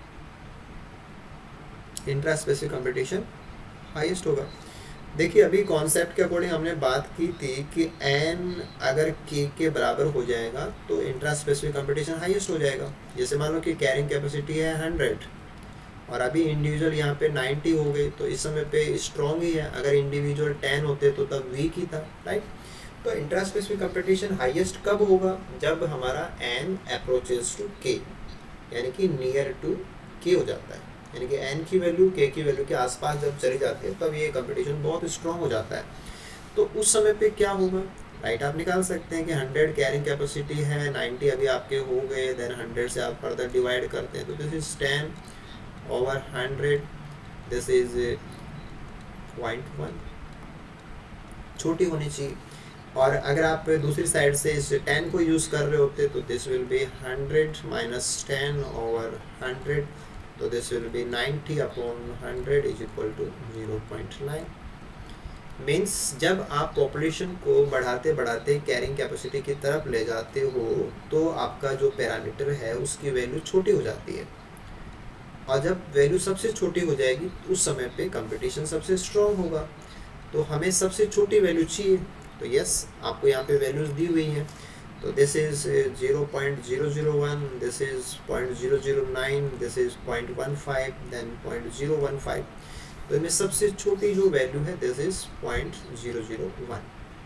इंट्रा स्पेसिफिक कंपटीशन हाईएस्ट होगा। देखिए अभी कॉन्सेप्ट के अकॉर्डिंग हमने बात की थी कि n अगर k के बराबर हो जाएगा तो इंट्रा स्पेसिफिक कंपटीशन हाईएस्ट हो जाएगा। जैसे मान लो कि कैरिंग कैपेसिटी है 100 और अभी इंडिविजुअल यहाँ पे 90 हो गई, तो इस समय पे स्ट्रॉन्ग ही है, अगर इंडिविजुअल 10 होते तो तब वीक ही था, राइट। तो इंट्रा स्पेसिफिक कंपटीशन हाईएस्ट कब होगा, जब हमारा n अप्रोचेस टू k, यानी कि नियर टू k हो जाता है, यानी कि n की वैल्यू k की वैल्यू के आसपास जब चली जाती है तब ये कंपटीशन बहुत स्ट्रॉन्ग हो जाता है। तो उस समय पे क्या होगा, राइट, आप निकाल सकते हैं कि 100 कैरिंग कैपेसिटी है, 90 अभी आपके हो गए, देन 100 से आप फर्दर डिवाइड करते हैं तो this is 10 over 100, this is 0.1, छोटी होनी चाहिए। और अगर आप दूसरी साइड से इस 10 को यूज़ कर रहे होते तो this will be 100 minus 10 over 100, तो this will be 90 upon 100 is equal to 0.9। Means जब आप पॉपुलेशन को बढ़ाते बढ़ाते कैरिंग कैपेसिटी की तरफ ले जाते हो तो आपका जो पैरामीटर है उसकी वैल्यू छोटी हो जाती है, और जब वैल्यू सबसे छोटी हो जाएगी उस समय पे कंपटीशन सबसे स्ट्रॉन्ग होगा। तो हमें सबसे छोटी वैल्यू चाहिए, तो यस आपको यहाँ पे वैल्यूज दी हुई हैं, तो this is 0.001, this is 0.009, this is 0.15, then 0.015, तो इनमें सबसे छोटी जो वैल्यू है दिस इज 0.001,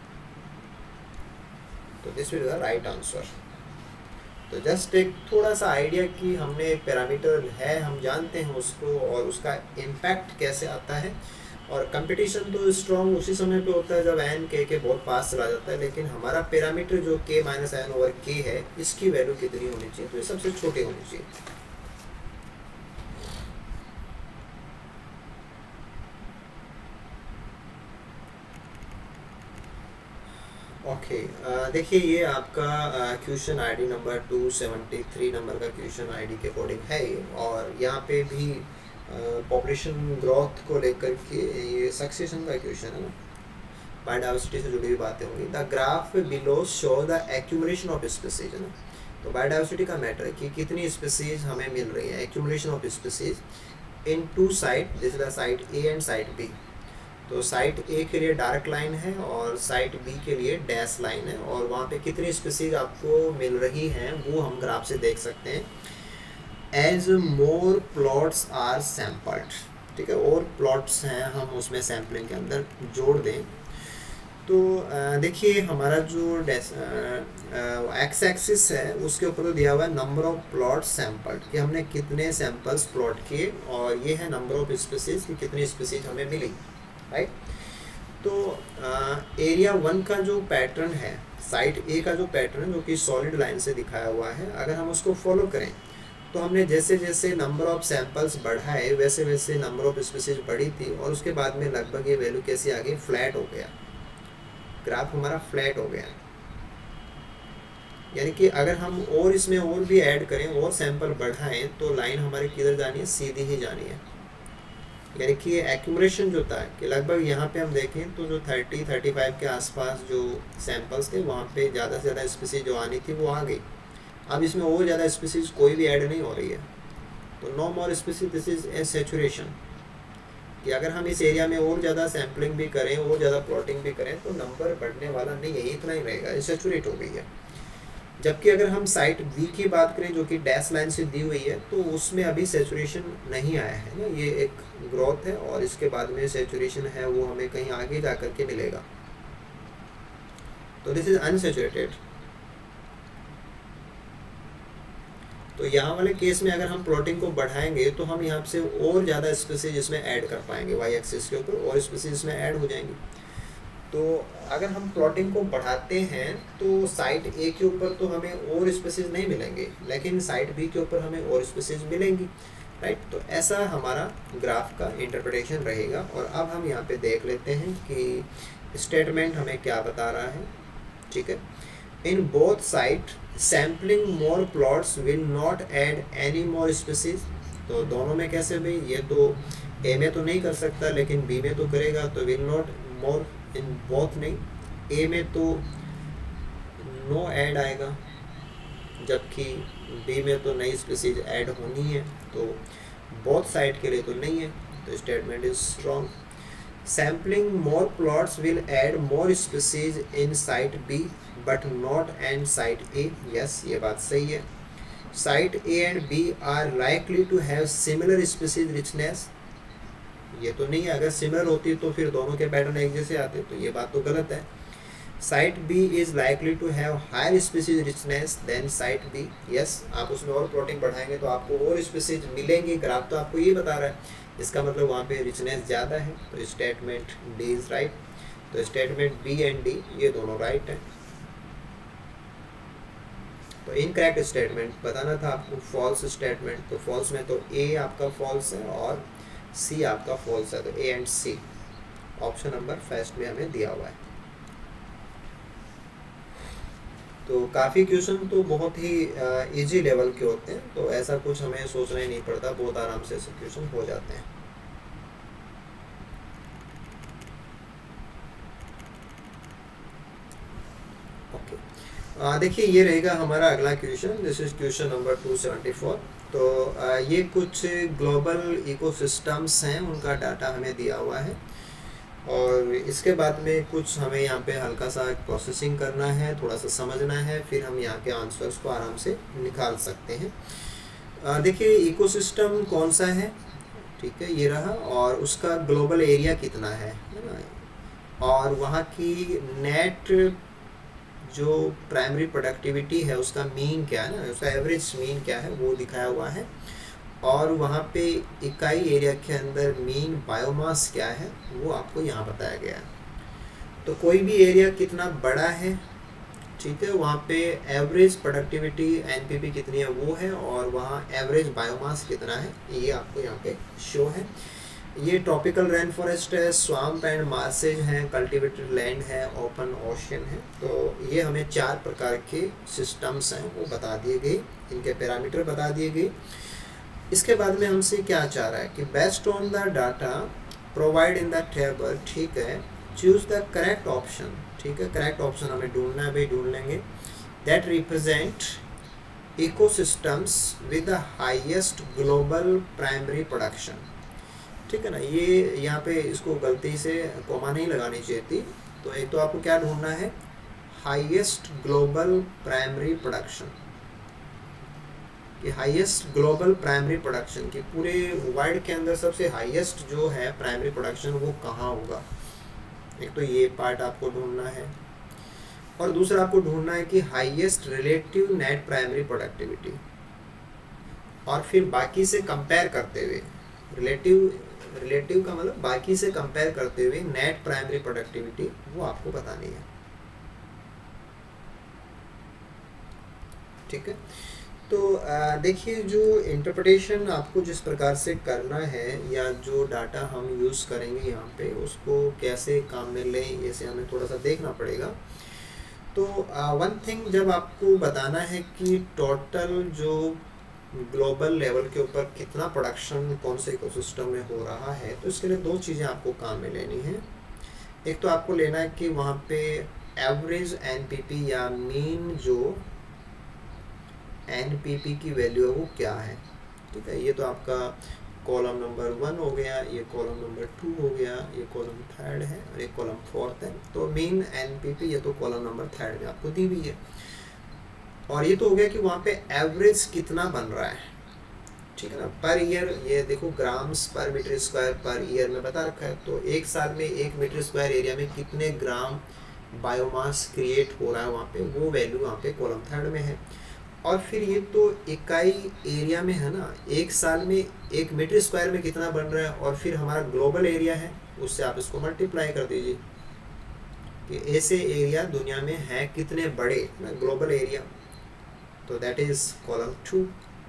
तो this will be the right answer. तो जस्ट एक थोड़ा सा आइडिया कि हमने एक पैरामीटर है हम जानते हैं उसको और उसका इम्पैक्ट कैसे आता है। और कंपटीशन तो स्ट्रॉन्ग उसी समय पे होता है जब एन के बहुत पास चला जाता है, लेकिन हमारा पैरामीटर जो k minus N over k है इसकी वैल्यू कितनी होनी चाहिए, तो ये सबसे छोटी होनी चाहिए। ओके, देखिए ये आपका क्वेश्चन आईडी नंबर 273 नंबर का क्वेश्चन आईडी के अकॉर्डिंग है ये, और यहाँ पे भी पॉपुलेशन ग्रोथ को लेकर के ये सक्सेशन का क्वेश्चन है ना, बायोडाइवर्सिटी से जुड़ी हुई बातें होंगी। The graph below show the accumulation of species है ना, तो बायोडाइवर्सिटी का मैटर है कि कितनी स्पीसीज हमें मिल रही है, accumulation of species in two site, this is the site A and site B. तो साइट ए के लिए डार्क लाइन है और साइट बी के लिए डैश लाइन है, और वहाँ पे कितनी स्पीसीज आपको मिल रही हैं वो हम ग्राफ से देख सकते हैं। As more plots are sampled, ठीक है, और प्लॉट्स हैं हम उसमें सैम्पलिंग के अंदर जोड़ दें तो देखिए हमारा जो एक्स एक्सिस है उसके ऊपर तो दिया हुआ है नंबर ऑफ प्लॉट सैंपल्ड, कि हमने कितने सैंपल्स प्लॉट किए, और ये है नंबर ऑफ स्पीसीज कि कितनी स्पीसीज हमें मिली, राइट। तो एरिया 1 का जो पैटर्न है, साइट ए का जो पैटर्न जो कि सॉलिड लाइन से दिखाया हुआ है, अगर हम उसको फॉलो करें तो हमने जैसे जैसे नंबर ऑफ सैंपल्स बढ़ाए वैसे वैसे नंबर ऑफ स्पीसीज बढ़ी थी, और उसके बाद में लगभग ये वैल्यू कैसे आ गई, फ्लैट हो गया, ग्राफ हमारा फ्लैट हो गया। यानी कि अगर हम और इसमें और भी ऐड करें और सैंपल बढ़ाएं तो लाइन हमारी किधर जानी है, सीधी ही जानी है। यानी कि ये एक्यूमुलेशन जो था कि लगभग यहाँ पे हम देखें तो जो 30-35 के आसपास जो सैंपल्स थे वहाँ पे ज़्यादा से ज़्यादा स्पीसीज जो आनी थी वो आ गई। अब इसमें और ज़्यादा स्पीसीज कोई भी ऐड नहीं हो रही है, तो no more species, this is a saturation. कि अगर हम इस एरिया में और ज़्यादा सैम्पलिंग भी करें और ज़्यादा प्लॉटिंग भी करें तो नंबर बढ़ने वाला नहीं है, इतना ही रहेगा, ये सैचुरेट हो गई है। जबकि अगर हम साइट बी की बात करें जो कि डैश लाइन से दी हुई है, तो उसमें अभी सैचुरेशन नहीं आया है ना, ये एक ग्रोथ है और इसके बाद में सैचुरेशन है वो हमें कहीं आगे जा कर के मिलेगा। तो दिस इज अनसैचुरेटेड। तो यहाँ वाले केस में अगर हम प्लॉटिंग को बढ़ाएंगे तो हम यहाँ से और ज़्यादा स्पीसीज इसमें ऐड कर पाएंगे, वाई एक्सिस के ऊपर और स्पीसीज इसमें ऐड हो जाएंगी। तो अगर हम प्लॉटिंग को बढ़ाते हैं तो साइट ए के ऊपर तो हमें और स्पीसीज नहीं मिलेंगे, लेकिन साइट बी के ऊपर हमें और स्पीसीज मिलेंगी, राइट। तो ऐसा हमारा ग्राफ का इंटरप्रिटेशन रहेगा। और अब हम यहाँ पे देख लेते हैं कि स्टेटमेंट हमें क्या बता रहा है, ठीक है। In both site sampling more plots will not add any more species. तो दोनों में कैसे भाई, ये तो ए में तो नहीं कर सकता लेकिन बी में तो करेगा, तो will not more in both नहीं, ए में तो नो ऐड आएगा जबकि बी में तो नई स्पीसीज ऐड होनी है, तो बोथ साइड के लिए तो नहीं है, तो statement is strong. Sampling more plots will add more species in site B but not and site A, yes ये बात सही है। Site A and B are likely to have similar species richness, ये तो नहीं है, अगर सिमिलर होती तो फिर दोनों के पैटर्न एक जैसे आते, तो ये बात तो गलत है। Site B is likely to have higher species richness than site B, yes आप उसमें और प्लॉटिंग बढ़ाएंगे तो आपको और स्पीसीज मिलेंगी, ग्राफ तो आपको ये बता रहा है, इसका मतलब वहाँ पे रिचनेस ज़्यादा है, तो स्टेटमेंट डी इज राइट। तो स्टेटमेंट बी एंड डी ये दोनों राइट है। तो इनकरेक्ट स्टेटमेंट बताना था आपको, फॉल्स स्टेटमेंट, तो फॉल्स में तो ए आपका फॉल्स है और सी आपका फॉल्स है, तो A and C option number first में हमें दिया हुआ है। तो काफ़ी क्वेश्चन तो बहुत ही इजी लेवल के होते हैं, तो ऐसा कुछ हमें सोचना ही नहीं पड़ता, बहुत आराम से ऐसे क्वेश्चन हो जाते हैं। ओके, देखिए ये रहेगा हमारा अगला question, this is question number 274। तो ये कुछ ग्लोबल इकोसिस्टम्स हैं, उनका डाटा हमें दिया हुआ है और इसके बाद में कुछ हमें यहाँ पे हल्का सा प्रोसेसिंग करना है, थोड़ा सा समझना है, फिर हम यहाँ के आंसर्स को आराम से निकाल सकते हैं। देखिए इकोसिस्टम कौन सा है, ठीक है ये रहा, और उसका ग्लोबल एरिया कितना है ना, और वहाँ की नेट जो प्राइमरी प्रोडक्टिविटी है उसका मीन क्या है ना, उसका एवरेज मीन क्या है वो दिखाया हुआ है, और वहाँ पे इकाई एरिया के अंदर मीन बायोमास क्या है वो आपको यहाँ बताया गया है। तो कोई भी एरिया कितना बड़ा है, ठीक है, वहाँ पे एवरेज प्रोडक्टिविटी एनपीपी कितनी है वो है, और वहाँ एवरेज बायोमास कितना है ये आपको यहाँ पे शो है। ये ट्रॉपिकल रेन फॉरेस्ट है, स्वाम्प एंड मार्सेज हैं, कल्टिवेटेड लैंड है, ओपन ओशन है। तो ये हमें 4 प्रकार के सिस्टम्स हैं वो बता दिए गए, इनके पैरामीटर बता दिए गए। इसके बाद में हमसे क्या चाह रहा है कि based on the data provide in the table, ठीक है, चूज द करेक्ट ऑप्शन, ठीक है, करेक्ट ऑप्शन हमें ढूंढना है भाई, ढूंढ लेंगे, that represent ecosystems with the highest global primary production, ठीक है ना। ये यहाँ पे इसको गलती से कॉमा नहीं लगानी चाहिए थी। तो एक तो आपको क्या ढूंढना है, हाईएस्ट ग्लोबल प्राइमरी प्रोडक्शन, कि हाईएस्ट ग्लोबल प्राइमरी प्रोडक्शन की पूरे वर्ल्ड के अंदर सबसे हाईएस्ट जो है प्राइमरी प्रोडक्शन वो कहाँ होगा, एक तो ये पार्ट आपको ढूंढना है, और दूसरा आपको ढूंढना है कि highest relative net primary productivity, और फिर बाकी से कंपेयर करते हुए, रिलेटिव का मतलब बाकी से कंपेयर करते हुए नेट प्राइमरी प्रोडक्टिविटी वो आपको बतानी है। ठीक है, तो देखिए जो इंटरप्रिटेशन आपको जिस प्रकार से करना है, या जो डाटा हम यूज़ करेंगे यहाँ पे, उसको कैसे काम में लें, इसे हमें थोड़ा सा देखना पड़ेगा। तो वन थिंग जब आपको बताना है कि टोटल जो ग्लोबल लेवल के ऊपर कितना प्रोडक्शन कौन से इकोसिस्टम में हो रहा है, तो इसके लिए दो चीज़ें आपको काम में लेनी है। एक तो आपको लेना है कि वहाँ पे एवरेज एनपीपी या मीन जो एनपीपी की वैल्यू है वो क्या है। ठीक है, ये तो आपका कॉलम नंबर 1 हो गया, ये कॉलम नंबर 2 हो गया, ये कॉलम 3 है और ये कॉलम 4 है। तो मीन एनपीपी ये तो कॉलम नंबर 3 में आपको दी हुई है। और ये तो हो गया कि वहाँ पे एवरेज कितना बन रहा है। ठीक है ना, पर ईयर ये देखो ग्राम्स पर मीटर स्क्वायर पर ईयर में बता रखा है। तो एक साल में 1 मीटर स्क्वायर एरिया में कितने ग्राम बायोमास क्रिएट हो रहा है वहाँ पे, वो वैल्यू वहाँ पे कॉलम 3 में है। और फिर ये तो इकाई एरिया में है ना, एक साल में 1 मीटर स्क्वायर में कितना बन रहा है, और फिर हमारा ग्लोबल एरिया है, उससे आप इसको मल्टीप्लाई कर दीजिए कि ऐसे एरिया दुनिया में है कितने बड़े ना ग्लोबल एरिया। तो दैट इज कॉलम 2।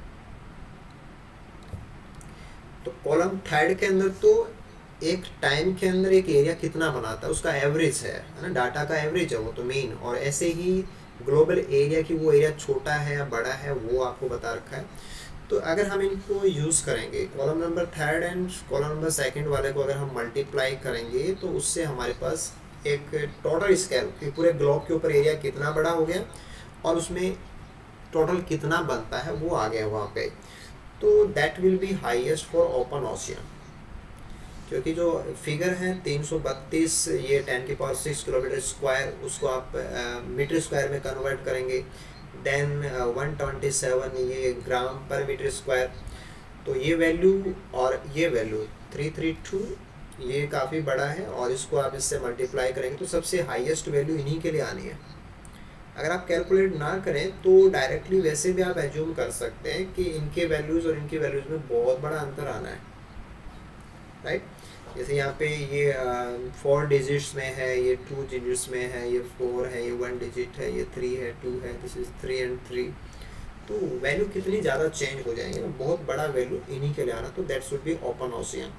तो कॉलम 3 के अंदर तो एक टाइम के अंदर एक एरिया कितना बनाता है उसका एवरेज है ना, डाटा का एवरेज है वो तो मीन। और ऐसे ही ग्लोबल एरिया की वो एरिया छोटा है या बड़ा है वो आपको बता रखा है। तो अगर हम इनको यूज़ करेंगे column number 3 and column number 2 वाले को अगर हम मल्टीप्लाई करेंगे, तो उससे हमारे पास एक टोटल स्केल कि पूरे ग्लोब के ऊपर एरिया कितना बड़ा हो गया और उसमें टोटल कितना बनता है वो आ गया वहाँ पे। तो that will be highest for open ocean, क्योंकि जो फिगर है 332 ये 10⁻6 किलोमीटर स्क्वायर, उसको आप मीटर स्क्वायर में कन्वर्ट करेंगे। देन 127 ये ग्राम पर मीटर स्क्वायर। तो ये वैल्यू और ये वैल्यू 332 ये काफ़ी बड़ा है, और इसको आप इससे मल्टीप्लाई करेंगे तो सबसे हाईएस्ट वैल्यू इन्हीं के लिए आनी है। अगर आप कैलकुलेट ना करें तो डायरेक्टली वैसे भी आप एज्यूम कर सकते हैं कि इनके वैल्यूज़ और इनके वैल्यूज़ में बहुत बड़ा अंतर आना है, राइट। जैसे यहाँ पे ये 4 डिजिट्स में है, ये 2 डिजिट्स में है, ये 4 है, ये 1 डिजिट है, ये 3 है, 2 है, दिस इज 3 एंड 3। तो वैल्यू कितनी ज़्यादा चेंज हो जाएंगे ना, बहुत बड़ा वैल्यू इन्हीं के लिए आना। तो that should be open ocean.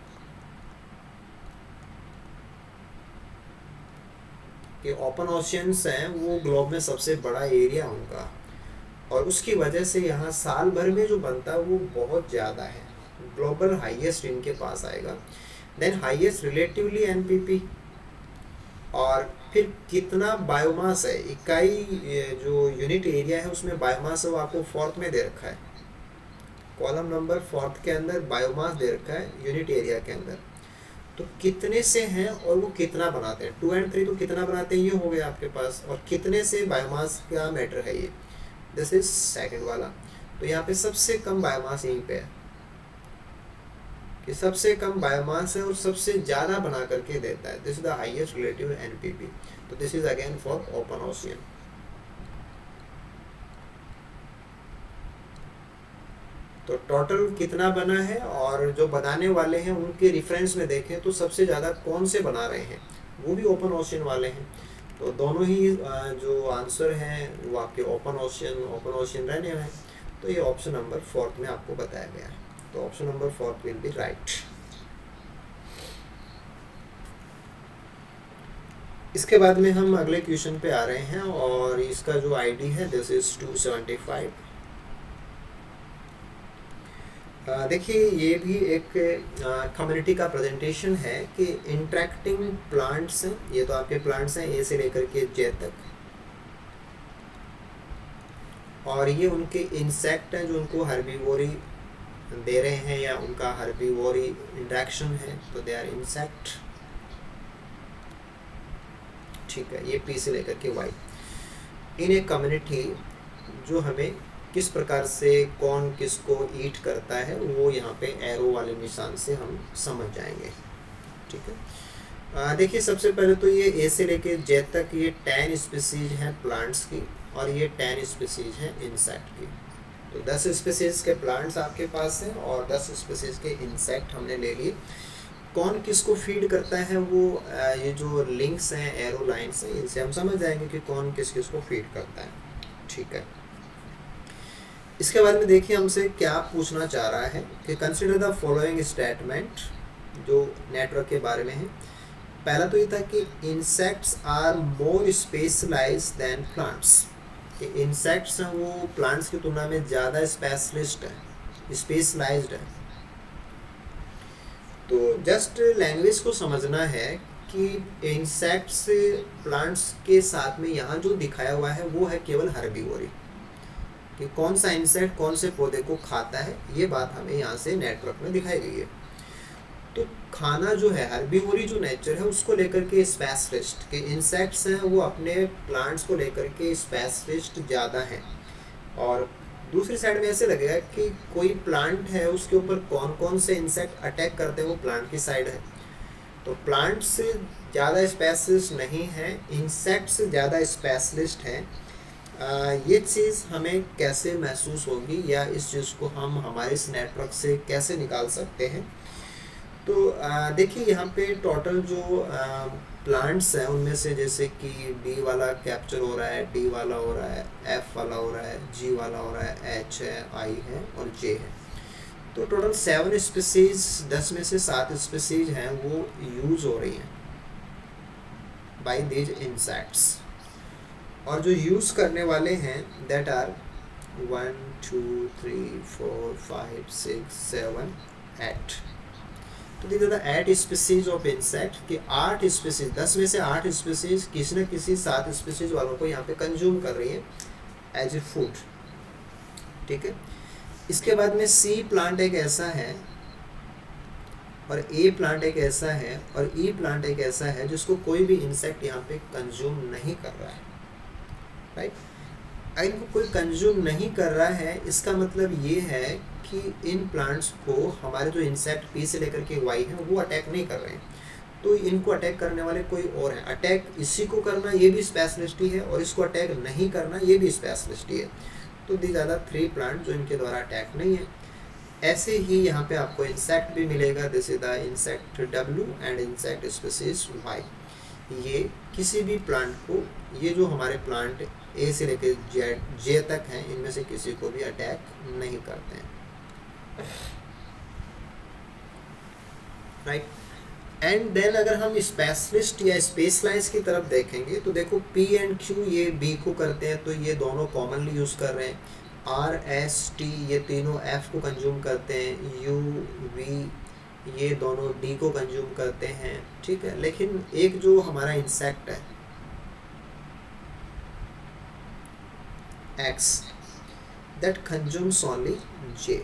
कि ओपन ओशियंस हैं वो ग्लोब में सबसे बड़ा एरिया उनका, और उसकी वजह से यहाँ साल भर में जो बनता है वो बहुत ज़्यादा है। ग्लोबल हाईएस्ट इनके पास आएगा। देन हाईएस्ट रिलेटिवली एनपीपी, और फिर कितना बायोमास है, इकाई जो यूनिट एरिया है उसमें बायोमास है वो आपको 4th में दे रखा है। कॉलम नंबर 4th के अंदर बायोमास दे रखा है यूनिट एरिया के अंदर। तो कितने से हैं और वो कितना बनाते हैं, 2 एंड 3 तो कितना बनाते हैं ये हो गया आपके पास, और कितने से बायोमास का मैटर है ये, दिस इज सेकंड वाला। तो यहाँ पे सबसे कम बायोमास यहीं पे है कि सबसे कम बायोमास है और सबसे ज़्यादा बना करके देता है। This is the highest relative NPP. तो this is again for open ocean. तो टोटल कितना बना है, और जो बनाने वाले हैं उनके रेफरेंस में देखें तो सबसे ज़्यादा कौन से बना रहे हैं, वो भी ओपन ओशियन वाले हैं। तो दोनों ही जो आंसर हैं वो आपके ओपन ओशियन रहने हैं। तो ये ऑप्शन नंबर 4 में आपको बताया गया है। तो option number 4 will be right. इसके बाद में हम अगले क्वेश्चन पे आ रहे हैं, और इसका जो आईडी है दिस इज 275। देखिए ये भी एक कम्युनिटी का प्रेजेंटेशन है कि इंटरेक्टिंग प्लांट्स हैं। ये तो आपके प्लांट्स हैं ए से लेकर के जे तक, और ये उनके इंसेक्ट हैं जो उनको हर्बीवोरी दे रहे हैं या उनका हर्बीवोरी इंटरेक्शन है, तो दे आर इंसेक्ट। ठीक है, ये पी से लेकर के वाई इन एक कम्युनिटी जो हमें किस प्रकार से कौन किसको ईट करता है वो यहाँ पे एरो वाले निशान से हम समझ जाएंगे। ठीक है, देखिए सबसे पहले तो ये ए से लेके जेड तक ये 10 स्पीसीज हैं प्लांट्स की, और ये 10 स्पीसीज हैं इंसेक्ट की। तो 10 स्पीसीज के प्लांट्स आपके पास हैं और 10 स्पीसीज के इंसेक्ट हमने ले लिए। कौन किसको फीड करता है वो ये जो लिंक्स हैं, एरो लाइन्स हैं, इनसे हम समझ जाएंगे कि कौन किस किस को फीड करता है। ठीक है, इसके बाद में देखिए हमसे क्या पूछना चाह रहा है कि कंसिडर द फॉलोइंग स्टेटमेंट, जो नेटवर्क के बारे में है। पहला तो ये था कि insects are more specialised than plants, कि इंसेक्ट्स हैं वो प्लांट्स की तुलना में ज़्यादा स्पेशलिस्ट है, स्पेशलाइज्ड है। तो जस्ट लैंग्वेज को समझना है कि इंसेक्ट्स प्लांट्स के साथ में यहाँ जो दिखाया हुआ है वो है केवल हर्बीवोरी, कि कौन सा इंसेक्ट कौन से पौधे को खाता है, ये बात हमें यहाँ से नेटवर्क में दिखाई गई है। तो खाना जो है, हर्बीवोरी जो नेचर है उसको लेकर के स्पेशलिस्ट, के इंसेक्ट्स हैं वो अपने प्लांट्स को लेकर के स्पेशलिस्ट ज़्यादा हैं। और दूसरी साइड में ऐसे लगेगा कि कोई प्लांट है उसके ऊपर कौन कौन से इंसेक्ट अटैक करते हैं, वो प्लांट की साइड है। तो प्लांट से ज़्यादा स्पेशलिस्ट नहीं है, इंसेक्ट से ज़्यादा स्पेशलिस्ट हैं। ये चीज़ हमें कैसे महसूस होगी, या इस चीज़ को हम हमारे इस नेटवर्क से कैसे निकाल सकते हैं। तो देखिए यहाँ पे टोटल जो प्लांट्स हैं उनमें से जैसे कि बी वाला कैप्चर हो रहा है, डी वाला हो रहा है, एफ वाला हो रहा है, जी वाला हो रहा है, एच है, आई है और जे है। तो टोटल 7 स्पीसीज, 10 में से 7 स्पीसीज हैं वो यूज़ हो रही हैं बाय दीज इंसेक्ट्स। और जो यूज़ करने वाले हैं दैट आर 1 2 3 4 5 6 7 8। तो देखिए 8 स्पीसीज ऑफ इंसेक्ट कि 8 स्पीसीज, 10 में से 8 स्पीसीज किसी न किसी 7 स्पीसीज वालों को यहाँ पे कंज्यूम कर रही है एज ए फूड। ठीक है, इसके बाद में सी प्लांट एक ऐसा है और ए प्लांट एक ऐसा है और ई प्लांट एक ऐसा है जिसको कोई भी इंसेक्ट यहाँ पे कंज्यूम नहीं कर रहा है, राइट। अगर इनको कोई कंज्यूम नहीं कर रहा है इसका मतलब ये है कि इन प्लांट्स को हमारे जो इंसेक्ट पी से लेकर के वाई हैं वो अटैक नहीं कर रहे हैं। तो इनको अटैक करने वाले कोई और हैं। अटैक इसी को करना ये भी स्पेशलिस्टी है और इसको अटैक नहीं करना ये भी स्पेशलिस्टी है। तो दी ज़्यादा 3 प्लांट जो इनके द्वारा अटैक नहीं है। ऐसे ही यहाँ पे आपको इंसेक्ट भी मिलेगा, this is the insect W and insect species Y। ये किसी भी प्लांट को, ये जो हमारे प्लांट ए से लेकर जे तक हैं, इनमें से किसी को भी अटैक नहीं करते हैं, राइट। एंड देन अगर हम स्पेशलिस्ट या स्पेशलाइज की तरफ देखेंगे तो देखो P एंड Q ये B को करते हैं तो ये दोनों कॉमनली यूज़ कर रहे हैं। R S T ये तीनों F को कंज्यूम करते हैं। U V ये दोनों D को कंज्यूम करते हैं, ठीक है। लेकिन एक जो हमारा इंसेक्ट है X that consumes only J।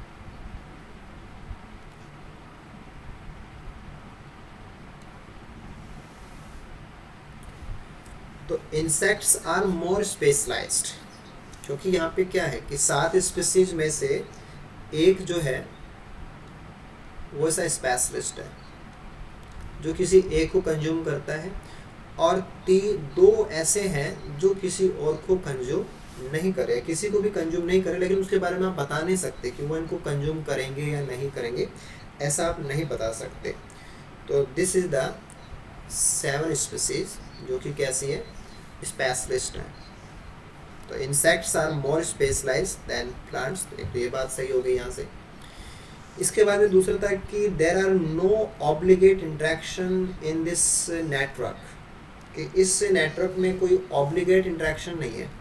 तो इंसेक्ट्स आर मोर स्पेशलाइज्ड, क्योंकि यहाँ पे क्या है कि 7 स्पीसीज में से एक जो है वो ऐसा स्पेशलिस्ट है जो किसी एक को कंज्यूम करता है, और 2 ऐसे हैं जो किसी और को कंज्यूम नहीं करे, किसी को भी कंज्यूम नहीं करे, लेकिन उसके बारे में आप बता नहीं सकते कि वो इनको कंज्यूम करेंगे या नहीं करेंगे, ऐसा आप नहीं बता सकते। तो दिस इज द 7 स्पीसीज जो कि कैसी है, स्पेशलिस्ट है। तो insects are more specialised than plants, तो ये बात सही हो गई यहाँ से। इसके बाद में दूसरा था कि there are no obligate interaction in this network, कि इस नेटवर्क में कोई ऑब्लिगेट इंटरेक्शन नहीं है।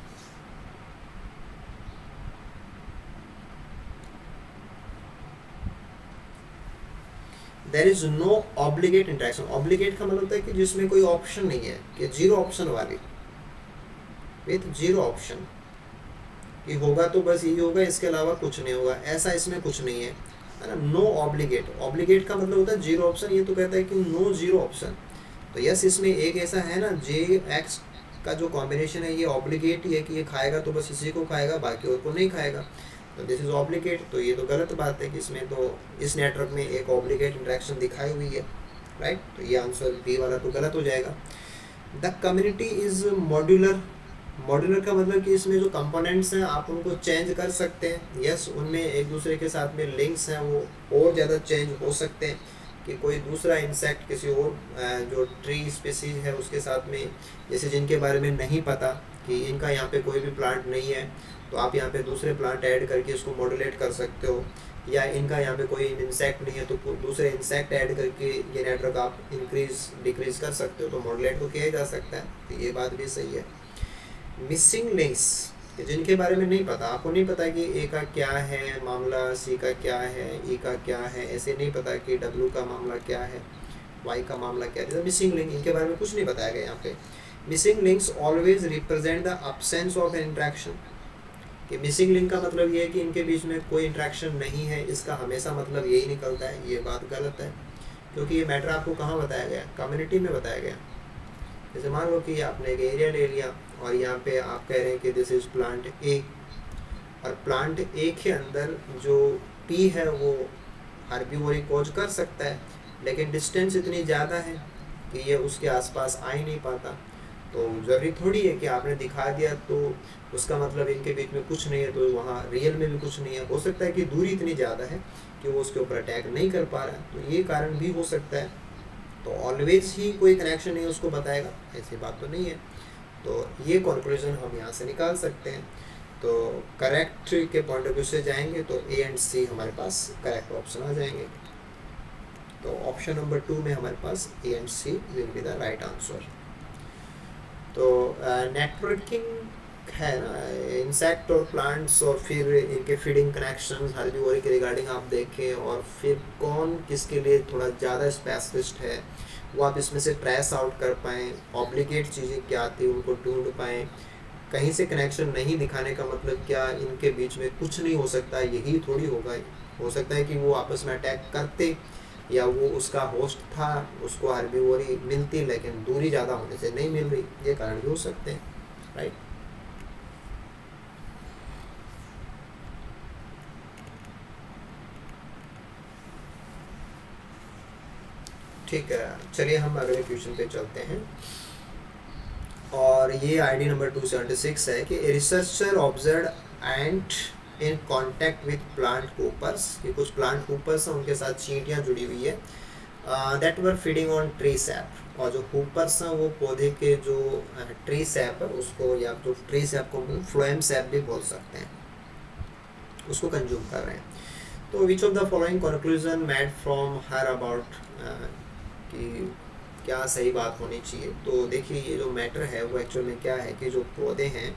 There is no obligate interaction. Obligate का मतलब होता है कि जिसमें कोई ऑप्शन नहीं है, कि 0 ऑप्शन वाली, विथ 0 ऑप्शन, कि होगा तो बस यही होगा, इसके अलावा कुछ नहीं होगा, ऐसा इसमें कुछ नहीं है ना। नो ऑब्लिगेट, ऑब्लिगेट का मतलब होता है 0 ऑप्शन। ये तो कहता है कि नो 0 ऑप्शन। तो यस, इसमें एक ऐसा है ना, JX का जो कॉम्बिनेशन है ये ऑब्लिगेट ही है कि ये खाएगा तो बस इसी को खाएगा, बाकी और को नहीं खाएगा, तो दिस इज ऑब्लिगेट। तो ये तो गलत बात है कि इसमें तो इस नेटवर्क में एक ऑब्लिगेट इंटरेक्शन दिखाई हुई है, राइट। तो ये आंसर बी वाला तो गलत हो जाएगा। The community is modular. Modular का मतलब कि इसमें जो कंपोनेंट्स हैं आप उनको चेंज कर सकते हैं। यस, उनमें एक दूसरे के साथ में लिंक्स हैं वो और ज़्यादा चेंज हो सकते हैं कि कोई दूसरा इंसेक्ट किसी और जो ट्री स्पीसीज है उसके साथ में, जैसे जिनके बारे में नहीं पता कि इनका यहाँ पे कोई भी प्लांट नहीं है, तो आप यहाँ पे दूसरे प्लांट ऐड करके इसको मॉड्यूलेट कर सकते हो। या इनका यहाँ पे कोई इंसेक्ट नहीं है तो दूसरे इंसेक्ट ऐड करके ये नेटवर्क आप इंक्रीज डिक्रीज कर सकते हो, तो मॉड्यूलेट को किया जा सकता है। तो ये बात भी सही है। मिसिंग लिंक्स, जिनके बारे में नहीं पता, आपको नहीं पता कि ए का क्या है मामला, सी का क्या है, ई का क्या है, ऐसे नहीं पता कि डब्ल्यू का मामला क्या है, वाई का मामला क्या है। मिसिंग लिंक, इनके बारे में कुछ नहीं बताया गया यहाँ पे। Missing links always represent the absence of an interaction. कि मिसिंग लिंक का मतलब ये है कि इनके बीच में कोई इंट्रैक्शन नहीं है, इसका हमेशा मतलब यही निकलता है। ये बात गलत है, क्योंकि ये मैटर आपको कहाँ बताया गया, कम्युनिटी में बताया गया। जैसे मान लो कि आपने एक एरिया ले लिया और यहाँ पे आप कह रहे हैं कि दिस इज प्लांट ए, और प्लांट ए के अंदर जो पी है वो हर्बीवोरी कोज कर सकता है, लेकिन डिस्टेंस इतनी ज़्यादा है कि ये उसके आसपास आ ही नहीं पाता। तो ज़रूरी थोड़ी है कि आपने दिखा दिया तो उसका मतलब इनके बीच में कुछ नहीं है, तो वहाँ रियल में भी कुछ नहीं है। हो सकता है कि दूरी इतनी ज़्यादा है कि वो उसके ऊपर अटैक नहीं कर पा रहा है, तो ये कारण भी हो सकता है। तो ऑलवेज ही कोई कनेक्शन नहीं उसको बताएगा, ऐसी बात तो नहीं है। तो ये कंक्लूजन हम यहाँ से निकाल सकते हैं। तो करेक्ट के पॉइंट ऑफ व्यू से जाएंगे तो ए एंड सी हमारे पास करेक्ट ऑप्शन आ जाएंगे। तो ऑप्शन नंबर 2 में हमारे पास A and C will be the right answer. तो नेटवर्किंग है ना, इंसेक्ट और प्लांट्स और फिर इनके फीडिंग कनेक्शंस हर्बीवोरी के रिगार्डिंग आप देखें, और फिर कौन किसके लिए थोड़ा ज़्यादा स्पेशलिस्ट है वो आप इसमें से ट्रेस आउट कर पाएँ। ऑब्लिगेट चीज़ें क्या आती है उनको ढूंढ पाएँ। कहीं से कनेक्शन नहीं दिखाने का मतलब क्या, इनके बीच में कुछ नहीं हो सकता, यही थोड़ी होगा। हो सकता है कि वो आपस में अटैक करते, या वो उसका होस्ट था उसको हर्बीवोरी मिलती लेकिन दूरी ज़्यादा होने से नहीं मिल रही, ये कारण भी हो सकते हैं, राइट। ठीक है, चलिए हम अगले क्वेश्चन पे चलते हैं। और ये आईडी नंबर 276 है कि researcher observe and in contact with plant coopers, कि कुछ प्लांट कूपर्स हैं उनके साथ चींटियाँ जुड़ी हुई है, that were feeding on tree sap. और जो कूपर्स हैं वो पौधे के जो ट्री सैप है उसको, या जो ट्री सैप को फ्लोएम सैप भी बोल सकते हैं, उसको कंज्यूम कर रहे हैं। तो which of the following conclusion made from her about, कि क्या सही बात होनी चाहिए। तो देखिए ये जो मैटर है वो एक्चुअल में क्या है कि जो पौधे हैं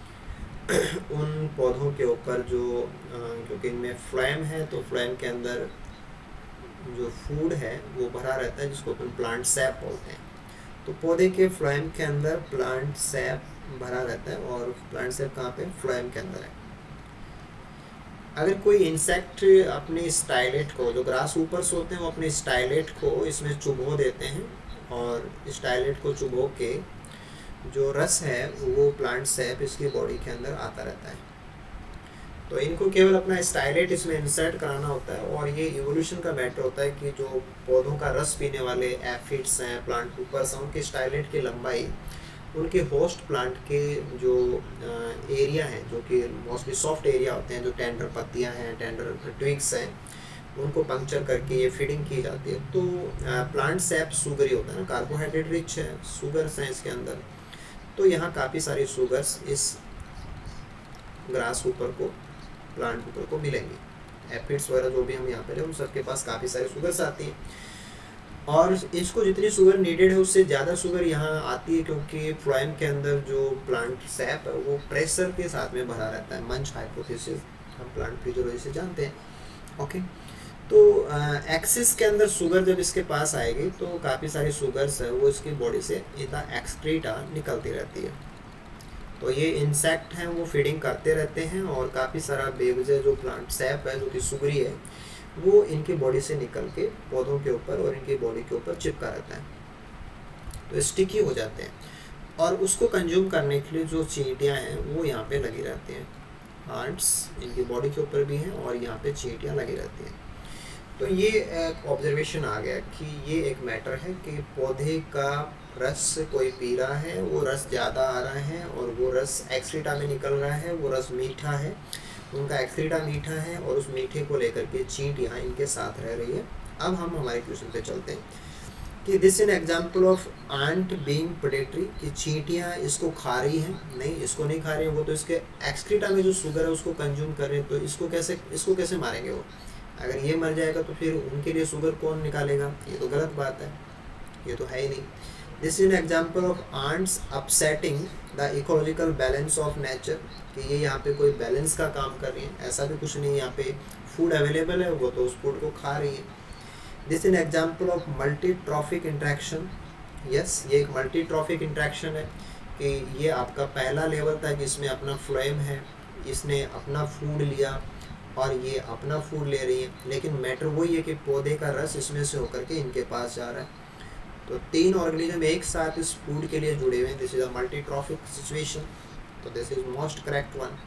उन पौधों के ऊपर जो क्योंकि इनमें फ्लोएम है, तो फ्लोएम के अंदर जो फूड है वो भरा रहता है जिसको अपन प्लांट सैप बोलते हैं। तो पौधे के फ्लोएम के अंदर प्लांट सैप भरा रहता है, और प्लांट सैप कहाँ पे, फ्लोएम के अंदर है। अगर कोई इंसेक्ट अपने स्टाइलेट को, जो ग्रास ऊपर्स होते हैं वो अपने स्टाइलेट को इसमें चुभो देते हैं, और स्टाइलेट को चुभो के जो रस है वो प्लांट सैप इसकी बॉडी के अंदर आता रहता है। तो इनको केवल अपना स्टाइलेट इसमें इंसर्ट कराना होता है, और ये इवोल्यूशन का मैटर होता है कि जो पौधों का रस पीने वाले एफिड्स हैं, प्लांट कूपर्स हैं, उनके स्टाइलेट की लंबाई उनके होस्ट प्लांट के जो एरिया हैं, जो कि मोस्टली सॉफ्ट एरिया होते हैं, जो टेंडर पत्तियां हैं, टेंडर ट्विग्स हैं, उनको पंक्चर करके ये फीडिंग की जाती है। तो प्लांट सैप सुगरी होता है ना, कार्बोहाइड्रेट रिच है, शुगर्स हैं इसके अंदर। तो यहाँ काफ़ी सारी शुगर्स इस ग्रास ऊपर को, प्लांट ऊपर को मिलेंगी। एफिड्स वगैरह जो भी हम यहाँ पे उन सबके पास काफ़ी सारी शुगर्स आती हैं, और इसको जितनी शुगर नीडेड है उससे ज़्यादा शुगर यहाँ आती है, क्योंकि फ्लोएम के अंदर जो प्लांट सैप है वो प्रेशर के साथ में भरा रहता है। मंच हाइपोथेसिस हम प्लांट फिजियोलॉजी से जानते हैं। ओके, तो एक्सिस के अंदर शुगर जब इसके पास आएगी तो काफ़ी सारी शुगर्स है वो इसकी बॉडी से इधर एक्सक्रीटा निकलती रहती है। तो ये इंसेक्ट हैं वो फीडिंग करते रहते हैं, और काफ़ी सारा बेवजह जो प्लांट सैप है जो कि सुगरी है वो इनकी बॉडी से निकल के पौधों के ऊपर और इनकी बॉडी के ऊपर चिपका रहता है, तो स्टिकी हो जाते हैं। और उसको कंज्यूम करने के लिए जो चींटियाँ हैं वो यहाँ पे लगी रहती हैं। हार्ट्स इनकी बॉडी के ऊपर भी हैं और यहाँ पे चींटियाँ लगी रहती हैं। तो ये एक ऑब्जर्वेशन आ गया कि ये एक मैटर है कि पौधे का रस कोई पी रहा है, वो रस ज़्यादा आ रहा है और वो रस एक्सक्रीटा में निकल रहा है, वो रस मीठा है, उनका एक्सक्रीटा मीठा है और उस मीठे को लेकर के चींट यहाँ इनके साथ रह रही है। अब हम हमारे क्वेश्चन पे चलते हैं कि this an example of ant being predatory, कि चींटियाँ इसको खा रही हैं, नहीं इसको नहीं खा रही हैं, वो तो इसके एक्सक्रीटा में जो शुगर है उसको कंज्यूम कर रहे हैं, तो इसको कैसे मारेंगे वो? अगर ये मर जाएगा तो फिर उनके लिए शुगर कौन निकालेगा? ये तो गलत बात है, ये तो है ही नहीं। This is an example of ants upsetting the ecological balance of nature, कि ये यहाँ पे कोई बैलेंस का काम कर रही है, ऐसा भी कुछ नहीं, यहाँ पे फूड अवेलेबल है, वो तो उस फूड को खा रही है। This is an example of multi trophic interaction, yes ये एक मल्टी ट्रॉफिक इंट्रैक्शन है कि ये आपका पहला लेवल था जिसमें अपना फ्लोएम है, इसने अपना फूड लिया और ये अपना फूड ले रही है, लेकिन मैटर वही है कि पौधे का रस इसमें से होकर के इनके पास जा रहा है। तो 3 ऑर्गेनिज्म एक साथ इस फूड के लिए जुड़े हुए हैं। This is a multi trophic situation, तो this is most correct one.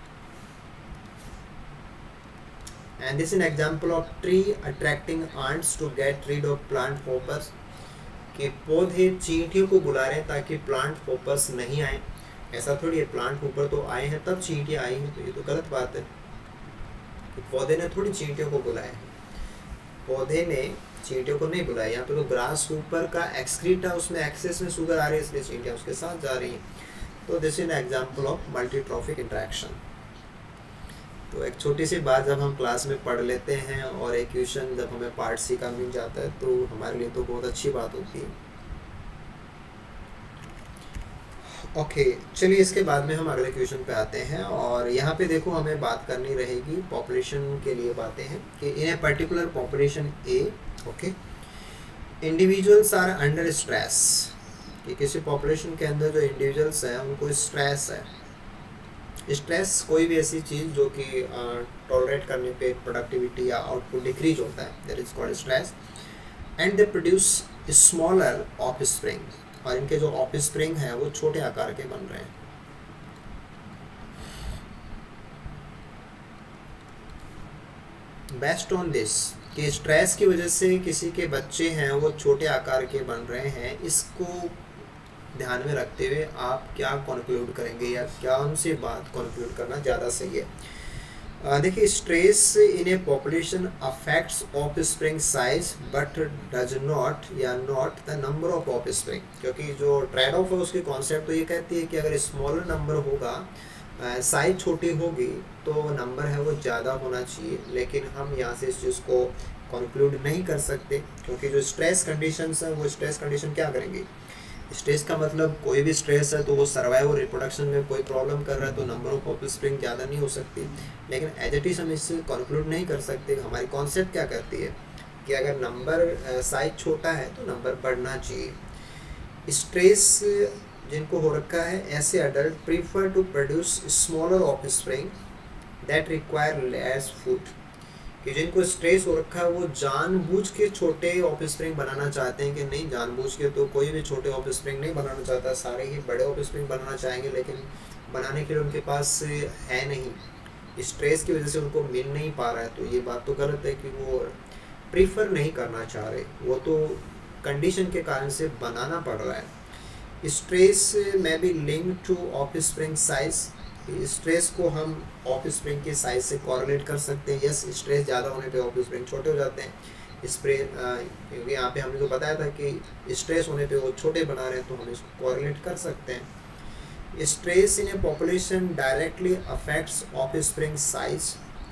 And this is an example of tree attracting ants to get rid of plant hoppers, कि पौधे चींटियों को बुला रहे हैं ताकि प्लांट हॉपर्स नहीं आए। ऐसा थोड़ी है, प्लांट हॉपर तो आए हैं तब चींटियाँ आई हैं, तो ये तो गलत बात है। पौधे ने थोड़ी चींटियों को बुलाया है, पौधे ने चींटियों को नहीं बुलाया। यहाँ पे तो ग्रास ऊपर का एक्सक्रीटा उसमें एक्सेस में शुगर आ रही है, इसलिए चींटियाँ उसके साथ जा रही हैं। तो this is an example of multi trophic interaction. तो एक छोटी सी बात जब हम क्लास में पढ़ लेते हैं और एक क्वेश्चन जब हमें पार्ट सी का मिल जाता है तो हमारे लिए तो बहुत अच्छी बात होती है। ओके चलिए इसके बाद में हम अगले क्वेश्चन पे आते हैं, और यहाँ पे देखो हमें बात करनी रहेगी पॉपुलेशन के लिए बातें हैं कि in a particular population a, okay, individuals are under stress, कि किसी पॉपुलेशन के अंदर जो इंडिविजुअल्स हैं उनको स्ट्रेस है। स्ट्रेस कोई भी ऐसी चीज़ जो कि टॉलरेट करने पे प्रोडक्टिविटी या आउटपुट डिक्रीज होता है, that is called stress. And they produce smaller offspring, और इनके जो ऑफस्प्रिंग हैं वो छोटे आकार के बन रहे हैं। बेस्ट ऑन दिस, कि स्ट्रेस की वजह से किसी के बच्चे हैं वो छोटे आकार के बन रहे हैं, इसको ध्यान में रखते हुए आप क्या कंक्लूड करेंगे या क्या उनसे बात कंक्लूड करना ज़्यादा सही है? देखिए stress in a population affects offspring size but does not या not the number of offspring, क्योंकि जो ट्रेड ऑफ है उसकी कॉन्सेप्ट तो ये कहती है कि अगर स्मॉलर नंबर होगा, साइज छोटी होगी तो नंबर है वो ज़्यादा होना चाहिए, लेकिन हम यहाँ से इस चीज़ को कंक्लूड नहीं कर सकते, क्योंकि जो स्ट्रेस कंडीशंस है वो स्ट्रेस कंडीशन क्या करेंगे? स्ट्रेस का मतलब कोई भी स्ट्रेस है तो वो सर्वाइव और रिप्रोडक्शन में कोई प्रॉब्लम कर रहा है तो नंबर ऑफ ऑफस्प्रिंग ज़्यादा नहीं हो सकती, लेकिन एज इट इज़ हम इससे कंक्लूड नहीं कर सकते। हमारी कॉन्सेप्ट क्या करती है कि अगर नंबर साइज छोटा है तो नंबर बढ़ना चाहिए। स्ट्रेस जिनको हो रखा है ऐसे adult prefer to produce smaller offspring that require less food, कि जिनको स्ट्रेस हो रखा है वो जानबूझ के छोटे ऑफस्प्रिंग बनाना चाहते हैं, कि नहीं जानबूझ के तो कोई भी छोटे ऑफस्प्रिंग नहीं बनाना चाहता, सारे ही बड़े ऑफस्प्रिंग बनाना चाहेंगे, लेकिन बनाने के लिए उनके पास है नहीं, स्ट्रेस की वजह से उनको मिल नहीं पा रहा है। तो ये बात तो गलत है कि वो प्रीफर नहीं करना चाह रहे, वो तो कंडीशन के कारण से बनाना पड़ रहा है। स्ट्रेस में भी link to offspring size, stress को हम ऑफस्प्रिंग के साइज से कॉरेलेट कर सकते हैं। यस स्ट्रेस ज़्यादा होने पे ऑफस्प्रिंग छोटे हो जाते हैं, क्योंकि यहाँ पे हमने तो बताया था कि स्ट्रेस होने पे वो छोटे बना रहे हैं, तो हम इसको कॉरेलेट कर सकते हैं। Stress in a population directly affects offspring size,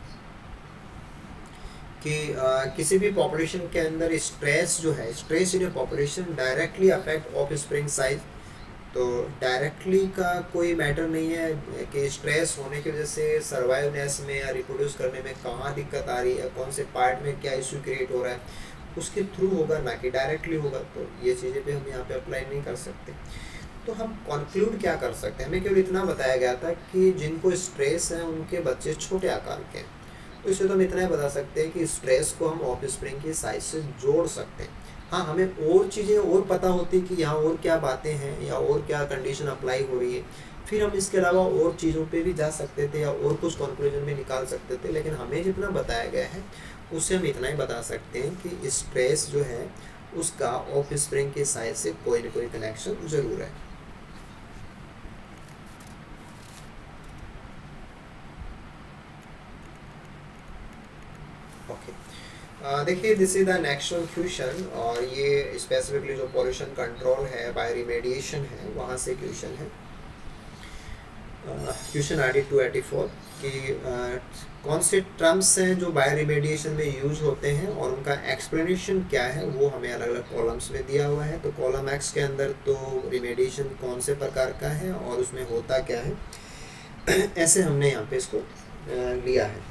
कि किसी भी पॉपुलेशन के अंदर स्ट्रेस जो है, stress in a population directly affect offspring size, तो डायरेक्टली का कोई मैटर नहीं है कि स्ट्रेस होने की वजह से सर्वाइवनेस में या रिप्रोड्यूस करने में कहाँ दिक्कत आ रही है, कौन से पार्ट में क्या इशू क्रिएट हो रहा है, उसके थ्रू होगा ना कि डायरेक्टली होगा। तो ये चीज़ें भी हम यहाँ पे अप्लाई नहीं कर सकते। तो हम कंक्लूड क्या कर सकते हैं? हमें केवल इतना बताया गया था कि जिनको स्ट्रेस है उनके बच्चे छोटे आकार के हैं, तो इससे तो हम इतना ही बता सकते हैं कि स्ट्रेस को हम ऑफस्प्रिंग की साइज से जोड़ सकते हैं। हाँ हमें और चीज़ें और पता होती कि यहाँ और क्या बातें हैं या और क्या कंडीशन अप्लाई हो रही है, फिर हम इसके अलावा और चीज़ों पे भी जा सकते थे या और कुछ कंक्लूजन में निकाल सकते थे, लेकिन हमें जितना बताया गया है उससे हम इतना ही बता सकते हैं कि स्ट्रेस जो है उसका ऑफ स्प्रिंग के साइज से कोई ना कोई कनेक्शन जरूर है। ओके, देखिए this is the next question, और ये स्पेसिफिकली जो पॉल्यूशन कंट्रोल है, बाय रिमेडिएशन है, वहाँ से क्वेश्चन है। क्वेश्चन ID 284 कि कौन से टर्म्स हैं जो बाय रिमेडिएशन में यूज होते हैं और उनका एक्सप्लेनेशन क्या है, वो हमें अलग अलग कॉलम्स में दिया हुआ है। तो कॉलम X के अंदर तो रिमेडिएशन कौन से प्रकार का है और उसमें होता क्या है, ऐसे हमने यहाँ पे इसको लिया है।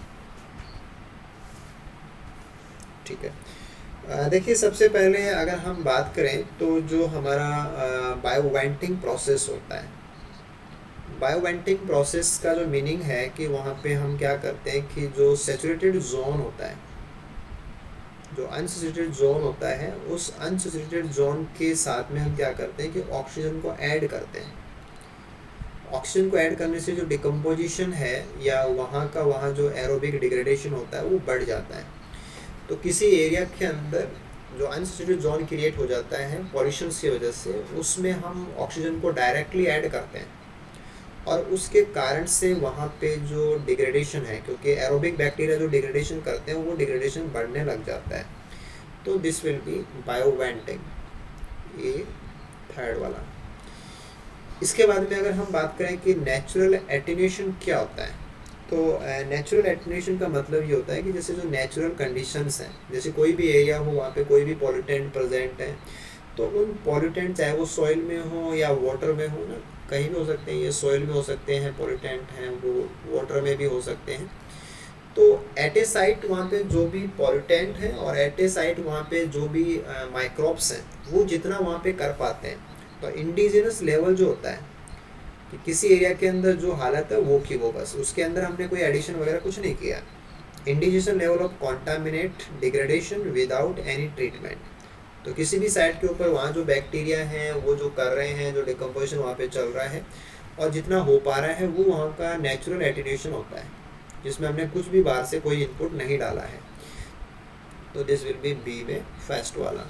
ठीक है, देखिए सबसे पहले अगर हम बात करें तो जो हमारा बायोवेंटिंग प्रोसेस होता है, बायोवेंटिंग प्रोसेस का जो मीनिंग है कि वहाँ पे हम क्या करते हैं कि जो सैचुरेटेड जोन होता है, जो अनसैचुरेटेड जोन होता है, उस अनसैचुरेटेड जोन के साथ में हम क्या करते हैं कि ऑक्सीजन को ऐड करते हैं। ऑक्सीजन को ऐड करने से जो डिकम्पोजिशन है या वहाँ का वहाँ जो एरोबिक डिग्रेडेशन होता है वो बढ़ जाता है। तो किसी एरिया के अंदर जो अनसैचुरेटेड जोन क्रिएट हो जाता है पॉल्यूशन की वजह से, उसमें हम ऑक्सीजन को डायरेक्टली ऐड करते हैं और उसके कारण से वहाँ पे जो डिग्रेडेशन है, क्योंकि एरोबिक बैक्टीरिया जो डिग्रेडेशन करते हैं वो डिग्रेडेशन बढ़ने लग जाता है, तो दिस विल बी बायोवेंटिंग, ये थर्ड वाला। इसके बाद में अगर हम बात करें कि नेचुरल एटेन्यूएशन क्या होता है, तो नेचुरल एटेन्यूएशन का मतलब ये होता है कि जैसे जो नेचुरल कंडीशंस हैं, जैसे कोई भी एरिया हो वहाँ पे कोई भी पॉल्यूटेंट प्रेजेंट है, तो उन पॉल्यूटेंट चाहे वो सॉइल में हो या वाटर में हो ना, कहीं भी हो सकते हैं, ये सॉइल में हो सकते हैं पॉल्यूटेंट हैं, वो वाटर में भी हो सकते हैं। तो एट ए साइट वहाँ पे जो भी पॉल्यूटेंट हैं और एट ए साइट वहाँ पे जो भी माइक्रोब्स हैं वो जितना वहाँ पे कर पाते हैं, तो इंडिजिनस लेवल जो होता है कि किसी एरिया के अंदर जो हालत है वो की वो बस, उसके अंदर हमने कोई एडिशन वगैरह कुछ नहीं किया। Indigenous level of contaminate degradation without any treatment, तो किसी भी साइट के ऊपर वहाँ जो बैक्टीरिया हैं वो जो कर रहे हैं, जो डिकम्पोजिशन वहाँ पे चल रहा है और जितना हो पा रहा है वो वहाँ का नेचुरल एटेन्यूएशन होता है, जिसमें हमने कुछ भी बाहर से कोई इनपुट नहीं डाला है। तो दिस विल बी बी में फर्स्ट वाला।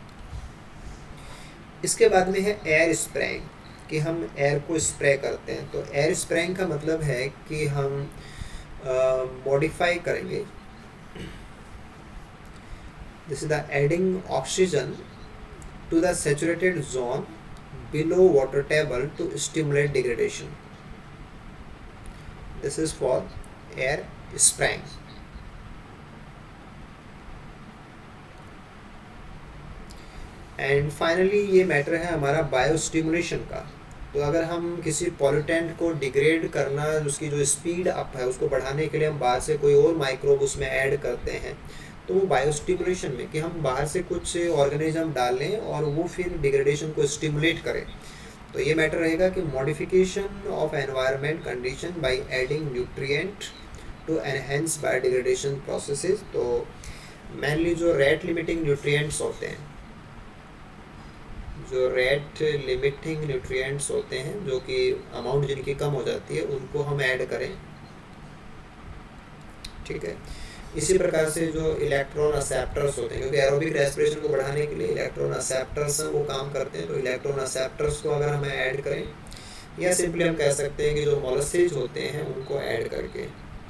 इसके बाद में है एयर स्प्रेइंग, कि हम एयर को स्प्रे करते हैं। तो एयर स्प्रेइंग का मतलब है कि हम मॉडिफाई करेंगे, this is the adding oxygen to the saturated zone below water table to stimulate degradation. This is for air spraying. And finally ये मैटर है हमारा बायोस्टिमुलेशन का। तो अगर हम किसी पॉल्यूटेंट को डिग्रेड करना, उसकी जो स्पीड अप है उसको बढ़ाने के लिए हम बाहर से कोई और माइक्रोब उसमें ऐड करते हैं, तो वो बायोस्टिमुलेशन में कि हम बाहर से कुछ ऑर्गेनिज्म डालें और वो फिर डिग्रेडेशन को स्टिमुलेट करें। तो ये मैटर रहेगा कि modification of environment condition by adding nutrient to enhance biodegradation processes. तो मेनली जो रेट लिमिटिंग न्यूट्रिएंट्स होते हैं, जो रेट लिमिटिंग न्यूट्रिएंट्स होते हैं, जो कि अमाउंट जिनकी कम हो जाती है, उनको हम ऐड करें। ठीक है, इसी प्रकार से जो इलेक्ट्रॉन एक्सेप्टर्स होते हैं, क्योंकि एरोबिक रेस्पिरेशन को बढ़ाने के लिए इलेक्ट्रॉन एक्सेप्टर्स वो काम करते हैं, तो इलेक्ट्रॉन एक्सेप्टर्स को अगर हमें ऐड करें, या सिंपली हम कह सकते हैं कि जो मॉलिक्यूल्स होते हैं उनको ऐड करके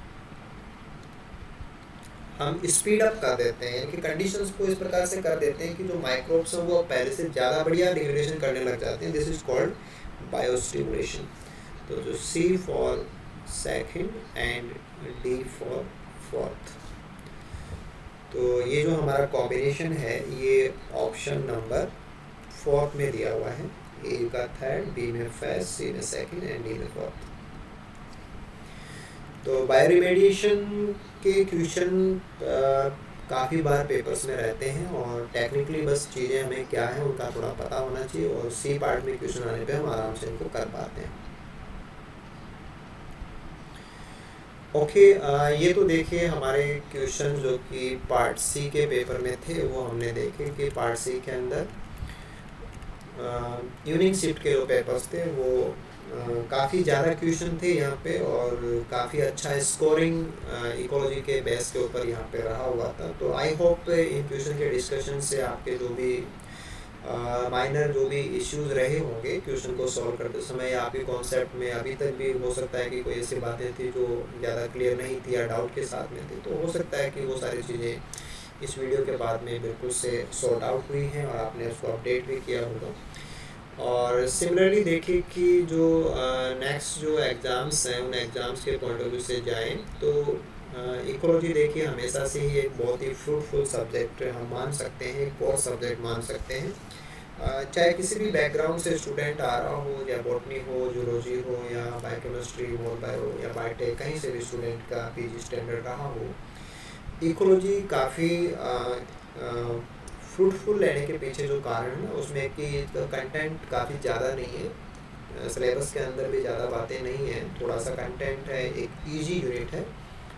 हम स्पीड अप कर देते हैं, यानी कि कंडीशंस को इस प्रकार से कर देते हैं कि जो माइक्रोब्स हैं वो पहले से ज़्यादा बढ़िया डिग्रेडेशन करने लग जाते हैं। This is called biostimulation. तो जो C for second and D for fourth. तो ये जो हमारा कॉम्बिनेशन है ये ऑप्शन नंबर 4 में दिया हुआ है, A का थर्ड, B में फर्स्ट, C में सेकंड एंड D में फोर्थ। तो बायोरिमेडिएशन के क्वेश्चन काफ़ी बार पेपर्स में रहते हैं और टेक्निकली बस चीज़ें हमें क्या है उनका थोड़ा पता होना चाहिए, और C पार्ट में क्वेश्चन आने पे हम आराम से इनको कर पाते हैं। ओके, ये तो देखिए हमारे क्वेश्चन जो कि पार्ट C के पेपर में थे वो हमने देखे कि पार्ट C के अंदर इवनिंग शिफ्ट के जो पेपर्स थे वो काफ़ी ज़्यादा क्वेश्चन थे यहाँ पे और काफ़ी अच्छा स्कोरिंग इकोलॉजी के बेस के ऊपर यहाँ पे रहा हुआ था। तो आई होप इन क्वेश्चन के डिस्कशन से आपके जो भी माइनर जो भी इश्यूज रहे होंगे क्वेश्चन को सॉल्व करते समय या आपके कॉन्सेप्ट में अभी तक भी हो सकता है कि कोई ऐसी बातें थी जो ज़्यादा क्लियर नहीं थी या डाउट के साथ में थी, तो हो सकता है कि वो सारी चीज़ें इस वीडियो के बाद में बिल्कुल से सॉर्ट आउट हुई हैं और आपने उसको अपडेट भी किया होगा। और सिमिलरली देखिए कि जो नेक्स्ट जो एग्ज़ाम्स हैं उन एग्ज़ाम्स के पॉइंट ऑफ व्यू से जाएं तो इकोलॉजी देखिए हमेशा से ही एक बहुत ही फ्रूटफुल सब्जेक्ट हम मान सकते हैं, एक कोर सब्जेक्ट मान सकते हैं। चाहे किसी भी बैकग्राउंड से स्टूडेंट आ रहा हो, या बॉटनी हो, जूलॉजी हो, या बायोकेमिस्ट्री, मोल बायो या बायोटेक, कहीं से भी स्टूडेंट का पीजी स्टैंडर्ड रहा हो, इकोलॉजी काफ़ी फ्रूटफुल लेने के पीछे जो कारण है उसमें कि कंटेंट काफ़ी ज़्यादा नहीं है, सिलेबस के अंदर भी ज़्यादा बातें नहीं हैं, थोड़ा सा कंटेंट है, एक ईजी यूनिट है,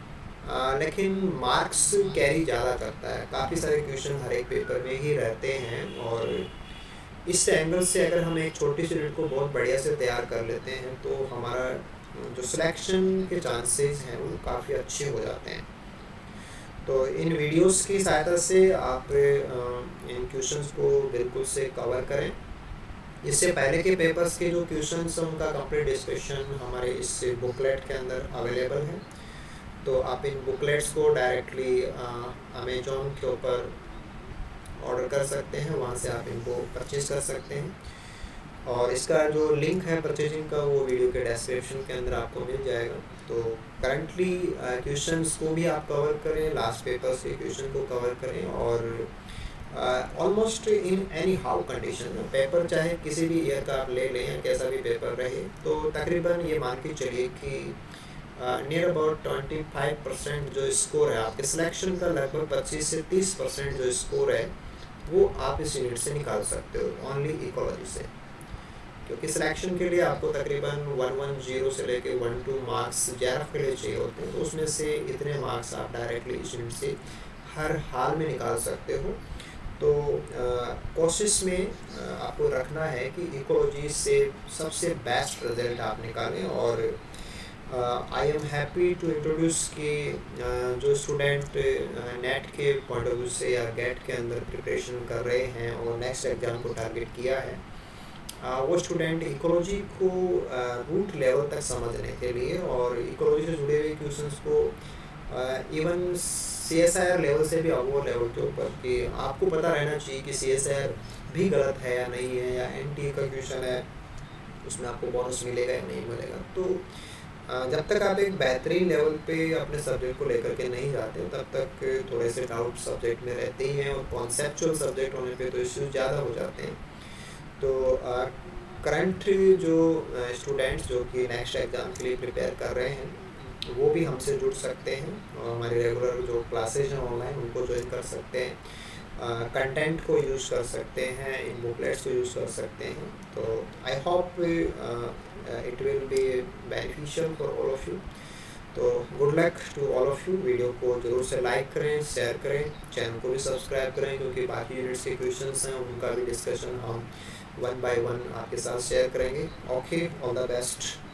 लेकिन मार्क्स कैरी ज़्यादा करता है। काफ़ी सारे क्वेश्चन हर एक पेपर में ही रहते हैं और इस एंगल से अगर हम एक छोटी सी यूनिट को बहुत बढ़िया से तैयार कर लेते हैं तो हमारा जो सिलेक्शन के चांसेस हैं वो काफ़ी अच्छे हो जाते हैं। तो इन वीडियोस की सहायता से आप इन क्वेश्चंस को बिल्कुल से कवर करें। इससे पहले के पेपर्स के जो क्वेश्चंस हैं उनका कंप्लीट डिस्कशन हमारे इस बुकलेट के अंदर अवेलेबल है, तो आप इन बुकलेट्स को डायरेक्टली अमेजोन के ऊपर ऑर्डर कर सकते हैं, वहाँ से आप इनको परचेज कर सकते हैं। और इसका जो लिंक है परचेजिंग का वो वीडियो के डिस्क्रिप्शन के अंदर आपको मिल जाएगा। तो करंटली क्वेश्चंस को भी आप कवर करें, लास्ट पेपर्स के क्वेश्चन को कवर करें और almost in anyhow condition paper चाहे किसी भी ईयर का आप ले लें या कैसा भी पेपर रहे, तो तकरीबन ये मान के चलिए कि नियर अबाउट 25% जो स्कोर है आपके सिलेक्शन का, लगभग 25 से 30% जो स्कोर है वो आप इस यूनिट से निकाल सकते हो ओनली इकोलॉजी से, क्योंकि सिलेक्शन के लिए आपको तकरीबन 110 से लेके 12 मार्क्स जेआरएफ के लिए चाहिए होते हैं, तो उसमें से इतने मार्क्स आप डायरेक्टली इस यूनिट से हर हाल में निकाल सकते हो। तो कोशिश में आपको रखना है कि इकोलॉजी से सबसे बेस्ट रिजल्ट आप निकालें। और I am happy to introduce कि जो स्टूडेंट नेट के पॉइंट ऑफ व्यू से या गेट के अंदर प्रिपरेशन कर रहे हैं और नेक्स्ट एग्ज़ाम को टारगेट किया है, वो स्टूडेंट इकोलॉजी को रूट लेवल तक समझने के लिए और इकोलॉजी से जुड़े हुए क्वेश्चंस को इवन CSIR लेवल से भी अबोव लेवल के ऊपर, कि आपको पता रहना चाहिए कि CSIR भी गलत है या नहीं है, या NTA का क्वेश्चन है उसमें आपको बोनस मिलेगा या नहीं मिलेगा। तो जब तक आप एक बेहतरीन लेवल पे अपने सब्जेक्ट को लेकर के नहीं जाते तब तक थोड़े से डाउट सब्जेक्ट में रहते ही हैं, और कॉन्सेप्चुअल सब्जेक्ट होने पे तो इश्यूज ज़्यादा हो जाते हैं। तो करंट जो स्टूडेंट्स जो कि नेक्स्ट एग्ज़ाम के लिए प्रिपेयर कर रहे हैं वो भी हमसे जुड़ सकते हैं और हमारे रेगुलर जो क्लासेज हैं ऑनलाइन उनको ज्वाइन कर सकते हैं, कंटेंट को यूज़ कर सकते हैं, इन बुकलेट्स को यूज़ कर सकते हैं। तो I hope it will be beneficial for all of you. तो good luck to all of you. Video को ज़रूर से लाइक करें, शेयर करें, चैनल को भी सब्सक्राइब करें, क्योंकि बाकी यूनिट्स के क्वेश्चंस हैं उनका भी डिस्कशन हम 1 by 1 आपके साथ शेयर करेंगे। Okay, all the best.